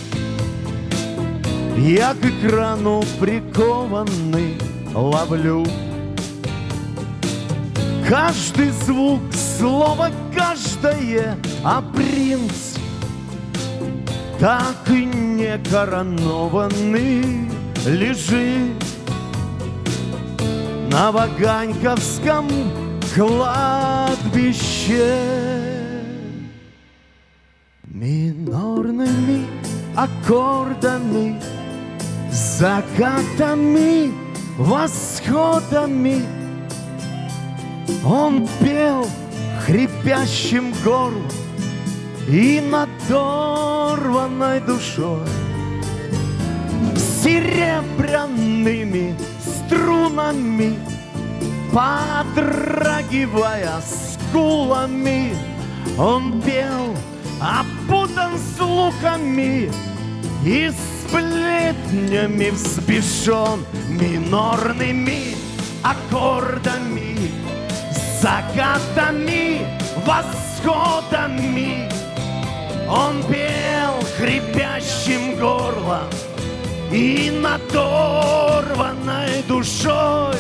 я к экрану прикованный ловлю каждый звук, слово каждое, а принц так и не коронованный лежит на Ваганьковском кладбище. Минорными аккордами, закатами, восходами он пел хрипящим горлом и надорванной душой, серебряными струнами, подрагивая скулами. Он пел, опутан слухами и сплетнями взбешен, минорными аккордами, закатами, восходами. Он пел хрипящим горлом и надорванной душой,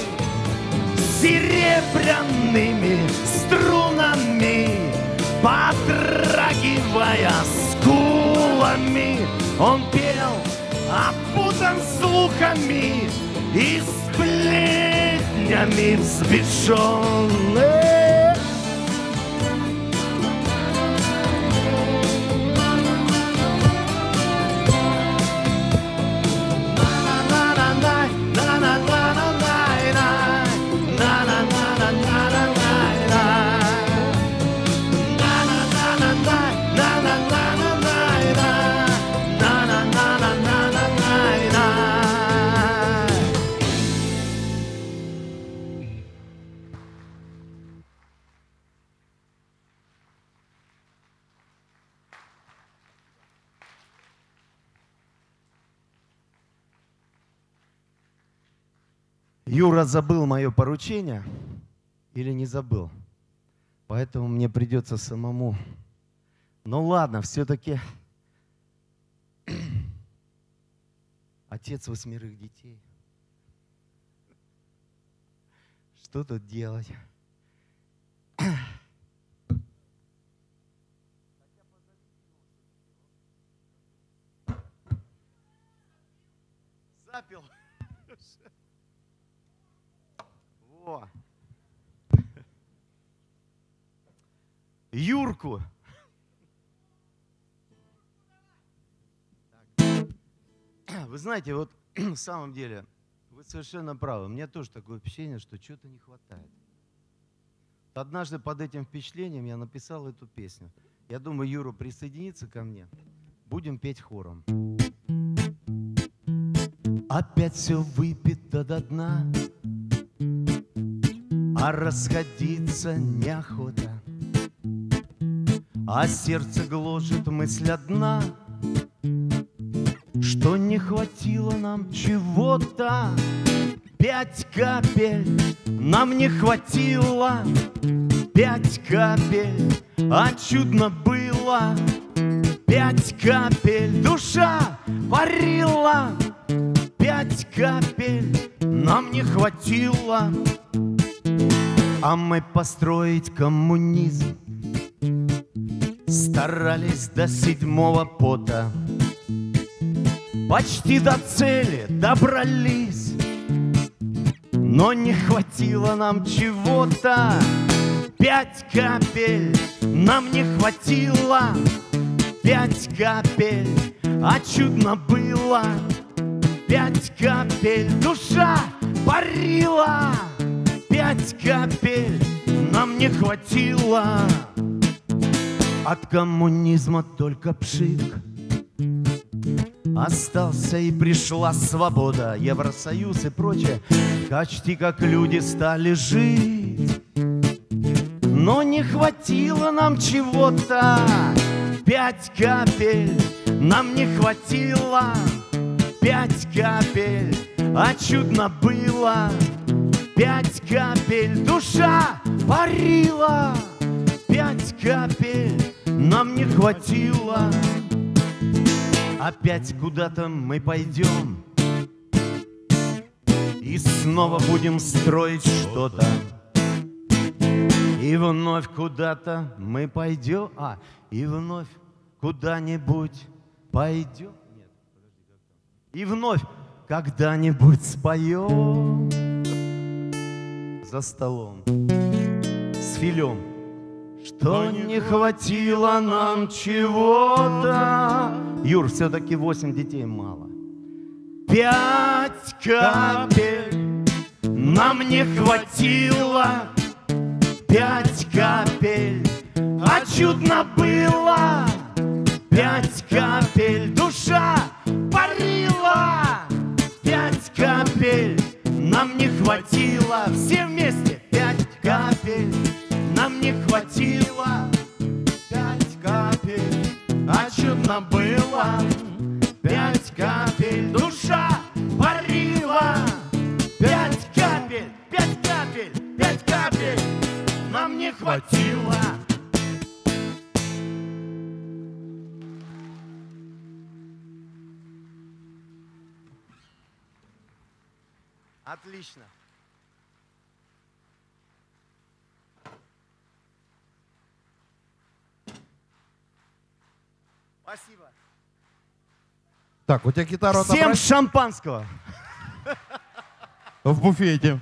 серебряными струнами, подрагивая скулами. Он пел, опутан слухами и сплетнями взбешен. Юра забыл мое поручение или не забыл, поэтому мне придется самому. Ну ладно, все-таки отец восьмерых детей. Что тут делать? Запил. Во. Юрку. Вы знаете, вот в самом деле, вы совершенно правы. У меня тоже такое впечатление, что чего-то не хватает. Однажды под этим впечатлением я написал эту песню. Я думаю, Юра присоединится ко мне. Будем петь хором. Опять все выпито до дна, а расходиться неохота, а сердце гложет мысль одна, что не хватило нам чего-то. Пять капель нам не хватило, пять капель, а чудно было. Пять капель душа парила, пять капель нам не хватило. А мы построить коммунизм старались до седьмого пота. Почти до цели добрались, но не хватило нам чего-то. Пять капель нам не хватило, пять капель, а чудно было. Пять капель душа парила, пять капель нам не хватило. От коммунизма только пшик, остался и пришла свобода, Евросоюз и прочее. Почти как люди стали жить, но не хватило нам чего-то. Пять капель нам не хватило, пять капель, а чудно было. Пять капель душа парила, пять капель нам не хватило. Опять куда-то мы пойдем и снова будем строить что-то. И вновь куда-то мы пойдем, а, и вновь куда-нибудь пойдем. Нет, подожди, как там? И вновь когда-нибудь споем за столом с филем, что не хватило нам чего-то. Юр, все-таки восемь детей мало. Пять капель нам не хватило, пять капель, а чудно было. Пять капель душа парила, пять капель нам не хватило. Все вместе. Пять капель нам не хватило, пять капель, а чудно было. Пять капель душа парила, пять капель, пять капель, пять капель нам не хватило. Отлично. Спасибо. Так, у тебя гитару Всем отобрать? шампанского. В буфете.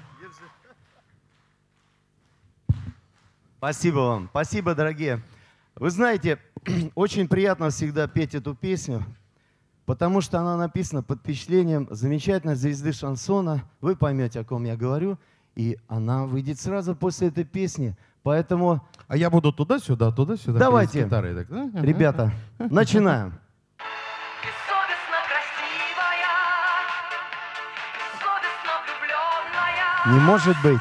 Спасибо вам. Спасибо, дорогие. Вы знаете, очень приятно всегда петь эту песню, потому что она написана под впечатлением замечательной звезды шансона. Вы поймете, о ком я говорю. И она выйдет сразу после этой песни. Поэтому... А я буду туда-сюда, туда-сюда. Давайте, гитарой, так, да? ребята, начинаем. Не может быть.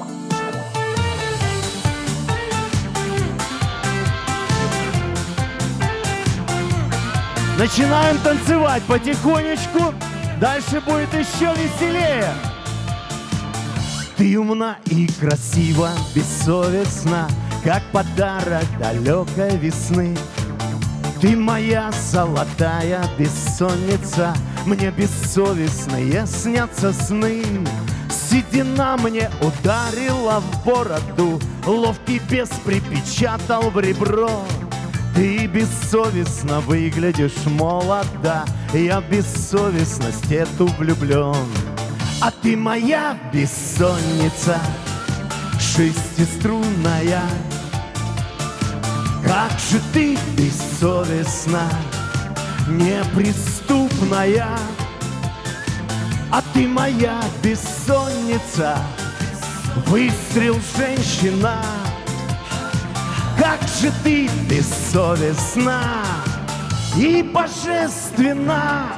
Начинаем танцевать потихонечку. Дальше будет еще веселее. Ты умна и красива, бессовестна, как подарок далекой весны. Ты моя золотая бессонница, мне бессовестные снятся сны. Седина мне ударила в бороду, ловкий бес припечатал в ребро. Ты бессовестно выглядишь молодо, я в бессовестность эту влюблен. А ты моя бессонница, шестиструнная. Как же ты бессовестна, неприступная. А ты моя бессонница, выстрел женщина. Как же ты бессовестна и божественна.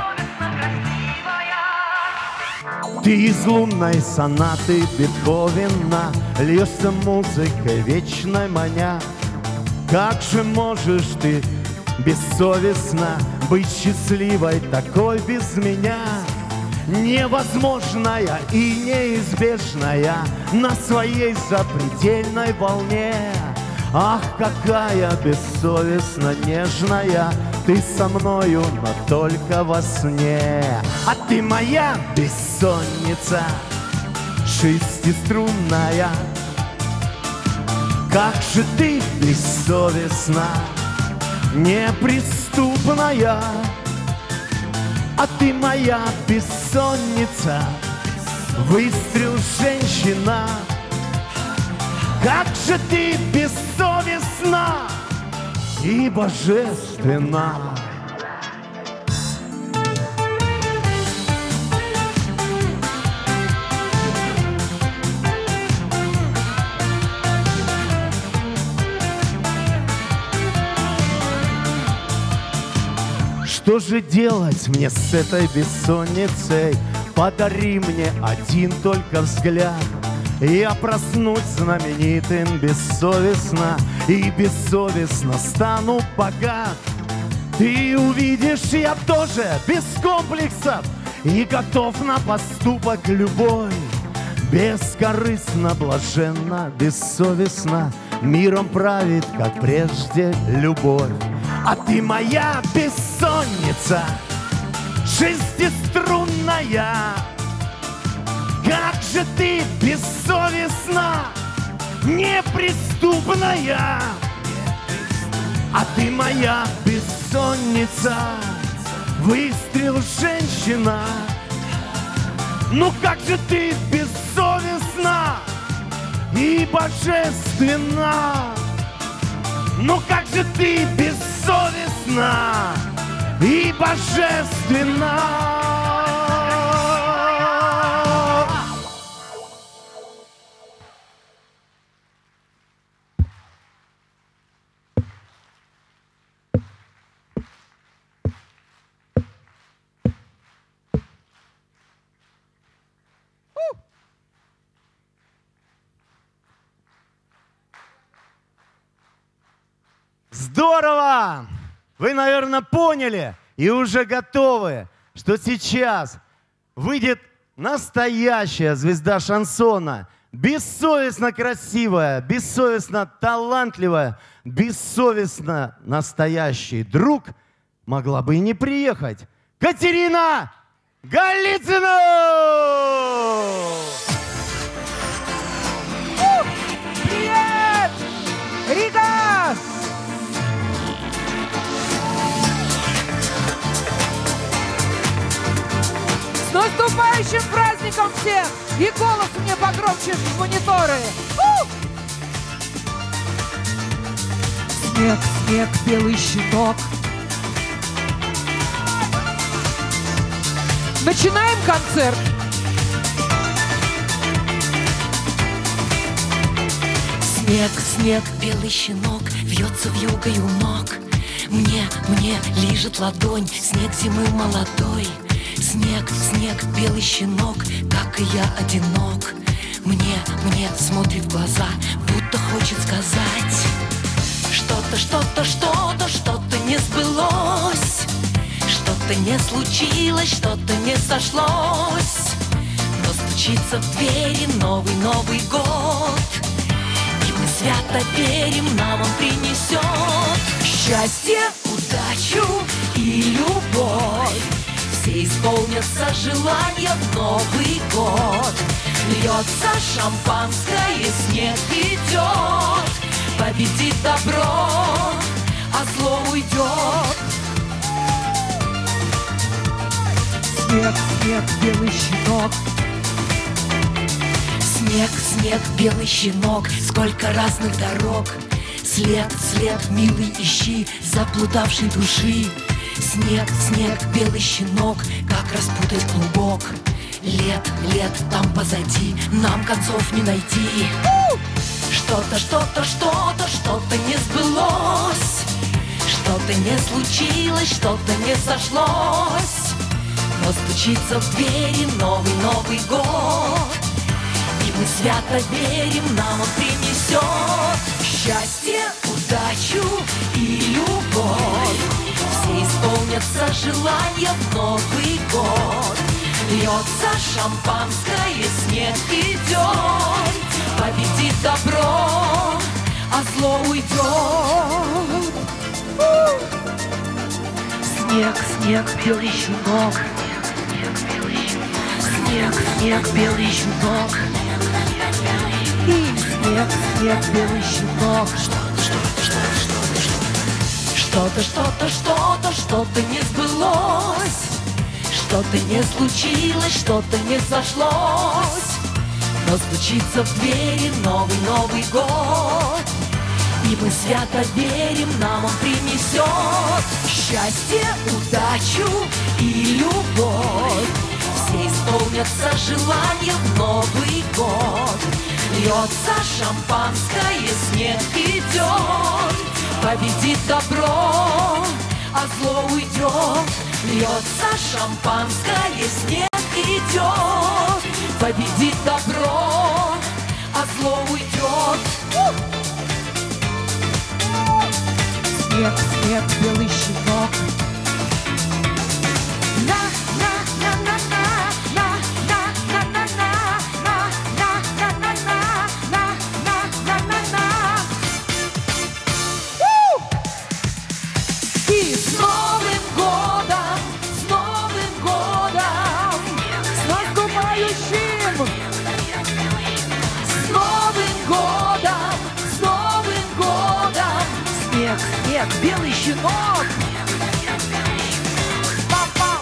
Ты из лунной сонаты Бетховена льешься музыкой вечной маня. Как же можешь ты бессовестно быть счастливой такой без меня? Невозможная и неизбежная на своей запредельной волне. Ах, какая бессовестно нежная ты со мною, но только во сне. А ты моя бессонница, шестиструнная. Как же ты бессовестна, неприступная. А ты моя бессонница, выстрел женщина. Как же ты бессовестна и божественна. Что же делать мне с этой бессонницей? Подари мне один только взгляд, и я проснусь знаменитым бессовестно, и бессовестно стану богат. Ты увидишь, я тоже без комплексов и готов на поступок любой. Бескорыстно, блаженно, бессовестно миром правит, как прежде, любовь. А ты моя бессонница, шестиструнная. Как же ты бессовестна, неприступная. А ты моя бессонница, выстрел женщина. Ну как же ты бессовестна и божественна. Ну как же ты бессовестна и божественна. Здорово! Вы, наверное, поняли и уже готовы, что сейчас выйдет настоящая звезда шансона. Бессовестно красивая, бессовестно талантливая, бессовестно настоящий друг. Могла бы и не приехать. Катерина Голицына! Привет! Рига! С наступающим праздником всех! И голос мне погромче в мониторы! У! Снег, снег, белый щиток. Начинаем концерт. Снег, снег, белый щенок вьется вьюгой у ног. Мне, мне лижет ладонь снег зимы молодой. Снег, снег, белый щенок, как и я одинок. Мне, мне смотрит в глаза, будто хочет сказать: что-то, что-то, что-то, что-то не сбылось. Что-то не случилось, что-то не сошлось. Но стучится в двери новый Новый год, и мы свято верим, нам он принесет счастье, удачу и любовь. Все исполнятся желания в Новый год. Льется шампанское, снег идет. Победит добро, а зло уйдет. Снег, снег, белый щенок. Снег, снег, белый щенок, сколько разных дорог. След, след, милый, ищи заблудавшей души. Снег, снег, белый щенок, как распутать клубок. Лет, лет там позади, нам концов не найти. Что-то, что-то, что-то, что-то не сбылось. Что-то не случилось, что-то не сошлось. Но стучится в двери новый Новый год, и мы свято верим, нам он принесет счастье, удачу и любовь. Все исполнятся желания в Новый год. Льется шампанское, снег идет. Победит добро, а зло уйдет. Снег, снег, белый щенок. Снег, снег, белый щенок. И снег, снег, белый щенок. Что-то, что-то, что-то, что-то не сбылось. Что-то не случилось, что-то не сошлось, но стучится в двери новый-новый год. И мы свято верим, нам он принесет счастье, удачу и любовь. Все исполнятся желания в Новый год. Льется шампанское, снег идет, победит добро, а зло уйдет. Льется шампанское, снег идет, победит добро, а зло уйдет. Снег, снег, белый щенок. На, на, на, на, на, на, на, на, на, на, на, на, на, на, на, на, на. И с Новым годом, с Новым годом, С наступающим! с Новым годом, с Новым годом. Снег, снег, белый щенок. Папа.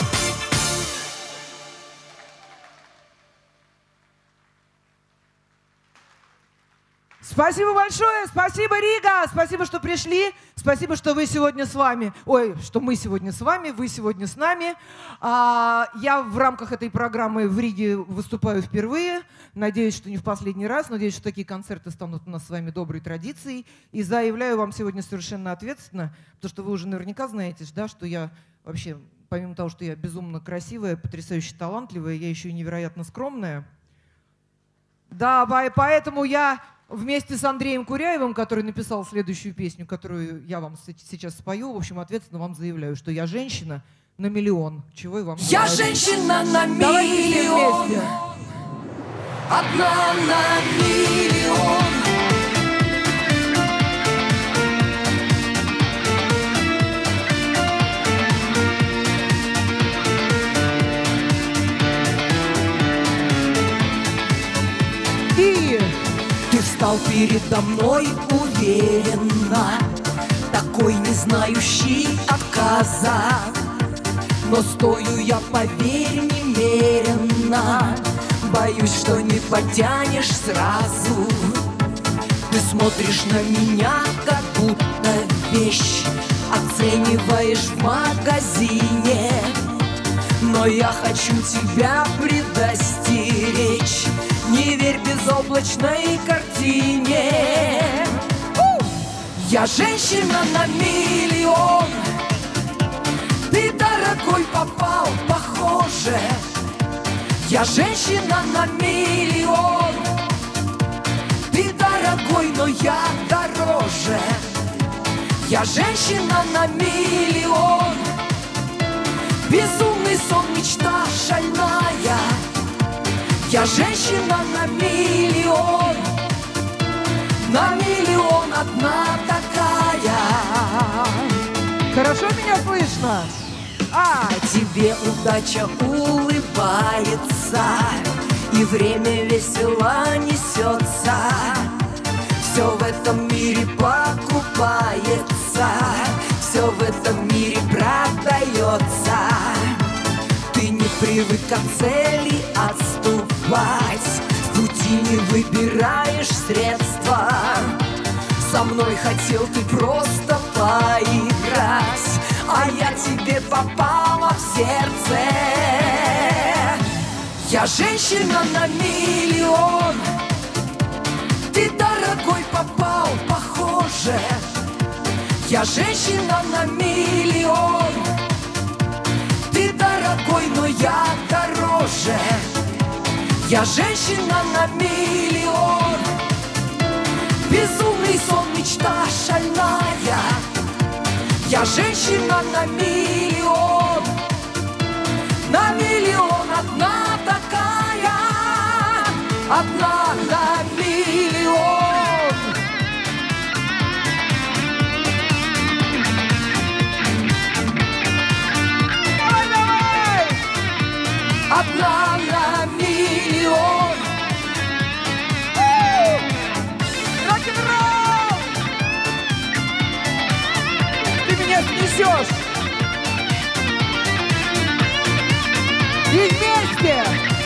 Спасибо большое, спасибо, Рига, спасибо, что пришли, спасибо, что вы сегодня с вами, ой, что мы сегодня с вами, вы сегодня с нами. А, я в рамках этой программы в Риге выступаю впервые, надеюсь, что не в последний раз, надеюсь, что такие концерты станут у нас с вами доброй традицией. И заявляю вам сегодня совершенно ответственно, потому что вы уже наверняка знаете, да, что я вообще, помимо того, что я безумно красивая, потрясающе талантливая, я еще и невероятно скромная. Да, поэтому я вместе с Андреем Куряевым, который написал следующую песню, которую я вам сейчас спою, в общем, ответственно вам заявляю, что я женщина на миллион. Чего и вам Я желаю. женщина на Давайте все миллион, вместе. одна на миллион. И Ты встал передо мной уверенно, такой не знающий отказа. Но стою я, поверь, немеренно, боюсь, что не потянешь сразу. Ты смотришь на меня, как будто вещь, оцениваешь в магазине. Но я хочу тебя предостеречь, не верь безоблачной картине. Я женщина на миллион, ты, дорогой, попал, похоже. Я женщина на миллион, ты, дорогой, но я дороже. Я женщина на миллион, безумный сон, мечта шальная. Я женщина на миллион, на миллион одна такая. хорошо меня слышно? А, Тебе удача улыбается, и время весело несется. Все в этом мире покупается, все в этом мире продается. Ты не привык от цели отступать, в пути не выбираешь средства. Со мной хотел ты просто поиграть, а я тебе попала в сердце. Я женщина на миллион, ты, дорогой, попал, похоже. Я женщина на миллион, ты, дорогой, но я дороже. Я женщина на миллион, безумный сон, мечта шальная. Я женщина на миллион, на миллион одна такая, одна на миллион. давай, давай! Одна на миллион. Рок-н-ролл! Ты меня снесешь!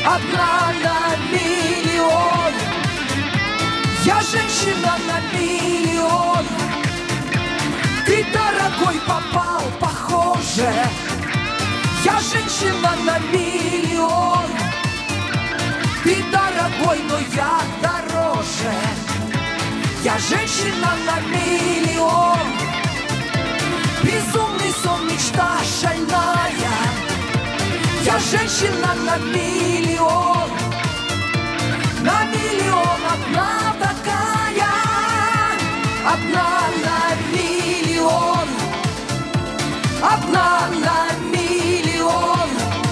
одна на миллион. Я женщина на миллион. Ты, дорогой, попал, похоже. Я женщина на миллион. Ты, дорогой, но я дороже. Я женщина на миллион. Безумный сон, мечта шальная. Я женщина на миллион. На миллион одна такая. Одна на миллион. Одна на миллион.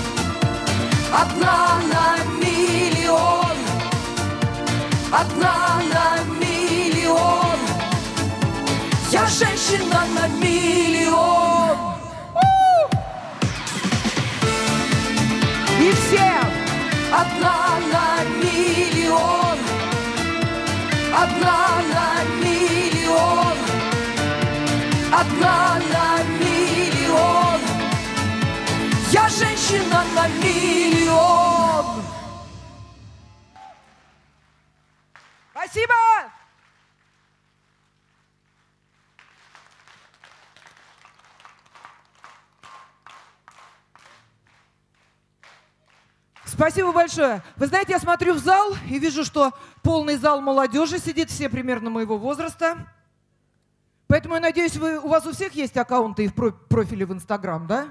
Одна на миллион. Одна на миллион. Я женщина на миллион. И всем одна на миллион. Одна на миллион. Одна на миллион. Я женщина на миллион. Спасибо! Спасибо большое. Вы знаете, я смотрю в зал и вижу, что полный зал молодежи сидит, все примерно моего возраста. Поэтому я надеюсь, вы, у вас у всех есть аккаунты и в профиле в Инстаграм, да?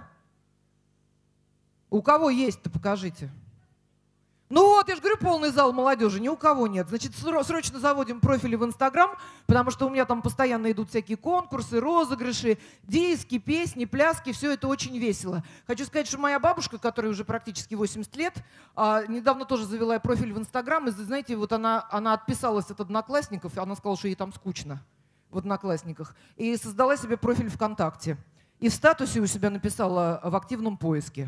У кого есть-то, покажите. Ну вот, я же говорю, полный зал молодежи, ни у кого нет. Значит, срочно заводим профили в Инстаграм, потому что у меня там постоянно идут всякие конкурсы, розыгрыши, диски, песни, пляски, все это очень весело. Хочу сказать, что моя бабушка, которой уже практически восемьдесят лет, недавно тоже завела профиль в Инстаграм, и, знаете, вот она, она отписалась от одноклассников, она сказала, что ей там скучно в одноклассниках, и создала себе профиль ВКонтакте. И в статусе у себя написала «в активном поиске».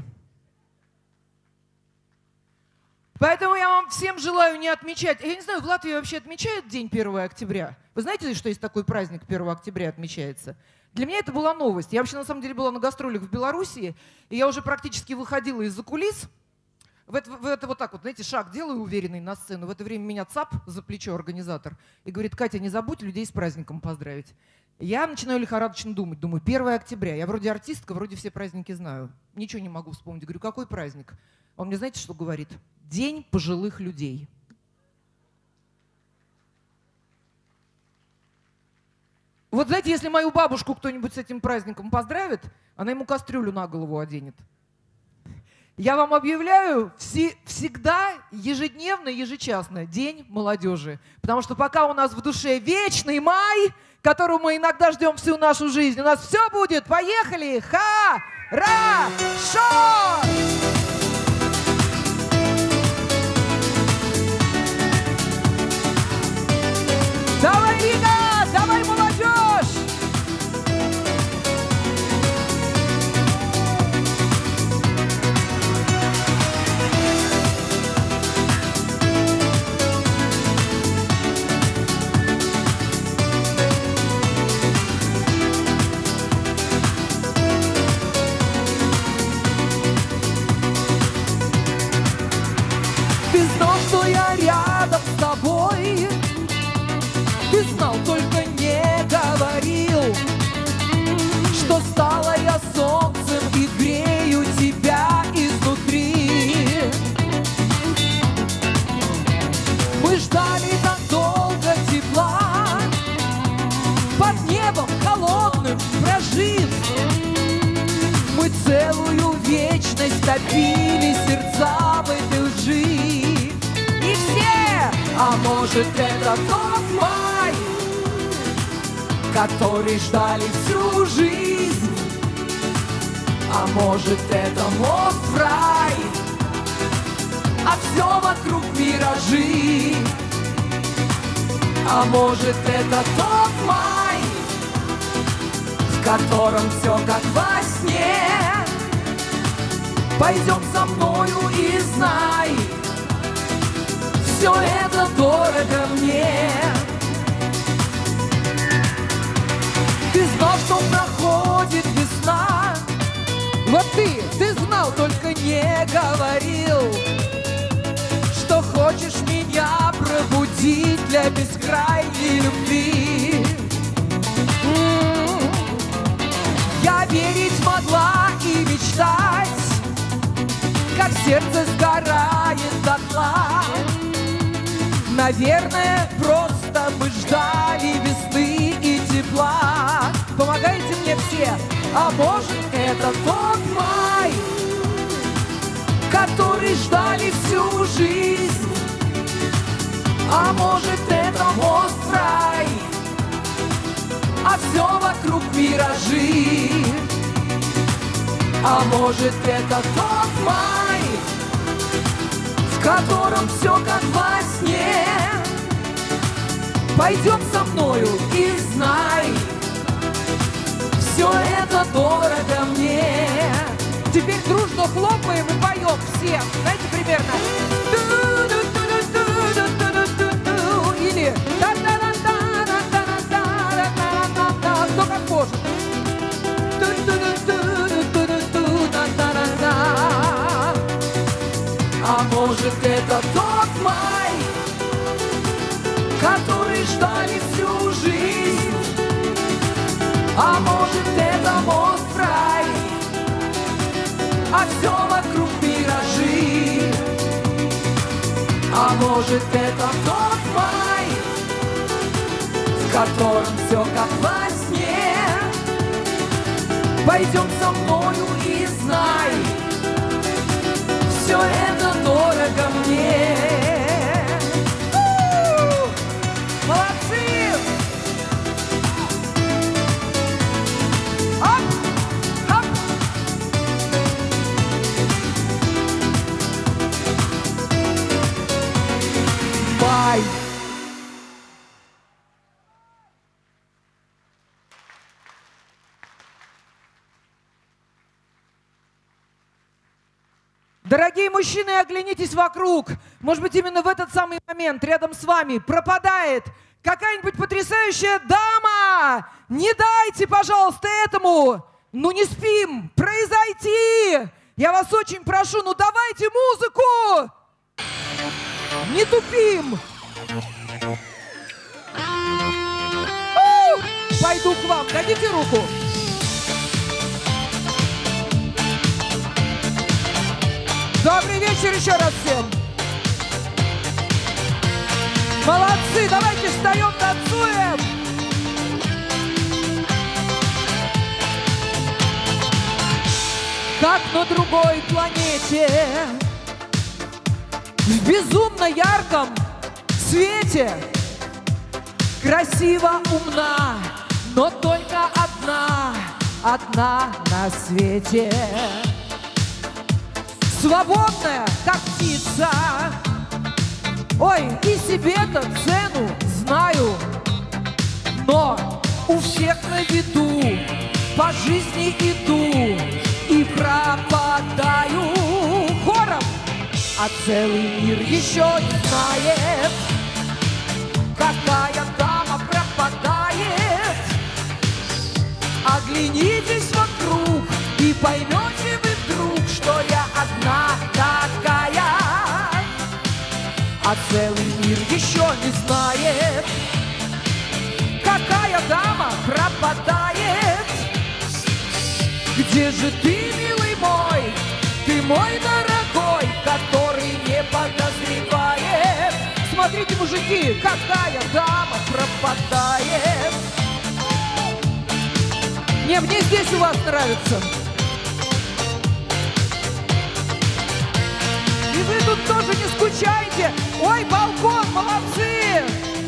Поэтому я вам всем желаю не отмечать. Я не знаю, в Латвии вообще отмечают день первого октября? Вы знаете, что есть такой праздник первого октября отмечается? Для меня это была новость. Я вообще на самом деле была на гастролях в Белоруссии, и я уже практически выходила из-за кулис. В это, в это вот так вот, знаете, шаг делаю уверенный на сцену. В это время меня цап за плечо организатор и говорит: Катя, не забудь людей с праздником поздравить. Я начинаю лихорадочно думать. Думаю, первое октября. Я вроде артистка, вроде все праздники знаю. Ничего не могу вспомнить. Говорю, какой праздник? Он мне, знаете, что говорит? День пожилых людей. Вот знаете, если мою бабушку кто-нибудь с этим праздником поздравит, она ему кастрюлю на голову оденет. Я вам объявляю все, всегда, ежедневно, ежечасно День молодежи. Потому что пока у нас в душе вечный май, которого мы иногда ждем всю нашу жизнь, у нас все будет. Поехали! Ха-ра-шо! Давай, Рига! Давай, молодежь! Ты знал, что я рядом с тобой. Ты знал, только не говорил, что стала я солнцем и грею тебя изнутри. Мы ждали так долго тепла, под небом холодным прожив. Мы целую вечность топили сердца в этой лжи. И все, а может это тот май, который ждали всю жизнь. А может это мост в рай, а все вокруг миражи. А может это тот май, в котором все как во сне. Пойдем со мною и знай, все это дорого мне. Ты знал, что проходит весна. Вот ты, ты знал, только не говорил. судить для бескрайней любви. М-м-м. Я верить могла и мечтать, как сердце сгорает дотла. Наверное, просто мы ждали весны и тепла. Помогайте мне все. А может, это тот май, который ждали всю жизнь. А может, это мост в рай, а все вокруг миражи. А может, это тот май, в котором все как во сне. Пойдем со мною и знай, все это дорого мне. Теперь дружно хлопаем и поем все. Знаете, примерно. Или кто как может. А может, это тот май, который ждали всю жизнь. А может, это мост в рай, а все вокруг миражи. А может, это тот май, в котором все как во сне. Пойдем со мною и знай, все это дорого мне. У-у-у! Молодцы! Оп! Оп! Бай! Дорогие мужчины, оглянитесь вокруг. Может быть, именно в этот самый момент рядом с вами пропадает какая-нибудь потрясающая дама. Не дайте, пожалуйста, этому, ну не спим, произойти. Я вас очень прошу, ну давайте музыку. Не тупим. У! Пойду к вам, дадите руку. Добрый вечер еще раз всем. Молодцы, давайте встаем, танцуем. Как на другой планете, в безумно ярком свете, красиво, умна, но только одна, одна на свете. Свободная, как птица. Ой, и себе-то цену знаю. Но у всех на виду по жизни иду и пропадаю хором, а целый мир еще не знает, какая дама пропадает. Оглянитесь вокруг и поймете вы вдруг, что я одна такая, а целый мир еще не знает, какая дама пропадает. Где же ты, милый мой, ты мой дорогой, который не подозревает? Смотрите, мужики, какая дама пропадает. Не, мне здесь у вас нравится. И вы тут тоже не скучайте. Ой, балкон, молодцы!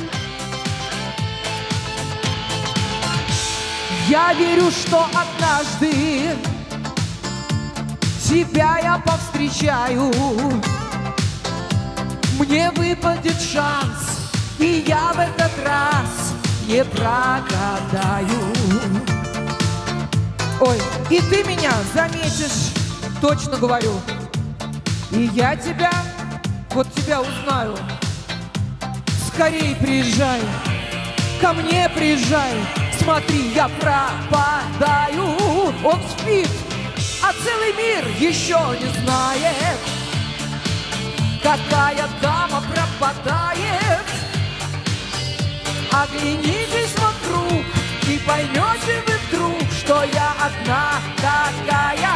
Я верю, что однажды тебя я повстречаю. Мне выпадет шанс, и я в этот раз не прогадаю. Ой, и ты меня заметишь, точно говорю. И я тебя, вот тебя узнаю. Скорей приезжай, ко мне приезжай. Смотри, я пропадаю. Он спит, а целый мир еще не знает, какая дама пропадает. Оглянитесь вокруг и поймете вы вдруг, что я одна такая,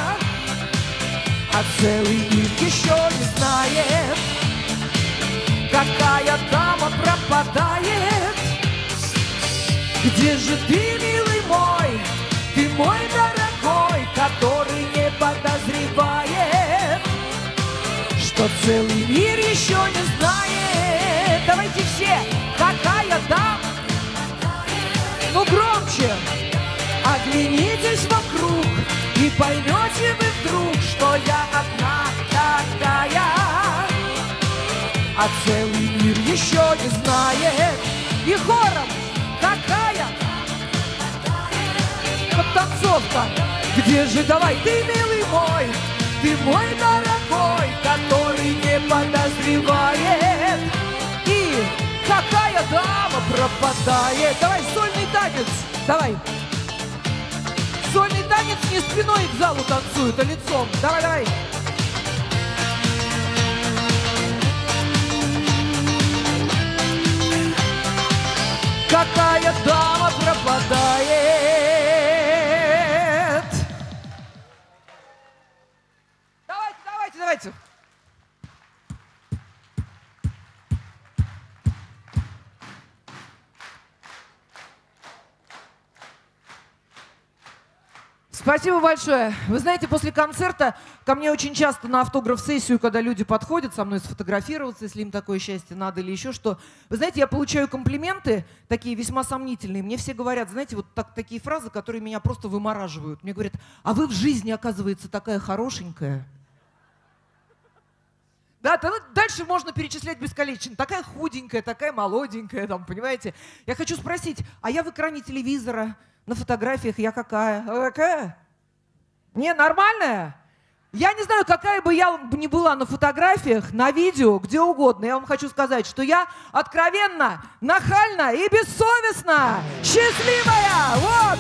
а целый мир еще не знает, какая дама пропадает. Где же ты, милый мой, ты мой дорогой, который не подозревает, что целый мир еще не знает. Давайте все, какая дама? Ну громче! Оглянитесь вокруг и поймете вы вдруг, что я одна такая, а целый мир еще не знает. И хором, какая подтанцовка. Где же, давай, ты, милый мой, ты мой дорогой, который не подозревает. И какая дама пропадает. Давай сольный танец, давай. Сольный танец не спиной к залу танцует, а лицом. Давай, давай. Какая дама пропадает. Давайте, давайте, давайте. Спасибо большое. Вы знаете, после концерта ко мне очень часто на автограф-сессию, когда люди подходят со мной сфотографироваться, если им такое счастье надо или еще что. Вы знаете, я получаю комплименты, такие весьма сомнительные. Мне все говорят, знаете, вот так, такие фразы, которые меня просто вымораживают. Мне говорят, а вы в жизни, оказывается, такая хорошенькая. Да, то дальше можно перечислять бесконечно. Такая худенькая, такая молоденькая, там, понимаете. Я хочу спросить, а я в экране телевизора, на фотографиях я какая? А какая? Не, нормальная? Я не знаю, какая бы я ни была на фотографиях, на видео, где угодно. Я вам хочу сказать, что я откровенно, нахально и бессовестно счастливая. Вот!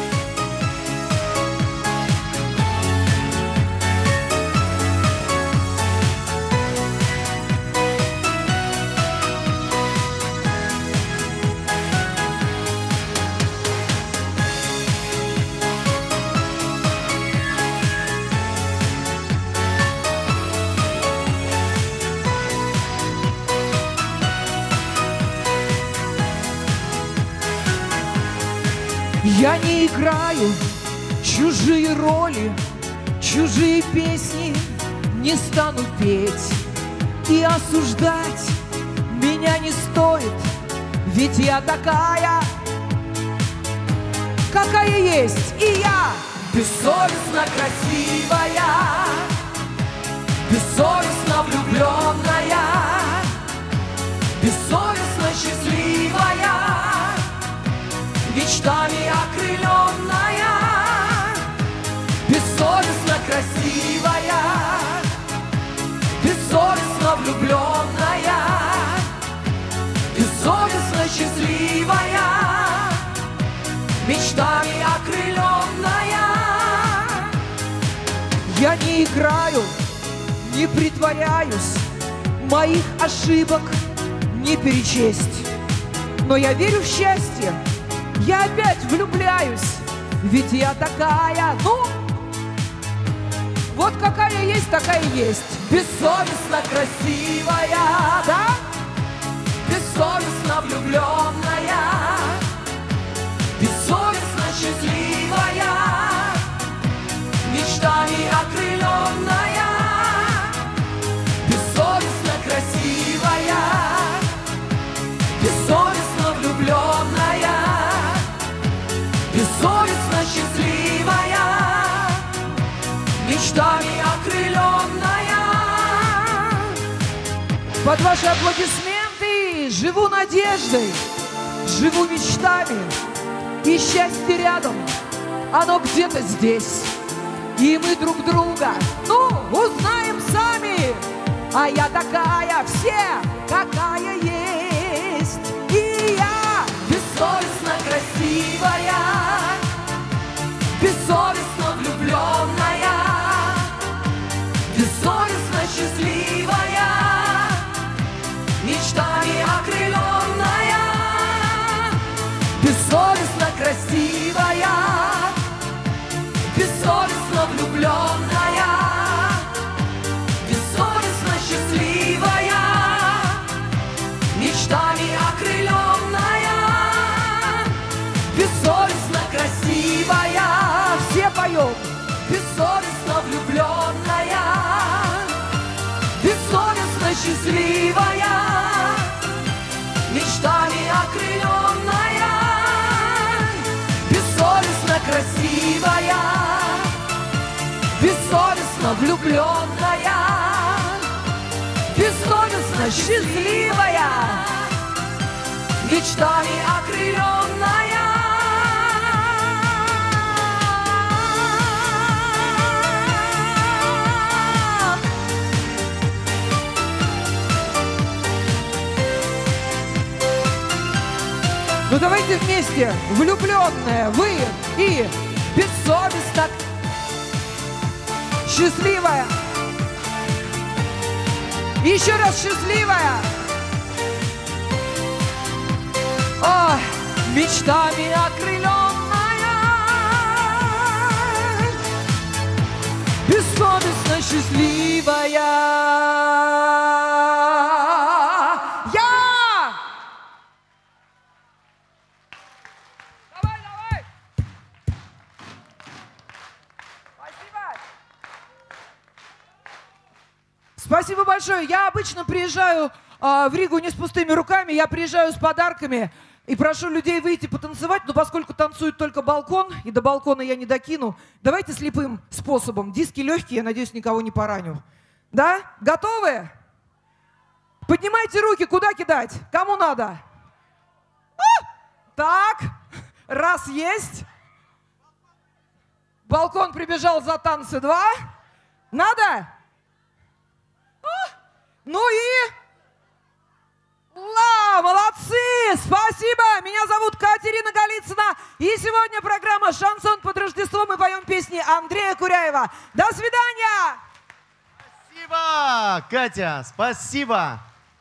Я не играю чужие роли, чужие песни не стану петь. И осуждать меня не стоит, ведь я такая, какая есть. И я бессовестно красивая, бессовестно влюбленная, бессовестно счастливая, мечтами окрыленная, бессовестно красивая, бессовестно влюбленная, бессовестно счастливая, мечтами окрыленная. Я не играю, не притворяюсь, моих ошибок не перечесть, но я верю в счастье. Я опять влюбляюсь, ведь я такая, ну, вот какая есть, такая есть. Бессовестно красивая, да? Бессовестно влюбленная, бессовестно счастливая, мечтами окрыленная, бессовестно красивая, бессовестно влюбленная, бессовестно счастливая, мечтами окрыленная. Под ваши аплодисменты живу надеждой, живу мечтами, и счастье рядом, оно где-то здесь. И мы друг друга, ну, узнаем сами, а я такая, все, какая есть. И я бессовестно красивая, бессовестно влюбленная, бессовестно счастливая, мечтами окрыленная, счастливая, мечтами окрыленная, бессовестно красивая, бессовестно влюбленная, бессовестно счастливая, мечтами окрыленная. Ну давайте вместе, влюбленная, вы и бессовестно счастливая. Еще раз счастливая. Ой, мечтами окрыленная, бессовестно счастливая. Спасибо большое. Я обычно приезжаю э, в Ригу не с пустыми руками, я приезжаю с подарками и прошу людей выйти потанцевать, но поскольку танцует только балкон, и до балкона я не докину, давайте слепым способом. Диски легкие, я надеюсь, никого не пораню. Да? Готовы? Поднимайте руки, куда кидать? Кому надо? А! Так, раз есть. Балкон прибежал за танцы, два. Надо? Ну и... Ла, молодцы! Спасибо! Меня зовут Катерина Голицына. И сегодня программа «Шансон под Рождество». Мы поем песни Андрея Куряева. До свидания! Спасибо, Катя, спасибо!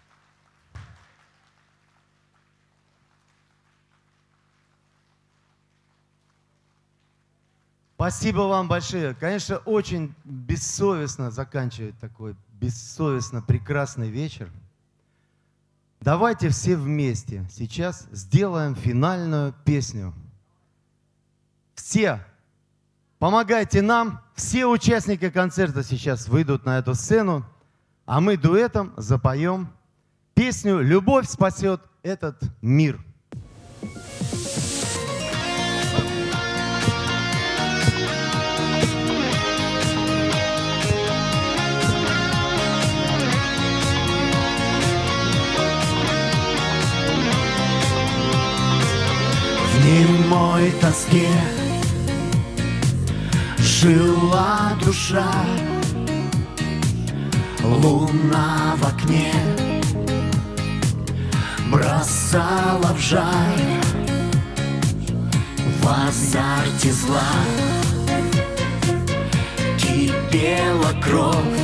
Спасибо вам большое. Конечно, очень бессовестно заканчивать такой бессовестно прекрасный вечер. Давайте все вместе сейчас сделаем финальную песню. Все помогайте нам. Все участники концерта сейчас выйдут на эту сцену, а мы дуэтом запоем песню «Любовь спасет этот мир». В немой тоске жила душа, луна в окне бросала в жар, в азарте зла кипела кровь,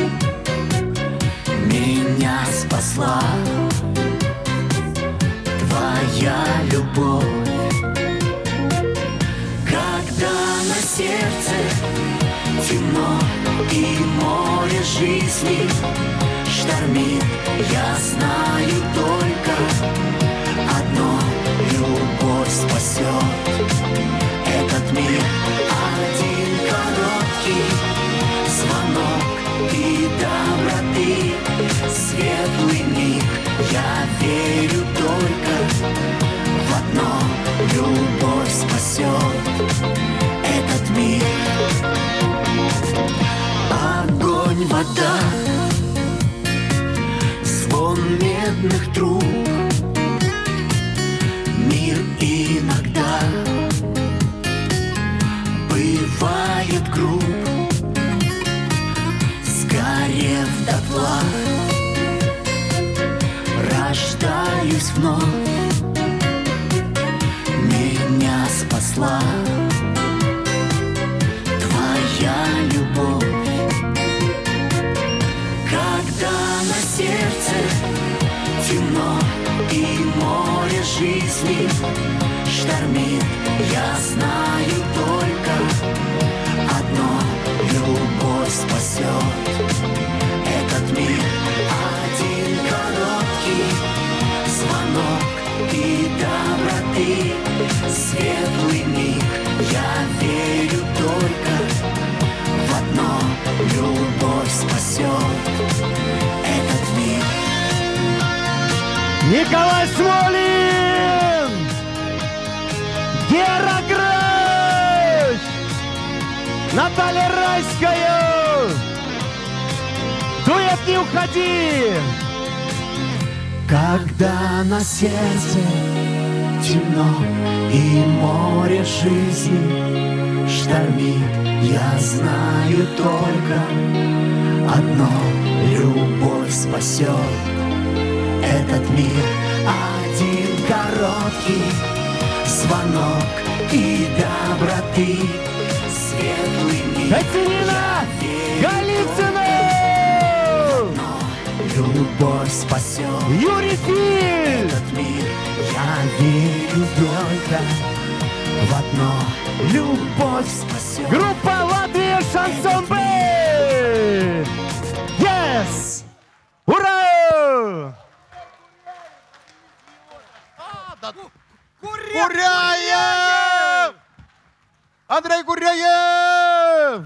меня спасла твоя любовь. Когда на сердце темно и море жизни штормит, я знаю только одно: любовь спасет этот мир. Один короткий звонок и доброты, светлый миг. Я верю только в одно: любовь спасет этот мир. Огонь, вода, звон медных труб. Мир иногда бывает груб, сгорев дотла, рождаюсь вновь. Меня спасла твоя любовь. Когда на сердце темно и море жизни штормит, я знаю только одно: любовь спасет этот мир. Один короткий звонок и доброты, светлый миг. Я верю только в одно: любовь спасет этот мир. Николай Смолин, Гера Грач, Наталья Райская. Дуэт «Не уходи». Когда на сердце темно и море жизни штормит, я знаю только одно: любовь спасет этот мир. Один короткий звонок и доброты, светлый мир. Катерина Голицына! Любовь спасет Юрий Филь! этот мир. Я верю только в одно: любовь спасет. Группа «Латвия Шансон Бэй». Yes! Ура! Куряев! Андрей Куряев!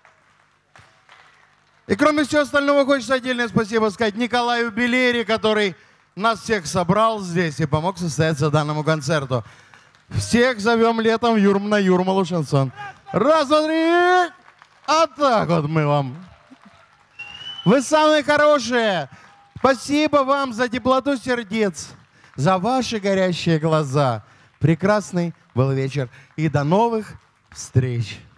И кроме всего остального, хочется отдельное спасибо сказать Николаю Белери, который нас всех собрал здесь и помог состояться данному концерту. Всех зовем летом в Юрм на Юрмалу шансон. Раз, два, три! А так вот мы вам. Вы самые хорошие. Спасибо вам за теплоту сердец, за ваши горящие глаза. Прекрасный был вечер. И до новых встреч.